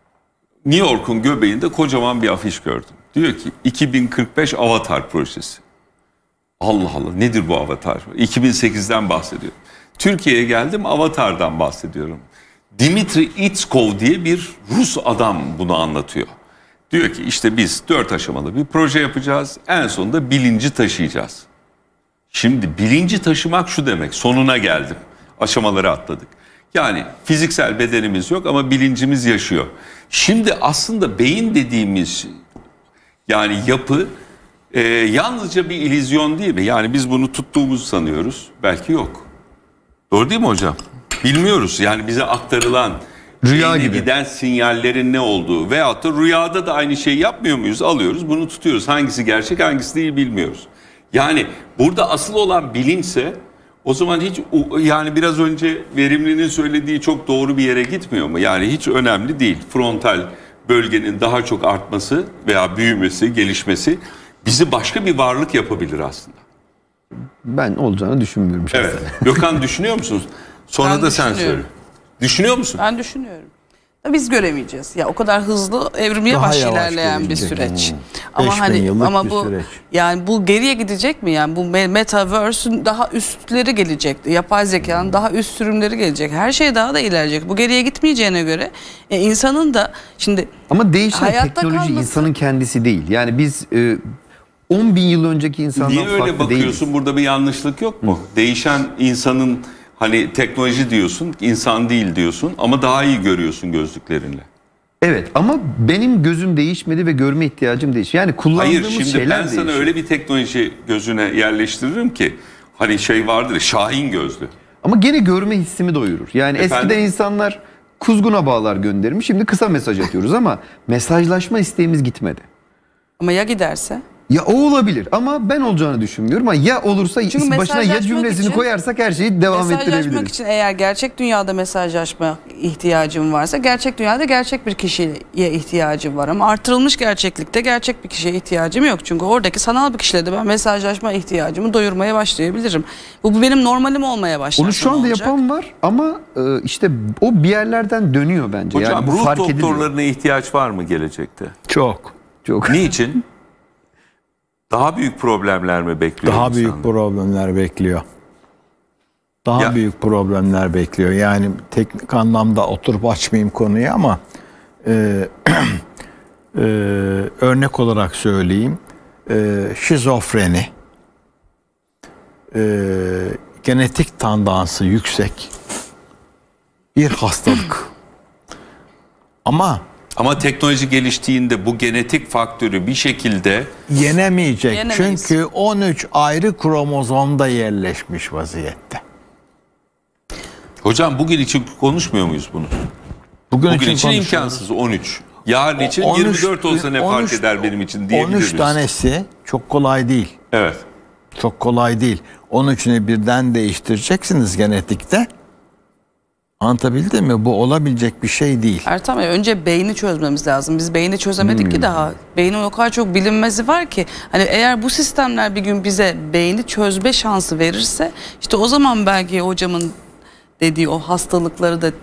New York'un göbeğinde kocaman bir afiş gördüm. Diyor ki iki bin kırk beş Avatar projesi. Allah Allah, nedir bu Avatar? iki bin sekizden bahsediyorum. Türkiye'ye geldim, Avatar'dan bahsediyorum. Dimitri Itskov diye bir Rus adam bunu anlatıyor. Diyor ki işte biz dört aşamalı bir proje yapacağız. En sonunda bilinci taşıyacağız. Şimdi bilinci taşımak şu demek. Sonuna geldim. Aşamaları atladık. Yani fiziksel bedenimiz yok ama bilincimiz yaşıyor. Şimdi aslında beyin dediğimiz yani yapı e, yalnızca bir illüzyon değil mi? Yani biz bunu tuttuğumuzu sanıyoruz. Belki yok. Doğru değil mi hocam? Bilmiyoruz. Yani bize aktarılan rüya gibi giden sinyallerin ne olduğu veyahut da rüyada da aynı şeyi yapmıyor muyuz? Alıyoruz, bunu tutuyoruz. Hangisi gerçek, hangisi değil bilmiyoruz. Yani burada asıl olan bilinçse o zaman hiç yani biraz önce verimlinin söylediği çok doğru bir yere gitmiyor mu? Yani hiç önemli değil. Frontal bölgenin daha çok artması veya büyümesi, gelişmesi bizi başka bir varlık yapabilir aslında. Ben olacağını düşünmüyorum şahsen. Evet. Gökhan düşünüyor musunuz? Sonra ben da sen söyle. Düşünüyor musun? Ben düşünüyorum. Biz göremeyeceğiz. Ya o kadar hızlı evrim yavaş ilerleyen bir süreç. Hmm. Ama hani ama bu süreç. Yani bu geriye gidecek mi yani? Bu metaverse'ün daha üstleri gelecek. Yapay zekanın hmm. daha üst sürümleri gelecek. Her şey daha da ilerleyecek. Bu geriye gitmeyeceğine göre e, insanın da şimdi ama değişen teknoloji kalması... insanın kendisi değil. Yani biz e, on bin yıl önceki insandan farklı değiliz. Niye öyle bakıyorsun? Değiliz. Burada bir yanlışlık yok mu? Hmm. Değişen insanın hani teknoloji diyorsun, insan değil diyorsun ama daha iyi görüyorsun gözlüklerinle. Evet ama benim gözüm değişmedi ve görme ihtiyacım değişti. Yani kullandığımız şeyler değişiyor. Hayır şimdi ben sana öyle bir teknoloji gözüne yerleştiririm ki hani şey vardır ya, Şahin gözlü. Ama gene görme hissimi doyurur. Yani Efendim? Eskiden insanlar kuzguna bağlar göndermiş, şimdi kısa mesaj atıyoruz ama mesajlaşma isteğimiz gitmedi. Ama ya giderse? Ya o olabilir ama ben olacağını düşünmüyorum. Ama ya olursa Çünkü başına ya cümlesini için, koyarsak her şeyi devam ettirebiliriz. Mesajlaşmak için eğer gerçek dünyada mesajlaşma ihtiyacım varsa gerçek dünyada gerçek bir kişiye ihtiyacım var. Ama artırılmış gerçeklikte gerçek bir kişiye ihtiyacım yok. Çünkü oradaki sanal bir kişiyle de ben mesajlaşma ihtiyacımı doyurmaya başlayabilirim. Bu, bu benim normalim olmaya başlar. Onu şu anda olacak. Yapan var ama e, işte o bir yerlerden dönüyor bence. Hocam yani bu ruh fark doktorlarına ediliyor. ihtiyaç var mı gelecekte? Çok. Çok. Niçin? Daha büyük problemler mi bekliyor? Daha insanlar? büyük problemler bekliyor. Daha ya. büyük problemler bekliyor. Yani teknik anlamda oturup açmayayım konuyu ama e, e, örnek olarak söyleyeyim. E, şizofreni, e, genetik tandansı yüksek bir hastalık. ama Ama teknoloji geliştiğinde bu genetik faktörü bir şekilde yenemeyecek. Yenemeyiz. Çünkü on üç ayrı kromozomda yerleşmiş vaziyette. Hocam bugün için konuşmuyor muyuz bunu? Bugün, bugün için, için imkansız on üç. Yarın için on üç, yirmi dört olsa ne on üç, fark eder benim için diyebiliriz. on üç tanesi çok kolay değil. Evet. Çok kolay değil. on üçünü birden değiştireceksiniz genetikte. Anlatabildim mi? Bu olabilecek bir şey değil. Ertan Bey, önce beyni çözmemiz lazım. Biz beyni çözemedik hmm. ki daha. Beynin o kadar çok bilinmezi var ki. Hani eğer bu sistemler bir gün bize beyni çözme şansı verirse işte o zaman belki hocamın dediği o hastalıkları da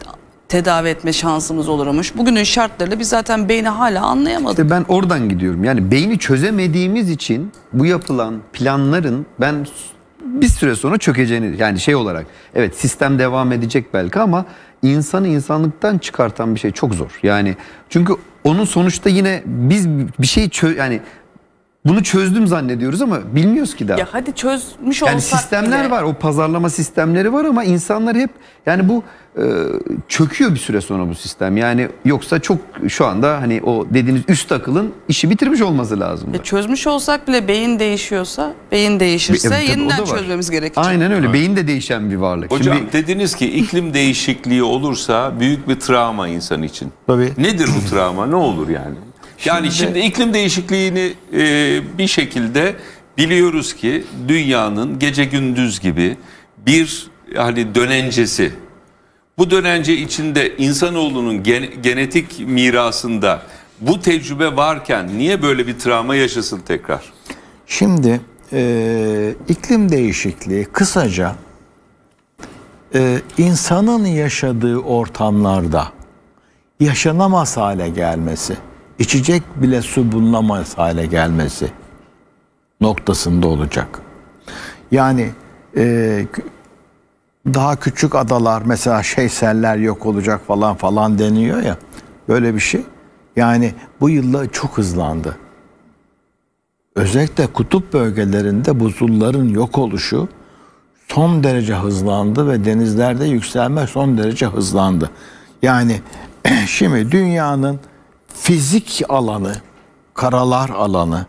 tedavi etme şansımız olurmuş. Bugünün şartlarıyla biz zaten beyni hala anlayamadık. İşte ben oradan gidiyorum. Yani beyni çözemediğimiz için bu yapılan planların ben bir süre sonra çökeceğini, yani şey olarak evet sistem devam edecek belki ama insanı insanlıktan çıkartan bir şey çok zor. Yani çünkü onun sonuçta yine biz bir şey çö yani bunu çözdüm zannediyoruz ama bilmiyoruz ki daha. Ya hadi çözmüş olsak Yani sistemler bile. var, o pazarlama sistemleri var ama insanlar hep yani bu e, çöküyor bir süre sonra bu sistem. Yani yoksa çok şu anda hani o dediğiniz üst akılın işi bitirmiş olması lazım. Ya çözmüş olsak bile beyin değişiyorsa, beyin değişirse Evet, tabii, yeniden o da var. çözmemiz gerekecek. Aynen öyle. Beyin de değişen bir varlık. Hocam Şimdi, dediniz ki iklim değişikliği olursa büyük bir travma insan için. Tabii. Nedir bu travma? Ne olur yani? Yani şimdi iklim değişikliğini e, bir şekilde biliyoruz ki dünyanın gece gündüz gibi bir hani dönencesi. Bu dönence içinde insanoğlunun gen, genetik mirasında bu tecrübe varken niye böyle bir travma yaşasın tekrar? Şimdi e, iklim değişikliği kısaca e, insanın yaşadığı ortamlarda yaşanamaz hale gelmesi, içecek bile su bulunamaz hale gelmesi noktasında olacak. Yani e, daha küçük adalar mesela şeyseller yok olacak falan falan deniyor ya, böyle bir şey. Yani bu yılda çok hızlandı. Özellikle kutup bölgelerinde buzulların yok oluşu son derece hızlandı ve denizlerde yükselme son derece hızlandı. Yani şimdi dünyanın fizik alanı, karalar alanı,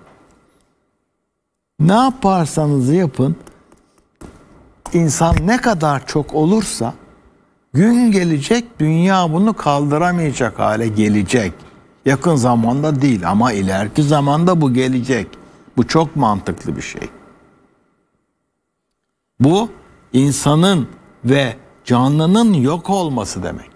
ne yaparsanız yapın, insan ne kadar çok olursa gün gelecek dünya bunu kaldıramayacak hale gelecek. Yakın zamanda değil ama ileriki zamanda bu gelecek. Bu çok mantıklı bir şey. Bu insanın ve canlının yok olması demek.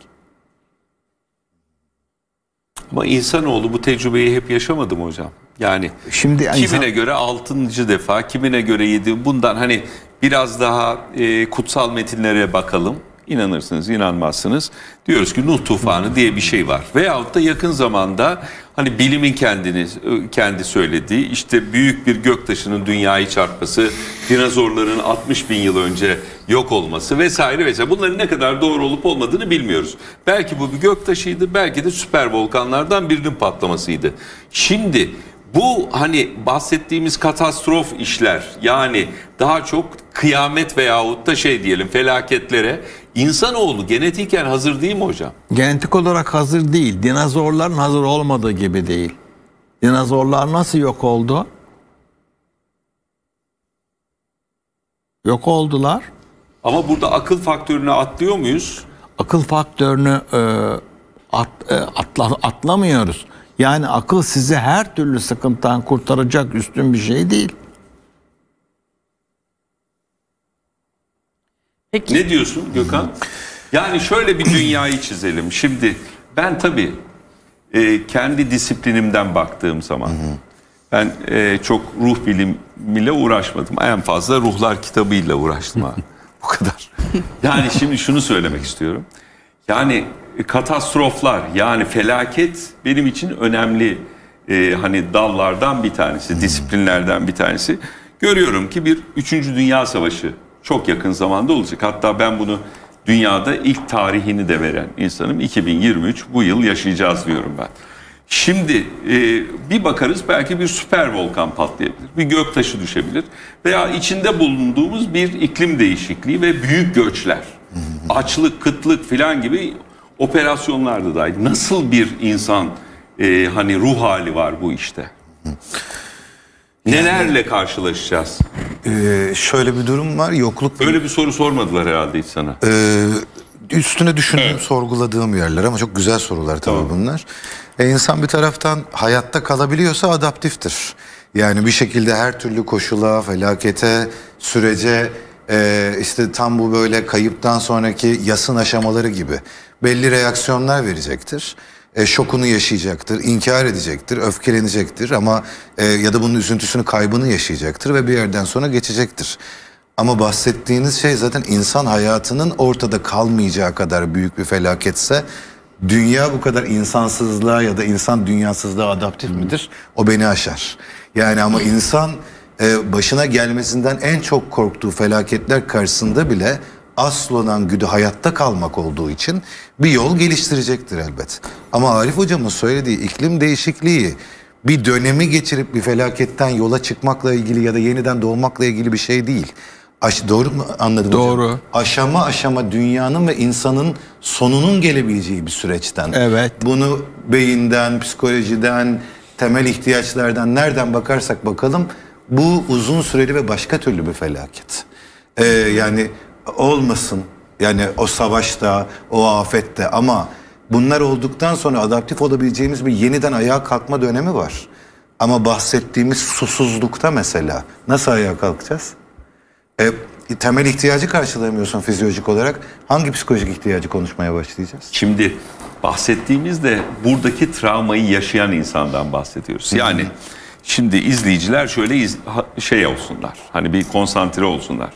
Ama insanoğlu bu tecrübeyi hep yaşamadı mı hocam? Yani Şimdi kimine insan- göre altıncı defa, kimine göre yedi. Bundan hani biraz daha e, kutsal metinlere bakalım. İnanırsınız, inanmazsınız. Diyoruz ki Nuh tufanı diye bir şey var. Veyahut da yakın zamanda hani bilimin kendini kendi söylediği işte büyük bir göktaşının dünyayı çarpması, dinozorların altmış bin yıl önce yok olması vesaire vesaire. Bunların ne kadar doğru olup olmadığını bilmiyoruz. Belki bu bir göktaşıydı, belki de süper volkanlardan birinin patlamasıydı. Şimdi bu hani bahsettiğimiz katastrof işler, yani daha çok kıyamet veyahut da şey diyelim felaketlere insanoğlu genetiken hazır değil mi hocam? Genetik olarak hazır değil. Dinozorların hazır olmadığı gibi değil. Dinozorlar nasıl yok oldu? Yok oldular. Ama burada akıl faktörüne atlıyor muyuz? Akıl faktörünü e, at, e, atla, atlamıyoruz. Yani akıl sizi her türlü sıkıntıdan kurtaracak üstün bir şey değil. Peki. Ne diyorsun Gökhan? Yani şöyle bir dünyayı çizelim. Şimdi ben tabii e, kendi disiplinimden baktığım zaman ben e, çok ruh bilimiyle uğraşmadım. En fazla ruhlar kitabıyla uğraştım ha. Bu kadar. Yani şimdi şunu söylemek istiyorum. Yani katastroflar, yani felaket benim için önemli e, hani dallardan bir tanesi, disiplinlerden bir tanesi. Görüyorum ki bir üçüncü Dünya Savaşı çok yakın zamanda olacak. Hatta ben bunu dünyada ilk tarihini de veren insanım. iki bin yirmi üç bu yıl yaşayacağız diyorum ben. Şimdi e, bir bakarız belki bir süper volkan patlayabilir, bir göktaşı düşebilir veya içinde bulunduğumuz bir iklim değişikliği ve büyük göçler, açlık, kıtlık filan gibi operasyonlarda dahil. Nasıl bir insan e, hani ruh hali var bu işte? Nelerle karşılaşacağız? Ee, şöyle bir durum var, yokluk. Öyle bir soru sormadılar herhalde hiç sana. Ee, üstüne düşündüğüm, sorguladığım yerler ama çok güzel sorular tabii Tamam. bunlar. E, insan bir taraftan hayatta kalabiliyorsa adaptiftir. Yani bir şekilde her türlü koşula, felakete, sürece, e, işte tam bu böyle kayıptan sonraki yasın aşamaları gibi belli reaksiyonlar verecektir. E, şokunu yaşayacaktır, inkar edecektir, öfkelenecektir ama e, ya da bunun üzüntüsünü, kaybını yaşayacaktır ve bir yerden sonra geçecektir. Ama bahsettiğiniz şey zaten insan hayatının ortada kalmayacağı kadar büyük bir felaketse, dünya bu kadar insansızlığa ya da insan dünyasızlığa adaptif hmm. midir? O beni aşar. Yani ama insan e, başına gelmesinden en çok korktuğu felaketler karşısında bile asıl olan güdü hayatta kalmak olduğu için bir yol geliştirecektir elbet. Ama Arif hocamın söylediği iklim değişikliği bir dönemi geçirip bir felaketten yola çıkmakla ilgili ya da yeniden doğmakla ilgili bir şey değil. Aş, doğru mu anladım Doğru. hocam? Aşama aşama dünyanın ve insanın sonunun gelebileceği bir süreçten. Evet. Bunu beyinden, psikolojiden, temel ihtiyaçlardan nereden bakarsak bakalım bu uzun süreli ve başka türlü bir felaket. Ee, yani olmasın yani o savaşta, o afette, ama bunlar olduktan sonra adaptif olabileceğimiz bir yeniden ayağa kalkma dönemi var. Ama bahsettiğimiz susuzlukta mesela nasıl ayağa kalkacağız? E, temel ihtiyacı karşılayamıyorsun fizyolojik olarak. Hangi psikolojik ihtiyacı konuşmaya başlayacağız? Şimdi bahsettiğimizde buradaki travmayı yaşayan insandan bahsediyoruz. Yani hı hı. Şimdi izleyiciler şöyle iz, şey olsunlar. Hani bir konsantre olsunlar.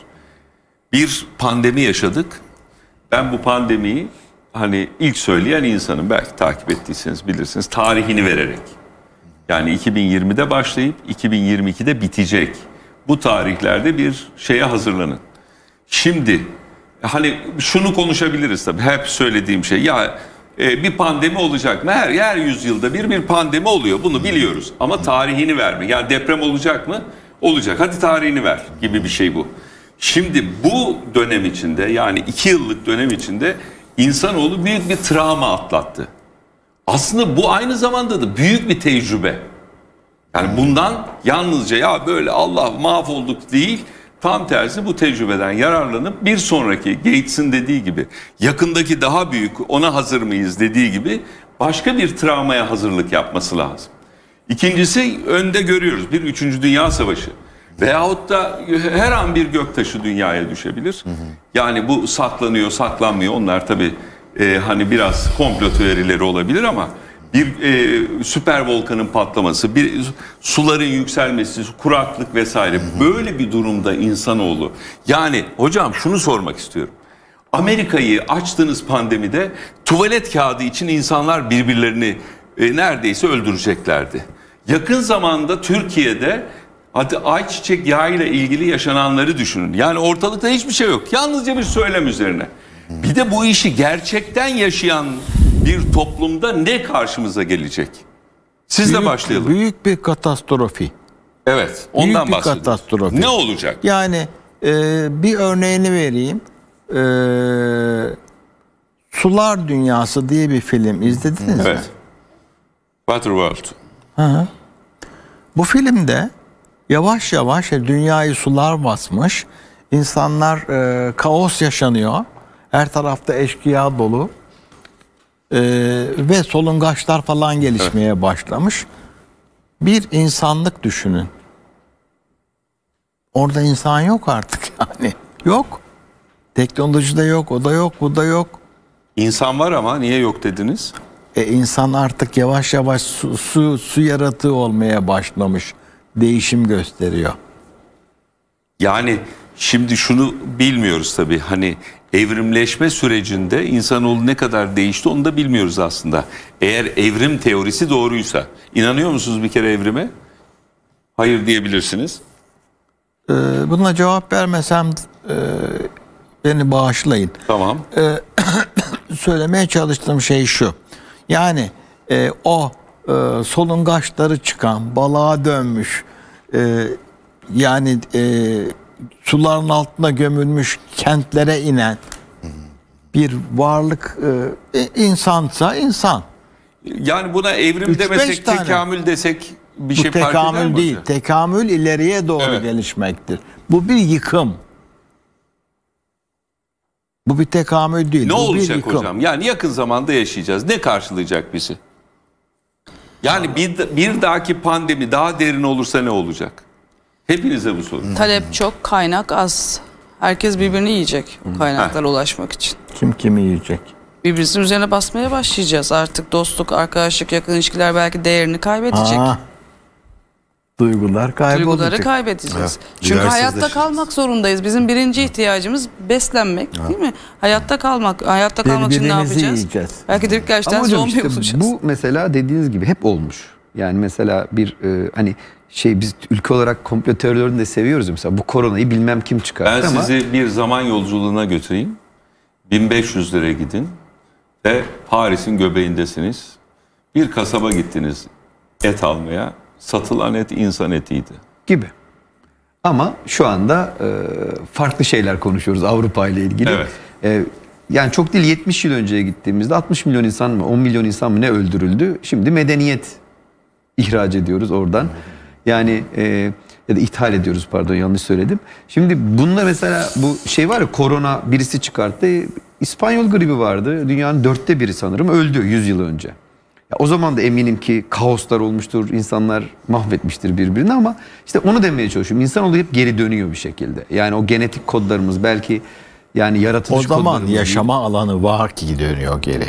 Bir pandemi yaşadık. Ben bu pandemiyi hani ilk söyleyen insanım. Belki takip ettiyseniz bilirsiniz. Tarihini vererek. Yani iki bin yirmide başlayıp iki bin yirmi ikide bitecek. Bu tarihlerde bir şeye hazırlanın. Şimdi hani şunu konuşabiliriz tabii. Hep söylediğim şey ya e, bir pandemi olacak mı? Her, her yüzyılda bir bir pandemi oluyor. Bunu biliyoruz. Ama tarihini verme. Yani deprem olacak mı? Olacak. Hadi tarihini ver gibi bir şey bu. Şimdi bu dönem içinde, yani iki yıllık dönem içinde insanoğlu büyük bir travma atlattı. Aslında bu aynı zamanda da büyük bir tecrübe. Yani bundan yalnızca ya böyle Allah mahvolduk değil, tam tersi bu tecrübeden yararlanıp bir sonraki Gates'in dediği gibi yakındaki daha büyük, ona hazır mıyız dediği gibi başka bir travmaya hazırlık yapması lazım. İkincisi önde görüyoruz bir üçüncü Dünya Savaşı. Veyahut da her an bir göktaşı dünyaya düşebilir. Hı hı. Yani bu saklanıyor, saklanmıyor. Onlar tabii e, hani biraz komplo teorileri olabilir ama bir e, süper volkanın patlaması, bir suların yükselmesi, kuraklık vesaire. Hı hı. Böyle bir durumda insanoğlu. Yani hocam şunu sormak istiyorum. Amerika'yı açtığınız pandemide tuvalet kağıdı için insanlar birbirlerini e, neredeyse öldüreceklerdi. Yakın zamanda Türkiye'de hadi ayçiçek yağı ile ilgili yaşananları düşünün. Yani ortalıkta hiçbir şey yok. Yalnızca bir söylem üzerine. Bir de bu işi gerçekten yaşayan bir toplumda ne karşımıza gelecek? Sizle büyük, başlayalım. Büyük bir katastrofi. Evet, ondan büyük bir bahsediyoruz. katastrofi. Ne olacak? Yani e, bir örneğini vereyim. E, Sular Dünyası diye bir film izlediniz evet. mi? Waterworld. Hı hı. Bu filmde yavaş yavaş dünyayı sular basmış. İnsanlar e, kaos yaşanıyor. Her tarafta eşkıya dolu. E, ve solungaçlar falan gelişmeye evet. başlamış. Bir insanlık düşünün. Orada insan yok artık yani. Yok. Teknolojide yok, o da yok, bu da yok. İnsan var ama niye yok dediniz? E, insan artık yavaş yavaş su, su, su yaratığı olmaya başlamış. Değişim gösteriyor. Yani şimdi şunu bilmiyoruz tabii. Hani evrimleşme sürecinde insanoğlu ne kadar değişti onu da bilmiyoruz aslında. Eğer evrim teorisi doğruysa. İnanıyor musunuz bir kere evrime? Hayır diyebilirsiniz. Ee, buna cevap vermesem e, beni bağışlayın. Tamam. Ee, söylemeye çalıştığım şey şu. Yani e, o e, solungaçları çıkan, balığa dönmüş, e, yani e, suların altına gömülmüş kentlere inen bir varlık e, insansa insan. Yani buna evrim demesek, tekamül desek bir Bu şey fark eder mi? Bu tekamül değil. hocam? Tekamül ileriye doğru evet. gelişmektir. Bu bir yıkım. Bu bir tekamül değil. Ne bu olacak bir hocam? Yani yakın zamanda yaşayacağız. Ne karşılayacak bizi? Yani bir, bir dahaki pandemi daha derin olursa ne olacak? Hepinize bu soru. Talep çok, kaynak az. Herkes birbirini yiyecek o kaynaklara Heh. ulaşmak için. Kim kimi yiyecek? Birbirimizin üzerine basmaya başlayacağız. Artık dostluk, arkadaşlık, yakın ilişkiler belki değerini kaybedecek. Aa. Duygular kaybolacak. Duyguları kaybedeceğiz. Evet, Çünkü hayatta diversizleşeceğiz. kalmak zorundayız. Bizim birinci ihtiyacımız beslenmek, değil mi? Hayatta kalmak. Hayatta kalmak için ne Birbirimizi yapacağız? yiyeceğiz. Belki de ilk gerçekten Ama hocam zombi işte olacağız. bu mesela dediğiniz gibi hep olmuş. Yani mesela bir e, hani şey biz ülke olarak komplo teorilerini de seviyoruz ya, mesela bu koronayı bilmem kim Ben çıkarttı ama sizi bir zaman yolculuğuna götüreyim. bin beş yüz lira gidin ve Paris'in göbeğindesiniz. Bir kasaba gittiniz et almaya. Satılan et insan etiydi. gibi. Ama şu anda e, farklı şeyler konuşuyoruz Avrupa ile ilgili. Evet. E, yani çok değil, yetmiş yıl önceye gittiğimizde altmış milyon insan mı on milyon insan mı ne öldürüldü. Şimdi medeniyet ihraç ediyoruz oradan. Yani e, ya da ithal ediyoruz, pardon yanlış söyledim. Şimdi bunda mesela bu şey var ya, korona birisi çıkarttı. İspanyol gribi vardı. Dünyanın dörtte biri sanırım öldü yüz yıl önce. Ya o zaman da eminim ki kaoslar olmuştur, insanlar mahvetmiştir birbirini ama işte onu demeye çalışıyorum. İnsanoğlu hep geri dönüyor bir şekilde. Yani o genetik kodlarımız belki, yani yaratılış O zaman kodlarımız yaşama alanı var ki dönüyor geri.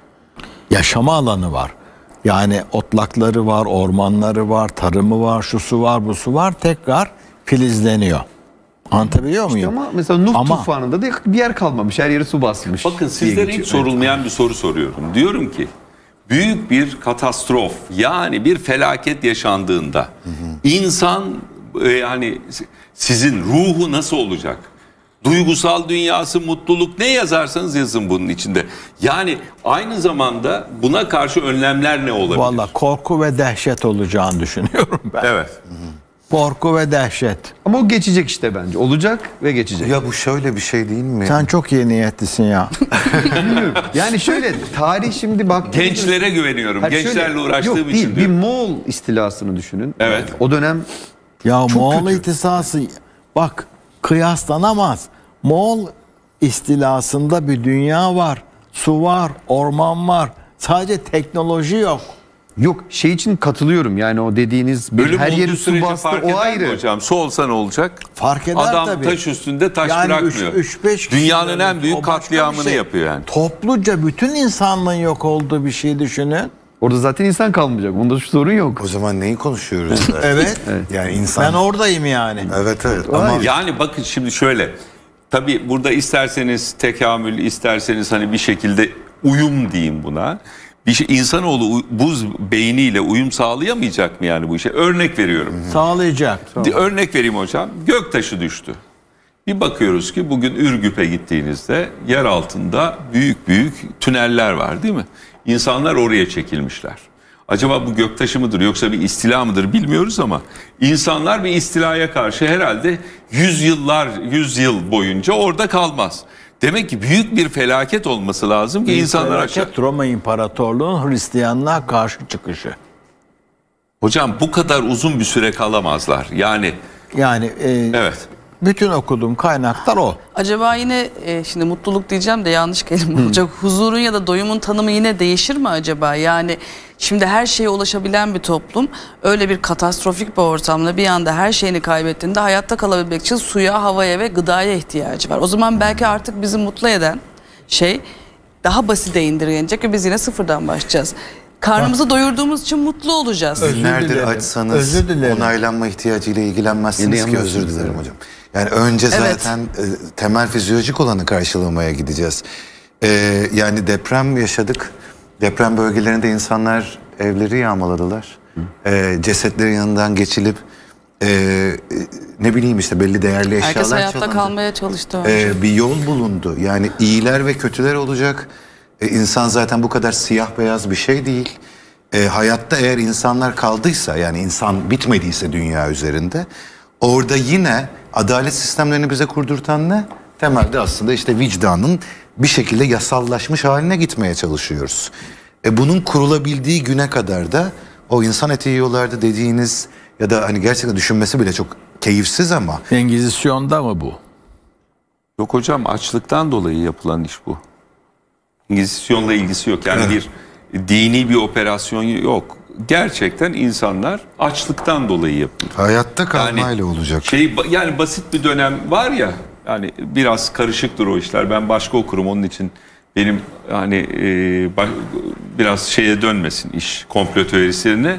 Yaşama alanı var. Yani otlakları var, ormanları var, tarımı var, şusu var, busu var. Tekrar filizleniyor. Anlatabiliyor muyum? ama mesela Nuh Ama- tufanında da bir yer kalmamış. Her yeri su basmış. Bakın diye sizlere hiç geçiyor. sorulmayan bir soru soruyorum. Diyorum ki büyük bir katastrof, yani bir felaket yaşandığında insan e, yani sizin ruhu nasıl olacak? Duygusal dünyası, mutluluk, ne yazarsanız yazın bunun içinde. Yani aynı zamanda buna karşı önlemler ne olabilir? Vallahi korku ve dehşet olacağını düşünüyorum ben. Evet. Korku ve dehşet. Ama o geçecek işte bence. Olacak ve geçecek. Ya bu şöyle bir şey değil mi? Sen çok iyi niyetlisin ya. Yani şöyle tarih şimdi bak. Gençlere güveniyorum. Hayır, şöyle- Gençlerle uğraştığım yok, için değil, bir diyorum. Moğol istilasını düşünün. Evet. O dönem Ya Çok Moğol kötü. ihtisası bak kıyaslanamaz. Moğol istilasında bir dünya var. Su var, orman var. Sadece teknoloji yok. yok şey için katılıyorum. Yani o dediğiniz bir Ölüm her olduğu yeri su sürece bastı, fark o eder mi ayrı. hocam? Su olsa ne olacak? Fark eder Adam tabii. taş üstünde taş Yani bırakmıyor. üç- üç beş Dünyanın kişilerin- en büyük o başka bir katliamını şey. yapıyor yani. Topluca bütün insanlığın yok olduğu bir şey düşünün. Orada zaten insan kalmayacak. Onda şu sorun yok. O zaman neyi konuşuyoruz? Evet. Yani insan... Ben oradayım yani. Evet evet ama Yani bakın şimdi şöyle. Tabii burada isterseniz tekamül, isterseniz hani bir şekilde uyum diyeyim buna. Bir şey, insanoğlu u- buz beyniyle uyum sağlayamayacak mı yani bu işe? Örnek veriyorum. Sağlayacak. Bir örnek vereyim hocam. Göktaşı düştü. Bir bakıyoruz ki bugün Ürgüp'e gittiğinizde yer altında büyük büyük tüneller var, değil mi? İnsanlar oraya çekilmişler. Acaba bu göktaşı mıdır yoksa bir istila mıdır bilmiyoruz ama insanlar bir istilaya karşı herhalde yüz yıllar, yüz yıl boyunca orada kalmaz. Demek ki büyük bir felaket olması lazım ki insanlar aşağı... Felaket Roma İmparatorluğu'nun Hristiyanlığa karşı çıkışı. Hocam bu kadar uzun bir süre kalamazlar. Yani Yani e, evet. bütün okuduğum kaynaklar o. Acaba yine e, şimdi mutluluk diyeceğim de yanlış kelime olacak. Huzurun ya da doyumun tanımı yine değişir mi acaba? Yani şimdi her şeye ulaşabilen bir toplum öyle bir katastrofik bir ortamda bir anda her şeyini kaybettiğinde hayatta kalabilmek için suya, havaya ve gıdaya ihtiyacı var. O zaman belki artık bizi mutlu eden şey daha basite indirgenecek ve biz yine sıfırdan başlayacağız. Karnımızı doyurduğumuz için mutlu olacağız. günlerdir dilerim. açsanız Özür dilerim. onaylanma ihtiyacıyla ilgilenmezsiniz ki, İlgilenmezsiniz, özür dilerim evet. hocam. Yani önce Evet. zaten e, temel fizyolojik olanı karşılamaya gideceğiz. E, yani deprem yaşadık. Deprem bölgelerinde insanlar evleri yağmaladılar. E, cesetlerin yanından geçilip e, e, ne bileyim işte belli değerli eşyalar Herkes hayatta çalındı. kalmaya çalıştı önce. Ee, bir yol bulundu. Yani iyiler ve kötüler olacak. Ee, insan zaten bu kadar siyah beyaz bir şey değil. Ee, hayatta eğer insanlar kaldıysa, yani insan bitmediyse dünya üzerinde, orada yine adalet sistemlerini bize kurdurtan ne? Temelde aslında işte vicdanın bir şekilde yasallaşmış haline gitmeye çalışıyoruz. E, bunun kurulabildiği güne kadar da o insan eti yiyorlardı dediğiniz ya da hani gerçekten düşünmesi bile çok keyifsiz ama Engizisyon'da mı bu? Yok hocam, açlıktan dolayı yapılan iş bu. İngilizisyonla ilgisi yok. Yani bir dini bir operasyon yok. Gerçekten insanlar açlıktan dolayı yapıyor. hayatta kalmayla olacak. Şey, yani basit bir dönem var ya, yani biraz karışıktır o işler. Ben başka okurum, onun için benim hani e, ba- biraz şeye dönmesin iş, komplo teorisine.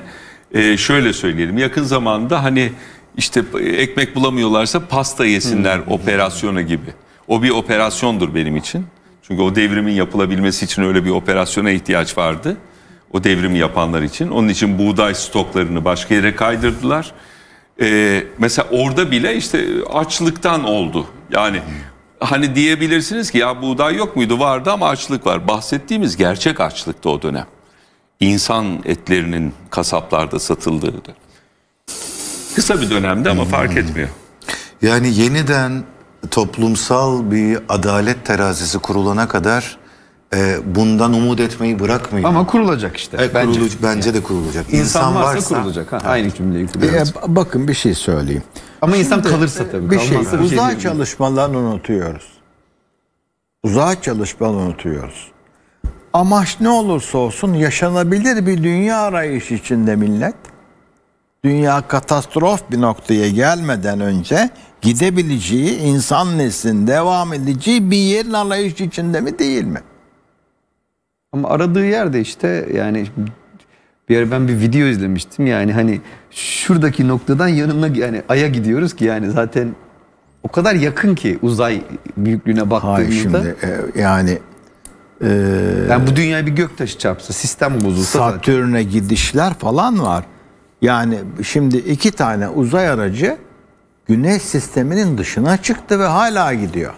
e, şöyle söyleyelim, yakın zamanda hani işte ekmek bulamıyorlarsa pasta yesinler hmm. operasyonu gibi. O bir operasyondur benim için. Çünkü o devrimin yapılabilmesi için öyle bir operasyona ihtiyaç vardı. O devrimi yapanlar için. Onun için buğday stoklarını başka yere kaydırdılar. Ee, mesela orada bile işte açlıktan oldu. Yani hani diyebilirsiniz ki ya buğday yok muydu? Vardı ama açlık var. Bahsettiğimiz gerçek açlıktı o dönem. İnsan etlerinin kasaplarda satıldığı da. Kısa bir dönemde ama fark etmiyor. Yani yeniden toplumsal bir adalet terazisi kurulana kadar e, bundan umut etmeyi bırakmıyor. Ama kurulacak işte. E, bence. Kurulu, bence de kurulacak. İnsan, İnsan varsa, varsa kurulacak. Ha, aynı cümleyi kuruyoruz. E, bakın bir şey söyleyeyim. Ama insan Şimdi, kalırsa tabii. Bir şey, bir uzay şey çalışmalarını unutuyoruz. Uzay çalışmalarını unutuyoruz. Amaç ne olursa olsun yaşanabilir bir dünya arayışı içinde millet. Dünya katastrof bir noktaya gelmeden önce gidebileceği, insan neslinin devam edeceği bir yerin arayışı içinde mi değil mi? Ama aradığı yerde işte yani bir ara ben bir video izlemiştim, yani hani şuradaki noktadan yanına, yani Ay'a gidiyoruz ki yani zaten o kadar yakın ki uzay büyüklüğüne baktığımızda. Hayır şimdi e, yani e, yani bu dünyaya bir göktaşı çarpsa, sistem bozulsa Satürn'e gidişler falan var. Yani şimdi iki tane uzay aracı Güneş sisteminin dışına çıktı ve hala gidiyor.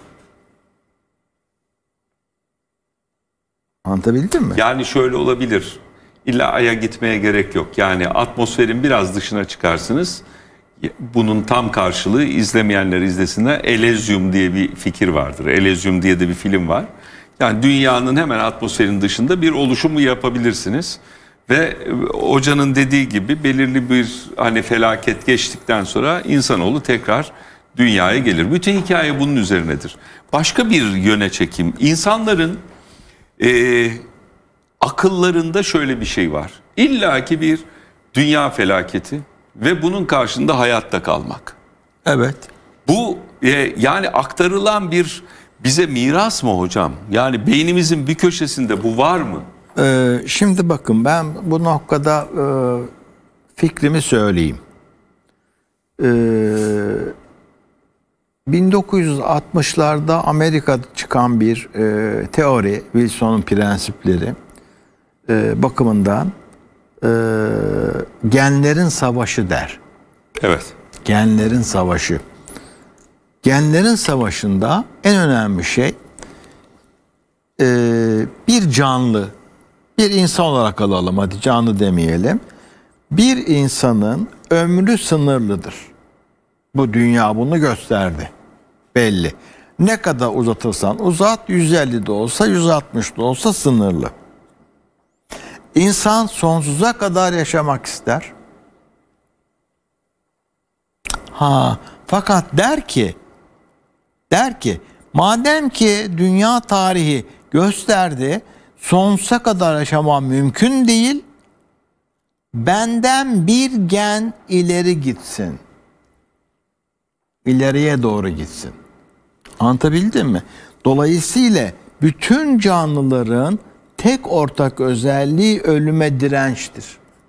Anlatabildim mi? Yani şöyle olabilir. İlla Ay'a gitmeye gerek yok. Yani atmosferin biraz dışına çıkarsınız. Bunun tam karşılığı, izlemeyenler izlesinler, Elysium diye bir fikir vardır. Elysium diye de bir film var. Yani dünyanın hemen atmosferin dışında bir oluşumu yapabilirsiniz. Ve hocanın dediği gibi belirli bir hani felaket geçtikten sonra insanoğlu tekrar dünyaya gelir. Bütün hikaye bunun üzerinedir. Başka bir yöne çekeyim. İnsanların e, akıllarında şöyle bir şey var. İlla ki bir dünya felaketi ve bunun karşında hayatta kalmak. Evet. Bu e, yani aktarılan bir bize miras mı hocam? Yani beynimizin bir köşesinde bu var mı? Ee, şimdi bakın ben bu noktada e, fikrimi söyleyeyim. Ee, bin dokuz yüz altmışlarda Amerika'da çıkan bir e, teori, Wilson'un prensipleri e, bakımından e, genlerin savaşı der. Evet. Genlerin savaşı. Genlerin savaşında en önemli şey e, bir canlı, bir insan olarak alalım, hadi canlı demeyelim. Bir insanın ömrü sınırlıdır. Bu dünya bunu gösterdi. Belli. Ne kadar uzatırsan uzat, yüz elli de olsa, yüz altmış da olsa sınırlı. İnsan sonsuza kadar yaşamak ister. Ha, fakat der ki, der ki, madem ki dünya tarihi gösterdi, sonsuza kadar yaşamam mümkün değil, benden bir gen ileri gitsin. İleriye doğru gitsin. Anlatabildim mi? Dolayısıyla bütün canlıların tek ortak özelliği ölüme dirençtir.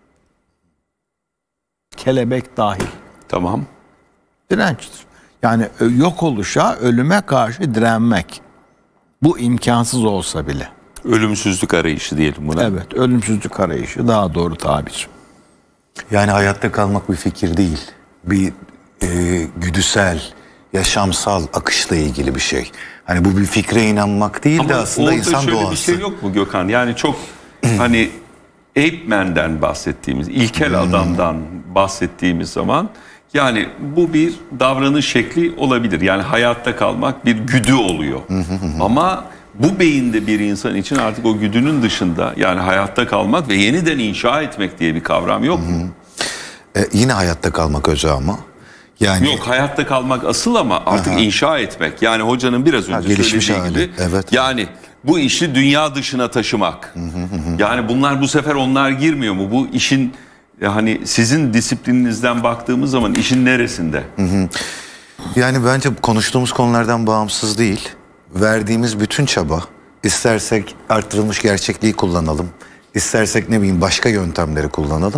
Kelebek dahil. Tamam. Dirençtir. Yani yok oluşa, ölüme karşı direnmek. Bu imkansız olsa bile. Ölümsüzlük arayışı diyelim buna. Evet, ölümsüzlük arayışı daha doğru tabir. Yani hayatta kalmak bir fikir değil. Bir e, güdüsel, yaşamsal akışla ilgili bir şey. Hani bu bir fikre inanmak değil Ama de aslında insan şöyle doğası. bir şey yok mu Gökhan? Yani çok hani Ape Man'den bahsettiğimiz, ilkel adamdan bahsettiğimiz zaman yani bu bir davranış şekli olabilir. Yani hayatta kalmak bir güdü oluyor. Ama bu beyinde bir insan için artık o güdünün dışında, yani hayatta kalmak ve yeniden inşa etmek diye bir kavram yok mu? E, yine hayatta kalmak özel ama. Yani Yok, hayatta kalmak asıl ama artık Aha. inşa etmek. Yani hocanın biraz önce gelişmiş söylediği hali, gibi. evet. Yani bu işi dünya dışına taşımak. Yani bunlar bu sefer onlar girmiyor mu? Bu işin hani sizin disiplininizden baktığımız zaman işin neresinde? Yani bence konuştuğumuz konulardan bağımsız değil. Verdiğimiz bütün çaba, istersek arttırılmış gerçekliği kullanalım, istersek ne bileyim başka yöntemleri kullanalım.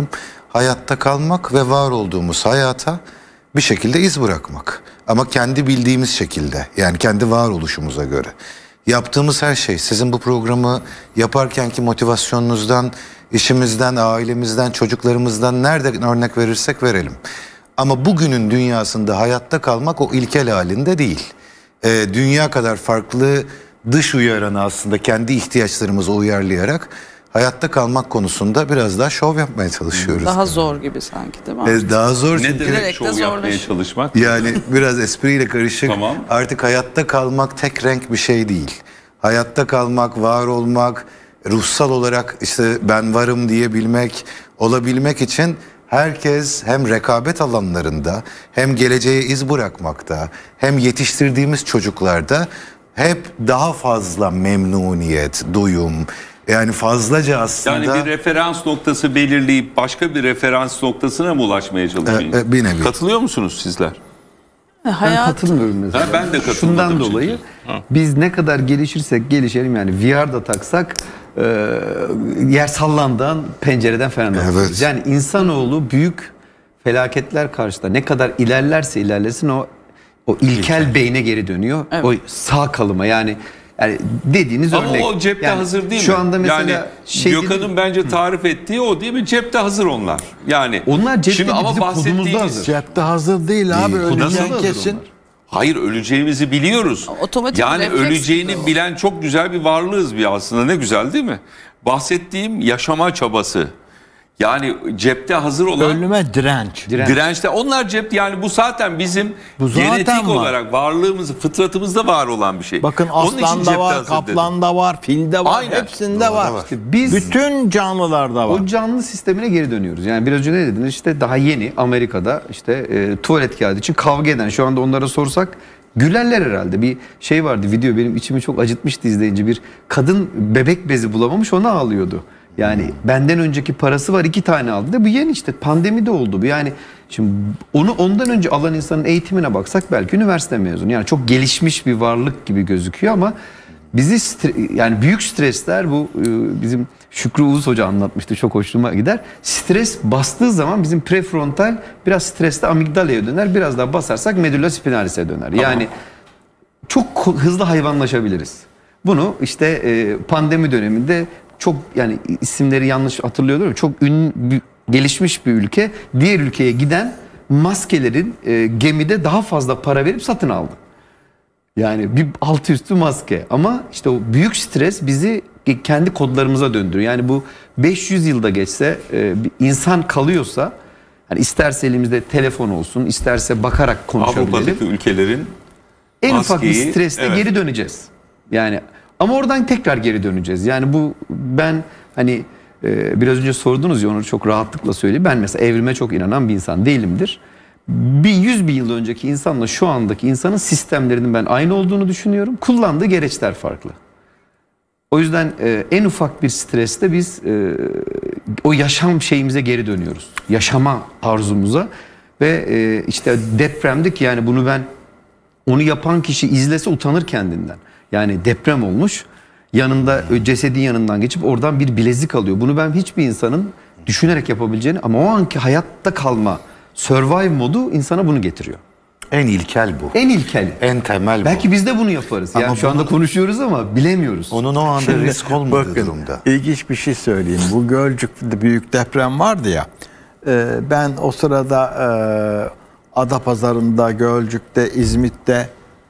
hayatta kalmak ve var olduğumuz hayata bir şekilde iz bırakmak. Ama kendi bildiğimiz şekilde, yani kendi varoluşumuza göre. Yaptığımız her şey, sizin bu programı yaparkenki motivasyonunuzdan, işimizden, ailemizden, çocuklarımızdan nereden örnek verirsek verelim. Ama bugünün dünyasında hayatta kalmak o ilkel halinde değil. Ee, dünya kadar farklı dış uyaranı aslında kendi ihtiyaçlarımızı uyarlayarak hayatta kalmak konusunda biraz daha şov yapmaya çalışıyoruz. Daha zor gibi sanki, değil mi? Ee, daha zor Ne çünkü demek Giderek de şov yapmaya zorlaşıyor. çalışmak? yani biraz espriyle karışık. Tamam. Artık hayatta kalmak tek renk bir şey değil. Hayatta kalmak, var olmak, ruhsal olarak işte ben varım diyebilmek, olabilmek için herkes hem rekabet alanlarında hem geleceğe iz bırakmakta hem yetiştirdiğimiz çocuklarda hep daha fazla memnuniyet, doyum, yani fazlaca aslında. Yani bir referans noktası belirleyip başka bir referans noktasına mı ulaşmaya çalışıyorsunuz? E, e, bir nevi. Katılıyor musunuz sizler? Ben Hayat katılmıyorum mesela. Ha, ben de katılmadım Şundan çünkü. dolayı Ha. biz ne kadar gelişirsek gelişelim, yani V R da taksak e, yer sallandan pencereden falan Evet. alıyoruz. Yani insanoğlu büyük felaketler karşısında ne kadar ilerlerse ilerlesin o o ilkel beyne geri dönüyor. Evet. O sağ kalıma, yani yani dediğiniz Ama örnek. o cepte Yani hazır değil mi? şu anda mesela yani şey Gökhan'ın bence tarif ettiği o değil mi? Cepte hazır onlar. Yani Onlar cepte şimdi değil, ama bizim kodumuzda bahsettiğiniz hazır. Cepte hazır değil abi. Kodumuzda Öleceğin hazır kesin. onlar. hayır, öleceğimizi biliyoruz. Otomatik yani refleks öleceğini gibi o. bilen çok güzel bir varlığız bir aslında. Ne güzel değil mi? Bahsettiğim yaşama çabası. Yani cepte hazır olan Ölüme direnç. Direnç. dirençte, onlar cepte, yani bu zaten bizim Bu zaten genetik var. olarak varlığımız, fıtratımızda var olan bir şey. Bakın Onun için aslanda cepte var, hazır dedim. kaplanda var, filde var, Aynen. hepsinde Doğru, var. var. İşte biz Bütün canlılarda var. o canlı sistemine geri dönüyoruz. Yani biraz önce ne dediniz? İşte daha yeni Amerika'da işte e, tuvalet kağıdı için kavga eden, şu anda onlara sorsak gülerler herhalde. Bir şey vardı, video benim içimi çok acıtmıştı izleyince. Bir kadın bebek bezi bulamamış, ona ağlıyordu. Yani benden önceki parası var, iki tane aldı da bu yeni işte pandemide oldu bu. Yani şimdi onu ondan önce alan insanın eğitimine baksak belki üniversite mezunu. Yani çok gelişmiş bir varlık gibi gözüküyor ama bizi stre- yani büyük stresler, bu e, bizim Şükrü Uğuz Hoca anlatmıştı, çok hoşuma gider. Stres bastığı zaman bizim prefrontal biraz streste amigdalaya döner, biraz daha basarsak medulla spinalis'e döner. Yani çok ko- hızlı hayvanlaşabiliriz. Bunu işte e, pandemi döneminde çok, yani isimleri yanlış hatırlıyorlar ama çok ün, bir- gelişmiş bir ülke diğer ülkeye giden maskelerin e, gemide daha fazla para verip satın aldı. Yani bir altı üstü maske, ama işte o büyük stres bizi kendi kodlarımıza döndürüyor. Yani bu beş yüz yılda geçse e, bir insan kalıyorsa, yani isterse elimizde telefon olsun, isterse bakarak konuşabilelim. Avrupa'daki ülkelerin En ufak bir maskeyi, stresle evet. geri döneceğiz. Yani ama oradan tekrar geri döneceğiz. Yani bu, ben hani e, biraz önce sordunuz ya, onu çok rahatlıkla söyleyeyim. Ben mesela evrime çok inanan bir insan değilimdir. Bir yüz bin yıl önceki insanla şu andaki insanın sistemlerinin ben aynı olduğunu düşünüyorum. Kullandığı gereçler farklı. O yüzden e, en ufak bir streste biz e, o yaşam şeyimize geri dönüyoruz. Yaşama arzumuza ve e, işte depremdik, yani bunu ben, onu yapan kişi izlese utanır kendinden. Yani deprem olmuş, yanında cesedin yanından geçip oradan bir bilezik alıyor. Bunu ben hiçbir insanın düşünerek yapabileceğini, ama o anki hayatta kalma, survive modu insana bunu getiriyor. En ilkel bu. En ilkeli. En temel bu. Belki biz de bunu yaparız. Yani Ama şu anda bunu- konuşuyoruz ama bilemiyoruz. Onun o anda Şimdi risk olmadığı bakın, durumda. İlginç bir şey söyleyeyim. Bu Gölcük'te büyük deprem vardı ya. e, ben o sırada e, Adapazarı'nda, Gölcük'te, İzmit'te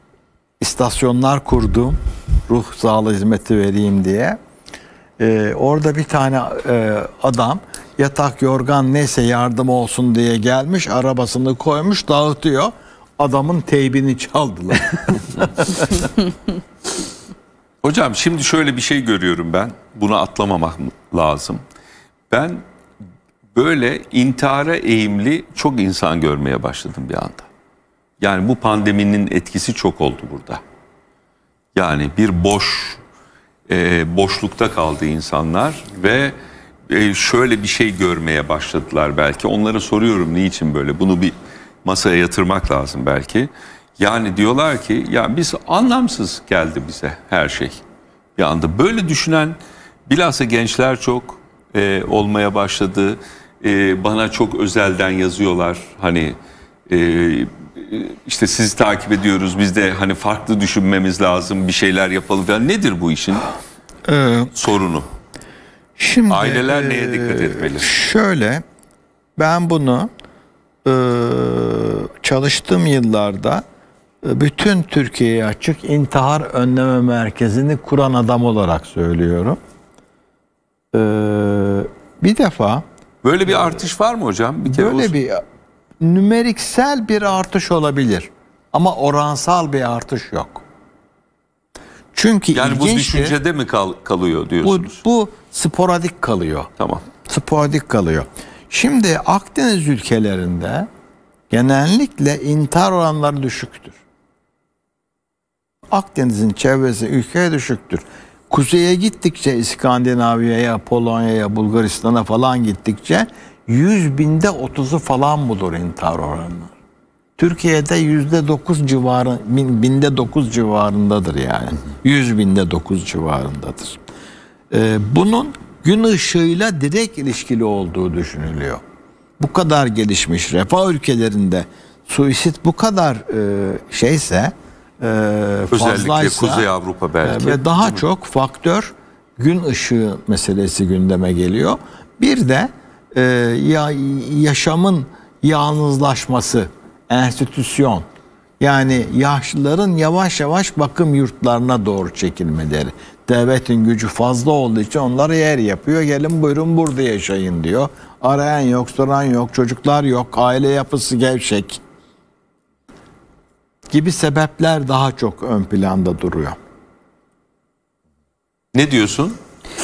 istasyonlar kurdum. Ruh sağlığı hizmeti vereyim diye. E, orada bir tane e, adam yatak, yorgan neyse yardım olsun diye gelmiş, arabasını koymuş, dağıtıyor. Adamın teybini çaldılar. Hocam şimdi şöyle bir şey görüyorum ben. Bunu atlamamak lazım. Ben böyle intihara eğimli çok insan görmeye başladım bir anda. Yani bu pandeminin etkisi çok oldu burada. Yani bir boş, e, boşlukta kaldı insanlar ve e, şöyle bir şey görmeye başladılar belki. Onlara soruyorum niçin böyle? Bunu bir masaya yatırmak lazım belki. Yani diyorlar ki ya biz anlamsız geldi bize her şey. Bir anda böyle düşünen bilhassa gençler çok e, olmaya başladı. e, bana çok özelden yazıyorlar. Hani e, işte sizi takip ediyoruz, biz de hani farklı düşünmemiz lazım, bir şeyler yapalım falan. Nedir bu işin Ee, sorunu? Şimdi Aileler e, neye dikkat etmeli? Şöyle, ben bunu e, çalıştığım yıllarda e, bütün Türkiye'ye açık intihar önleme merkezini kuran adam olarak söylüyorum. E, bir defa Böyle bir artış var mı hocam? Bir kere böyle olsun. bir nümeriksel bir artış olabilir ama oransal bir artış yok. Çünkü Yani bu ilginçtir, düşüncede mi kal, kalıyor bu, diyorsunuz? bu sporadik kalıyor. Tamam. Sporadik kalıyor. Şimdi Akdeniz ülkelerinde genellikle intihar oranları düşüktür. Akdeniz'in çevresi ülkeye düşüktür. Kuzeye gittikçe İskandinavya'ya, Polonya'ya, Bulgaristan'a falan gittikçe yüz binde otuzu falan bulur intihar oranı. Türkiye'de yüzde dokuz civarı, bin, binde dokuz civarındadır yani. Yüz binde dokuz civarındadır. Ee, bunun gün ışığıyla direkt ilişkili olduğu düşünülüyor. Bu kadar gelişmiş refah ülkelerinde suisit bu kadar e, şeyse, e, Özellikle fazlaysa, Kuzey Avrupa belki. e, ve daha çok faktör gün ışığı meselesi gündeme geliyor. Bir de e, ya, yaşamın yalnızlaşması, enstitüsyon, yani yaşlıların yavaş yavaş bakım yurtlarına doğru çekilmeleri. Devletin gücü fazla olduğu için onlara yer yapıyor. Gelin buyurun burada yaşayın diyor. Arayan yok, soran yok, çocuklar yok, aile yapısı gevşek gibi sebepler daha çok ön planda duruyor. Ne diyorsun?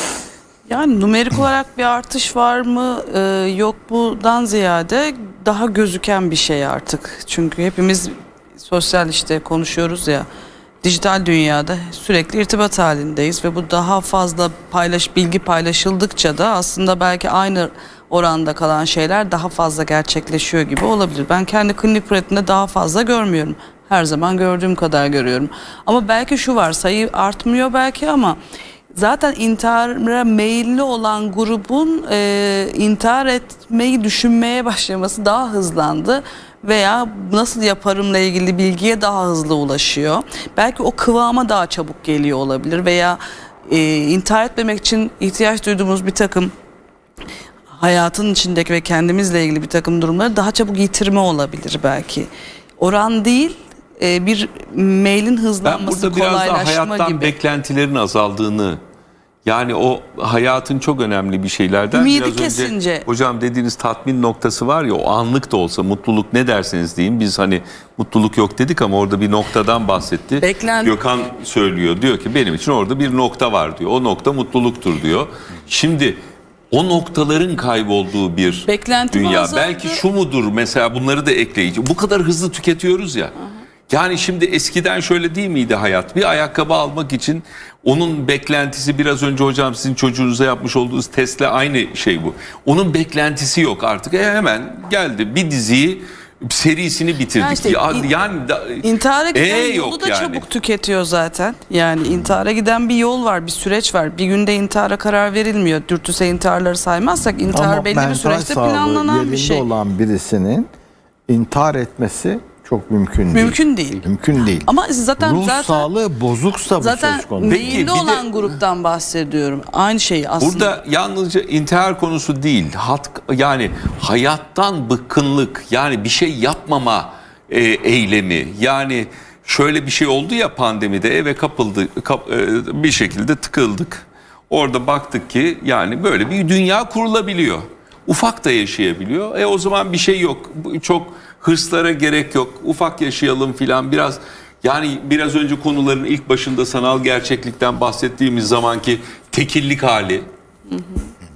Yani numerik olarak bir artış var mı e, yok budan ziyade daha gözüken bir şey artık. Çünkü hepimiz sosyal işte konuşuyoruz ya, dijital dünyada sürekli irtibat halindeyiz ve bu daha fazla paylaş bilgi paylaşıldıkça da aslında belki aynı oranda kalan şeyler daha fazla gerçekleşiyor gibi olabilir. Ben kendi klinik pratiğimde daha fazla görmüyorum. Her zaman gördüğüm kadar görüyorum. Ama belki şu var, sayı artmıyor belki ama zaten intihara meyilli olan grubun e, intihar etmeyi düşünmeye başlaması daha hızlandı veya nasıl yaparımla ilgili bilgiye daha hızlı ulaşıyor. Belki o kıvama daha çabuk geliyor olabilir veya e, intihar etmemek için ihtiyaç duyduğumuz bir takım hayatın içindeki ve kendimizle ilgili bir takım durumları daha çabuk yitirme olabilir belki. Oran değil, e, bir mailin Ben hızlanması, burada biraz daha kolaylaşma hayattan gibi. beklentilerin azaldığını, yani o hayatın çok önemli bir şeylerden. Ümidi Biraz kesince. önce hocam dediğiniz tatmin noktası var ya, o anlık da olsa mutluluk, ne derseniz deyin, biz hani mutluluk yok dedik ama orada bir noktadan bahsetti. Beklen- Gökhan söylüyor, diyor ki benim için orada bir nokta var diyor. O nokta mutluluktur diyor. Şimdi o noktaların kaybolduğu bir Beklentim dünya. azaldı. Belki şu mudur mesela, bunları da ekleyici. Bu kadar hızlı tüketiyoruz ya. Yani şimdi eskiden şöyle değil miydi hayat? Bir ayakkabı almak için onun beklentisi, biraz önce hocam sizin çocuğunuza yapmış olduğunuz testle aynı şey bu. Onun beklentisi yok artık. E hemen geldi bir diziyi, serisini bitirdik. Ya işte Ya- in- yani da, İntihara giden E yolu yok da yani. çabuk tüketiyor zaten. Yani intihara giden bir yol var, bir süreç var. Bir günde intihara karar verilmiyor. Dürtüsel intiharları saymazsak intihar Ama belli bir mental süreçte sağlığı planlanan yerinde bir şey. olan birisinin intihar etmesi çok mümkün değil. Mümkün değil. Mümkün değil. Ama zaten Ruh zaten sağlığı bozuksa bu zaten söz konusu. Peki, meyilli bir de- olan gruptan bahsediyorum. Aynı şey aslında. Burada yalnızca intihar konusu değil, hat, yani hayattan bıkkınlık, yani bir şey yapmama e, eylemi. Yani şöyle bir şey oldu ya pandemide, eve kapıldı, kap- e, bir şekilde tıkıldık. Orada baktık ki yani böyle bir dünya kurulabiliyor. Ufak da yaşayabiliyor. E o zaman bir şey yok. Bu- Çok hırslara gerek yok. Ufak yaşayalım filan biraz. Yani biraz önce konuların ilk başında sanal gerçeklikten bahsettiğimiz zamanki tekillik hali. Hı hı.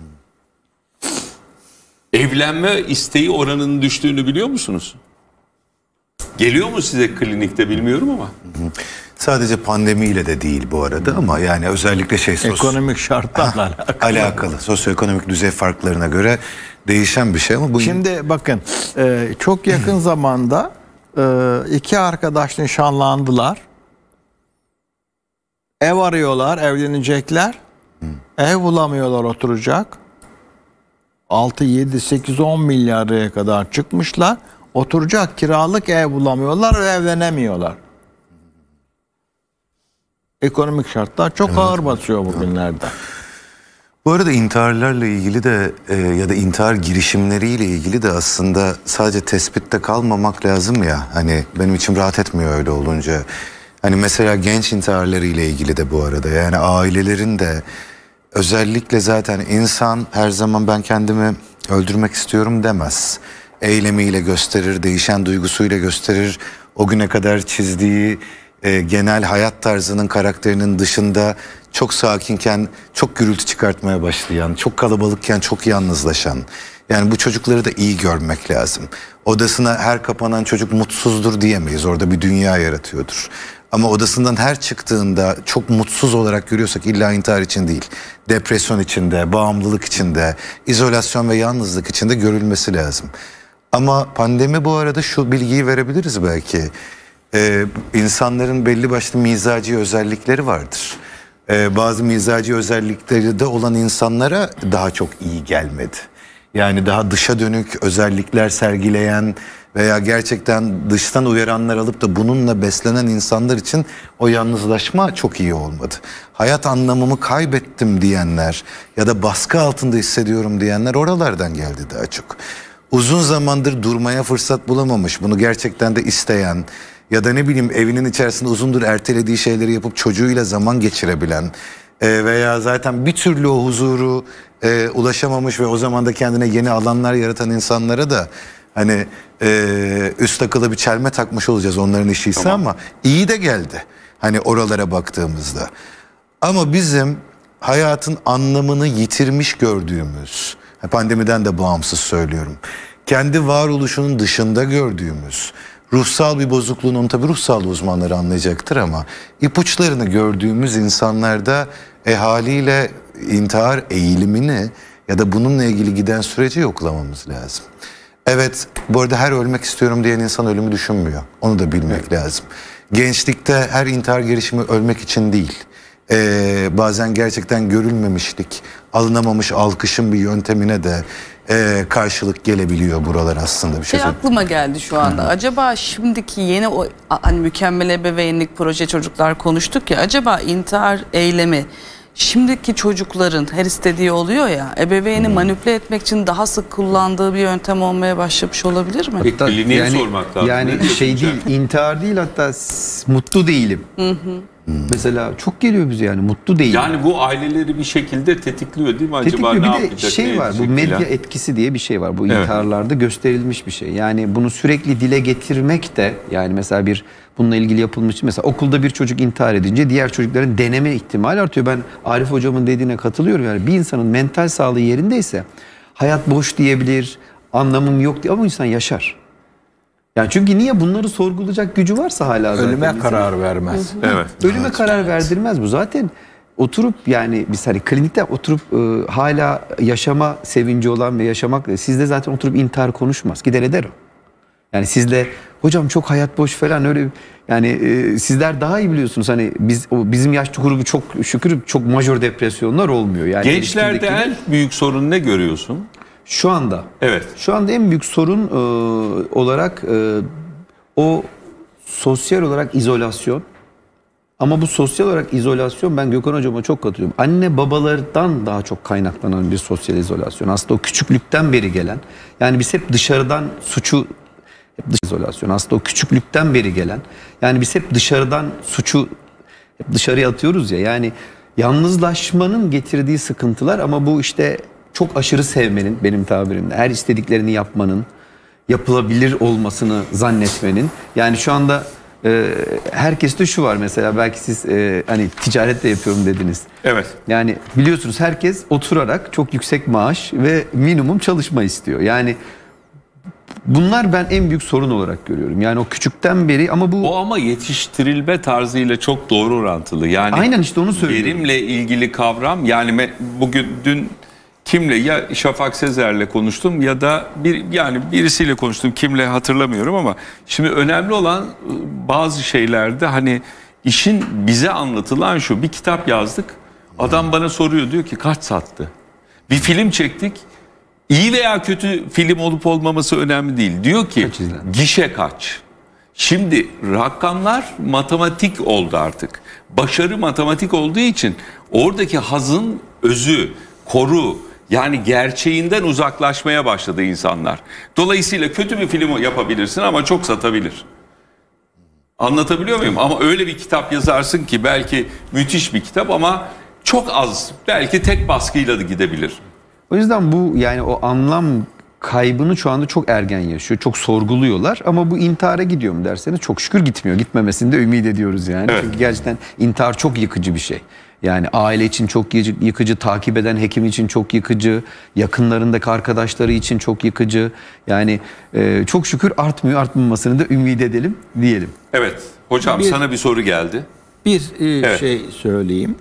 Evlenme isteği oranının düştüğünü biliyor musunuz? Geliyor mu size klinikte bilmiyorum ama. Sadece pandemiyle de değil bu arada ama yani özellikle şey sos- Ekonomik şartlarla alakalı. alakalı. Sosyoekonomik düzey farklarına göre değişen bir şey ama bu Şimdi bakın e, çok yakın zamanda e, iki arkadaş nişanlandılar. Ev arıyorlar, evlenecekler. Ev bulamıyorlar oturacak. altı, yedi, sekiz, on milyar liraya kadar çıkmışlar. Oturacak kiralık ev bulamıyorlar ve evlenemiyorlar. Ekonomik şartlar çok evet. ağır basıyor bugünlerde. Bu arada intiharlarla ilgili de e, ya da intihar girişimleriyle ilgili de aslında sadece tespitte kalmamak lazım ya. Hani benim içim rahat etmiyor öyle olunca. Hani mesela genç intiharları ile ilgili de bu arada, yani ailelerin de özellikle, zaten insan her zaman ben kendimi öldürmek istiyorum demez. Eylemiyle gösterir, değişen duygusuyla gösterir. O güne kadar çizdiği e, genel hayat tarzının, karakterinin dışında çok sakinken çok gürültü çıkartmaya başlayan, çok kalabalıkken çok yalnızlaşan. Yani bu çocukları da iyi görmek lazım. Odasına her kapanan çocuk mutsuzdur diyemeyiz. Orada bir dünya yaratıyordur. Ama odasından her çıktığında çok mutsuz olarak görüyorsak illa intihar için değil, depresyon içinde, bağımlılık içinde, izolasyon ve yalnızlık içinde görülmesi lazım. Ama pandemi bu arada şu bilgiyi verebiliriz belki. Ee, insanların belli başlı mizaci özellikleri vardır. Ee, bazı mizaci özellikleri de olan insanlara daha çok iyi gelmedi. Yani daha dışa dönük özellikler sergileyen veya gerçekten dıştan uyaranlar alıp da bununla beslenen insanlar için o yalnızlaşma çok iyi olmadı. Hayat anlamımı kaybettim diyenler ya da baskı altında hissediyorum diyenler oralardan geldi daha çok. Uzun zamandır durmaya fırsat bulamamış, bunu gerçekten de isteyen ya da ne bileyim evinin içerisinde uzundur ertelediği şeyleri yapıp çocuğuyla zaman geçirebilen e, veya zaten bir türlü o huzuru e, ulaşamamış ve o zaman da kendine yeni alanlar yaratan insanlara da hani e, üst akıla bir çelme takmış olacağız onların işiyse, tamam. Ama iyi de geldi hani oralara baktığımızda. Ama bizim hayatın anlamını yitirmiş gördüğümüz, pandemiden de bağımsız söylüyorum, kendi varoluşunun dışında gördüğümüz ruhsal bir bozukluğun, onu tabii ruh sağlığı uzmanları anlayacaktır ama ipuçlarını gördüğümüz insanlarda e, haliyle intihar eğilimini ya da bununla ilgili giden süreci yoklamamız lazım. Evet, bu arada her ölmek istiyorum diyen insan ölümü düşünmüyor. Onu da bilmek evet. lazım. Gençlikte her intihar girişimi ölmek için değil. Ee, bazen gerçekten görülmemişlik, alınamamış alkışın bir yöntemine de e, karşılık gelebiliyor buralar aslında. Bir şey, şey aklıma geldi şu anda. Hı-hı. Acaba şimdiki yeni o hani mükemmel ebeveynlik proje çocuklar konuştuk ya, acaba intihar eylemi şimdiki çocukların her istediği oluyor ya, ebeveyni hmm. manipüle etmek için daha sık kullandığı bir yöntem olmaya başlamış olabilir mi? Hatta, yani, sormak lazım. Yani şey değil, intihar değil, hatta mutlu değilim. Hı hı. Hmm. Mesela çok geliyor bize, yani mutlu değilim. Yani bu aileleri bir şekilde tetikliyor değil mi? Acaba tetikliyor. Ne bir yapacak? de şey var, bu medya ya? etkisi diye bir şey var. Bu evet. intiharlarda gösterilmiş bir şey. Yani bunu sürekli dile getirmek de, yani mesela bir bununla ilgili yapılmış, mesela okulda bir çocuk intihar edince diğer çocukların deneme ihtimali artıyor. Ben Arif hocamın dediğine katılıyorum. Yani bir insanın mental sağlığı yerindeyse hayat boş diyebilir, anlamım yok diye, ama insan yaşar. Yani çünkü niye, bunları sorgulayacak gücü varsa hala zaten. Ölüme karar vermez. Hı hı. Evet. Ölüme evet. karar verdirmez bu. Zaten oturup, yani biz hani klinikte oturup e, hala yaşama sevinci olan ve yaşamak, sizde zaten oturup intihar konuşmaz. Gider eder o. Yani sizle hocam çok hayat boş falan öyle, yani e, sizler daha iyi biliyorsunuz. Hani biz o bizim yaş grubu çok şükür çok majör depresyonlar olmuyor. Yani gençlerde en büyük sorun ne görüyorsun? Şu anda. Evet. Şu anda en büyük sorun e, olarak e, o sosyal olarak izolasyon. Ama bu sosyal olarak izolasyon, ben Gökhan hocama çok katılıyorum. Anne babalardan daha çok kaynaklanan bir sosyal izolasyon. Aslında o küçüklükten beri gelen. Yani biz hep dışarıdan suçu, hep dış izolasyon. Aslında o küçüklükten beri gelen. Yani biz hep dışarıdan suçu hep dışarıya atıyoruz ya. Yani yalnızlaşmanın getirdiği sıkıntılar, ama bu işte çok aşırı sevmenin, benim tabirimle her istediklerini yapmanın, yapılabilir olmasını zannetmenin. Yani şu anda e, herkeste şu var mesela, belki siz e, hani ticaret de yapıyorum dediniz. Evet. Yani biliyorsunuz herkes oturarak çok yüksek maaş ve minimum çalışma istiyor. Yani bunlar ben en büyük sorun olarak görüyorum. Yani o küçükten beri, ama bu... O ama yetiştirilme tarzıyla çok doğru orantılı. Yani aynen işte onu söylüyorum. Verimle ilgili kavram, yani bugün dün kimle, ya Şafak Sezer'le konuştum ya da bir yani birisiyle konuştum, kimle hatırlamıyorum, ama şimdi önemli olan bazı şeylerde hani işin bize anlatılan şu: bir kitap yazdık, adam bana soruyor, diyor ki kaç sattı? Bir film çektik, İyi veya kötü film olup olmaması önemli değil. Diyor ki Kaç izlendi? gişe kaç. Şimdi rakamlar matematik oldu artık. Başarı matematik olduğu için oradaki hazın özü, koru, yani gerçeğinden uzaklaşmaya başladı insanlar. Dolayısıyla kötü bir film yapabilirsin ama çok satabilir. Anlatabiliyor muyum? Ama öyle bir kitap yazarsın ki belki müthiş bir kitap ama çok az, belki tek baskıyla da gidebilir. O yüzden bu yani o anlam kaybını şu anda çok ergen yaşıyor. Çok sorguluyorlar ama bu intihara gidiyor mu derseniz çok şükür gitmiyor. Gitmemesini de ümit ediyoruz yani. Evet. Çünkü gerçekten intihar çok yıkıcı bir şey. Yani aile için çok yıkıcı, takip eden hekim için çok yıkıcı, yakınlarındaki arkadaşları için çok yıkıcı. Yani e, çok şükür artmıyor, artmamasını da ümit edelim diyelim. Evet, hocam Bir- sana bir soru geldi. Bir e, Evet. şey söyleyeyim.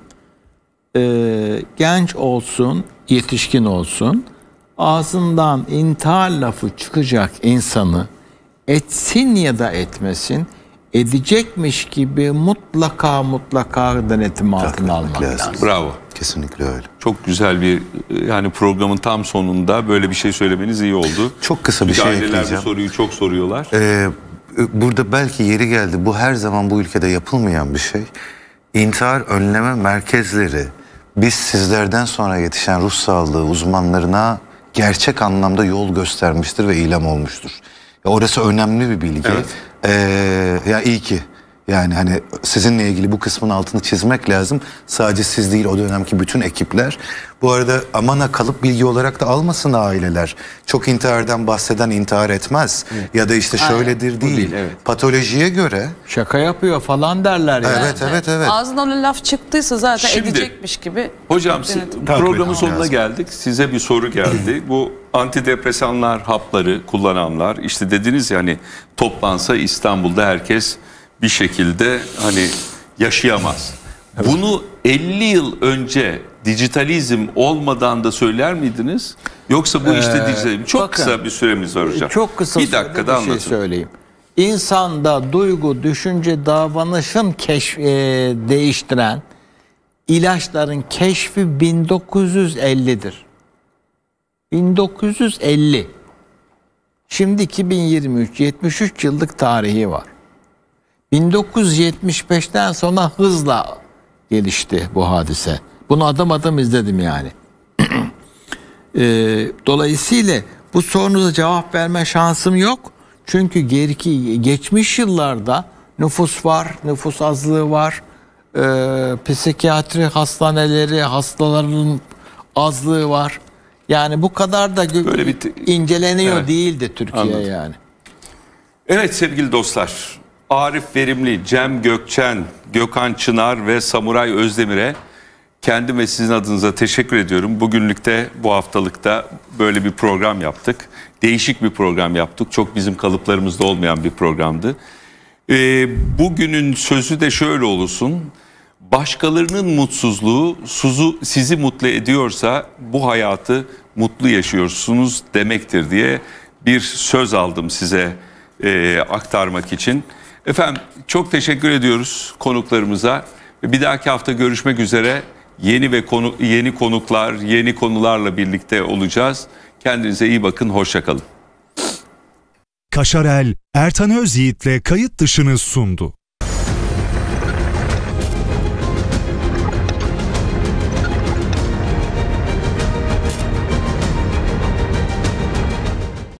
Ee, genç olsun, yetişkin olsun, ağzından intihar lafı çıkacak insanı etsin ya da etmesin, edecekmiş gibi mutlaka mutlaka denetim altına almak lazım. lazım. Bravo. Kesinlikle öyle. Çok güzel bir, yani programın tam sonunda böyle bir şey söylemeniz iyi oldu. Çok kısa bir Çünkü şey aileler ekleyeceğim. bu soruyu çok soruyorlar. Ee, burada belki yeri geldi. Bu her zaman bu ülkede yapılmayan bir şey. İntihar önleme merkezleri biz sizlerden sonra yetişen ruh sağlığı uzmanlarına gerçek anlamda yol göstermiştir ve ilham olmuştur. Ya orası önemli bir bilgi. Evet. Ee, ya iyi ki. Yani hani sizinle ilgili bu kısmın altını çizmek lazım. Sadece siz değil, o dönemki bütün ekipler. Bu arada amana kalıp bilgi olarak da almasın aileler. Çok intihardan bahseden intihar etmez. Ya da işte şöyledir değil. değil, evet. Patolojiye göre. Şaka yapıyor falan derler ya. Evet evet evet. Ağzından öyle laf çıktıysa zaten Şimdi- edecekmiş gibi. Hocam siz- Denetim. programın etmek sonuna lazım. geldik. Size bir soru geldi. Bu antidepresanlar, hapları kullananlar, işte dediniz ya hani toplansa İstanbul'da herkes bir şekilde hani yaşayamaz. Bunu elli yıl önce dijitalizm olmadan da söyler miydiniz? Yoksa bu işte dijitalizm. Çok bakın, kısa bir süremiz var hocam. Çok kısa bir sürede dakikada bir şey anlatın. söyleyeyim. İnsanda duygu, düşünce, davranışın keşf, e, değiştiren ilaçların keşfi bin dokuz yüz ellidir. bin dokuz yüz elli. Şimdi iki bin yirmi üç, yetmiş üç yıllık tarihi var. bin dokuz yüz yetmiş beşten sonra hızla gelişti bu hadise. Bunu adım adım izledim yani. Ee, dolayısıyla bu sorunuza cevap verme şansım yok. Çünkü geriki geçmiş yıllarda nüfus var, nüfus azlığı var. Ee, psikiyatri hastaneleri, hastaların azlığı var. Yani bu kadar da gö- Böyle bir te- inceleniyor Evet. değildi Türkiye Anladım. yani. Evet sevgili dostlar, Arif Verimli, Cem Gökçen, Gökhan Çınar ve Samuray Özdemir'e kendim ve sizin adınıza teşekkür ediyorum. Bugünlükte, bu haftalıkta böyle bir program yaptık. Değişik bir program yaptık. Çok bizim kalıplarımızda olmayan bir programdı. Ee, bugünün sözü de şöyle olsun. Başkalarının mutsuzluğu suzu, sizi mutlu ediyorsa bu hayatı mutlu yaşıyorsunuz demektir diye bir söz aldım size e, aktarmak için. Efendim çok teşekkür ediyoruz konuklarımıza. Bir dahaki hafta görüşmek üzere. Yeni ve konu, yeni konuklar, yeni konularla birlikte olacağız. Kendinize iyi bakın, hoşça kalın. Kaşarel, Ertan Özyiğit'le kayıt dışını sundu.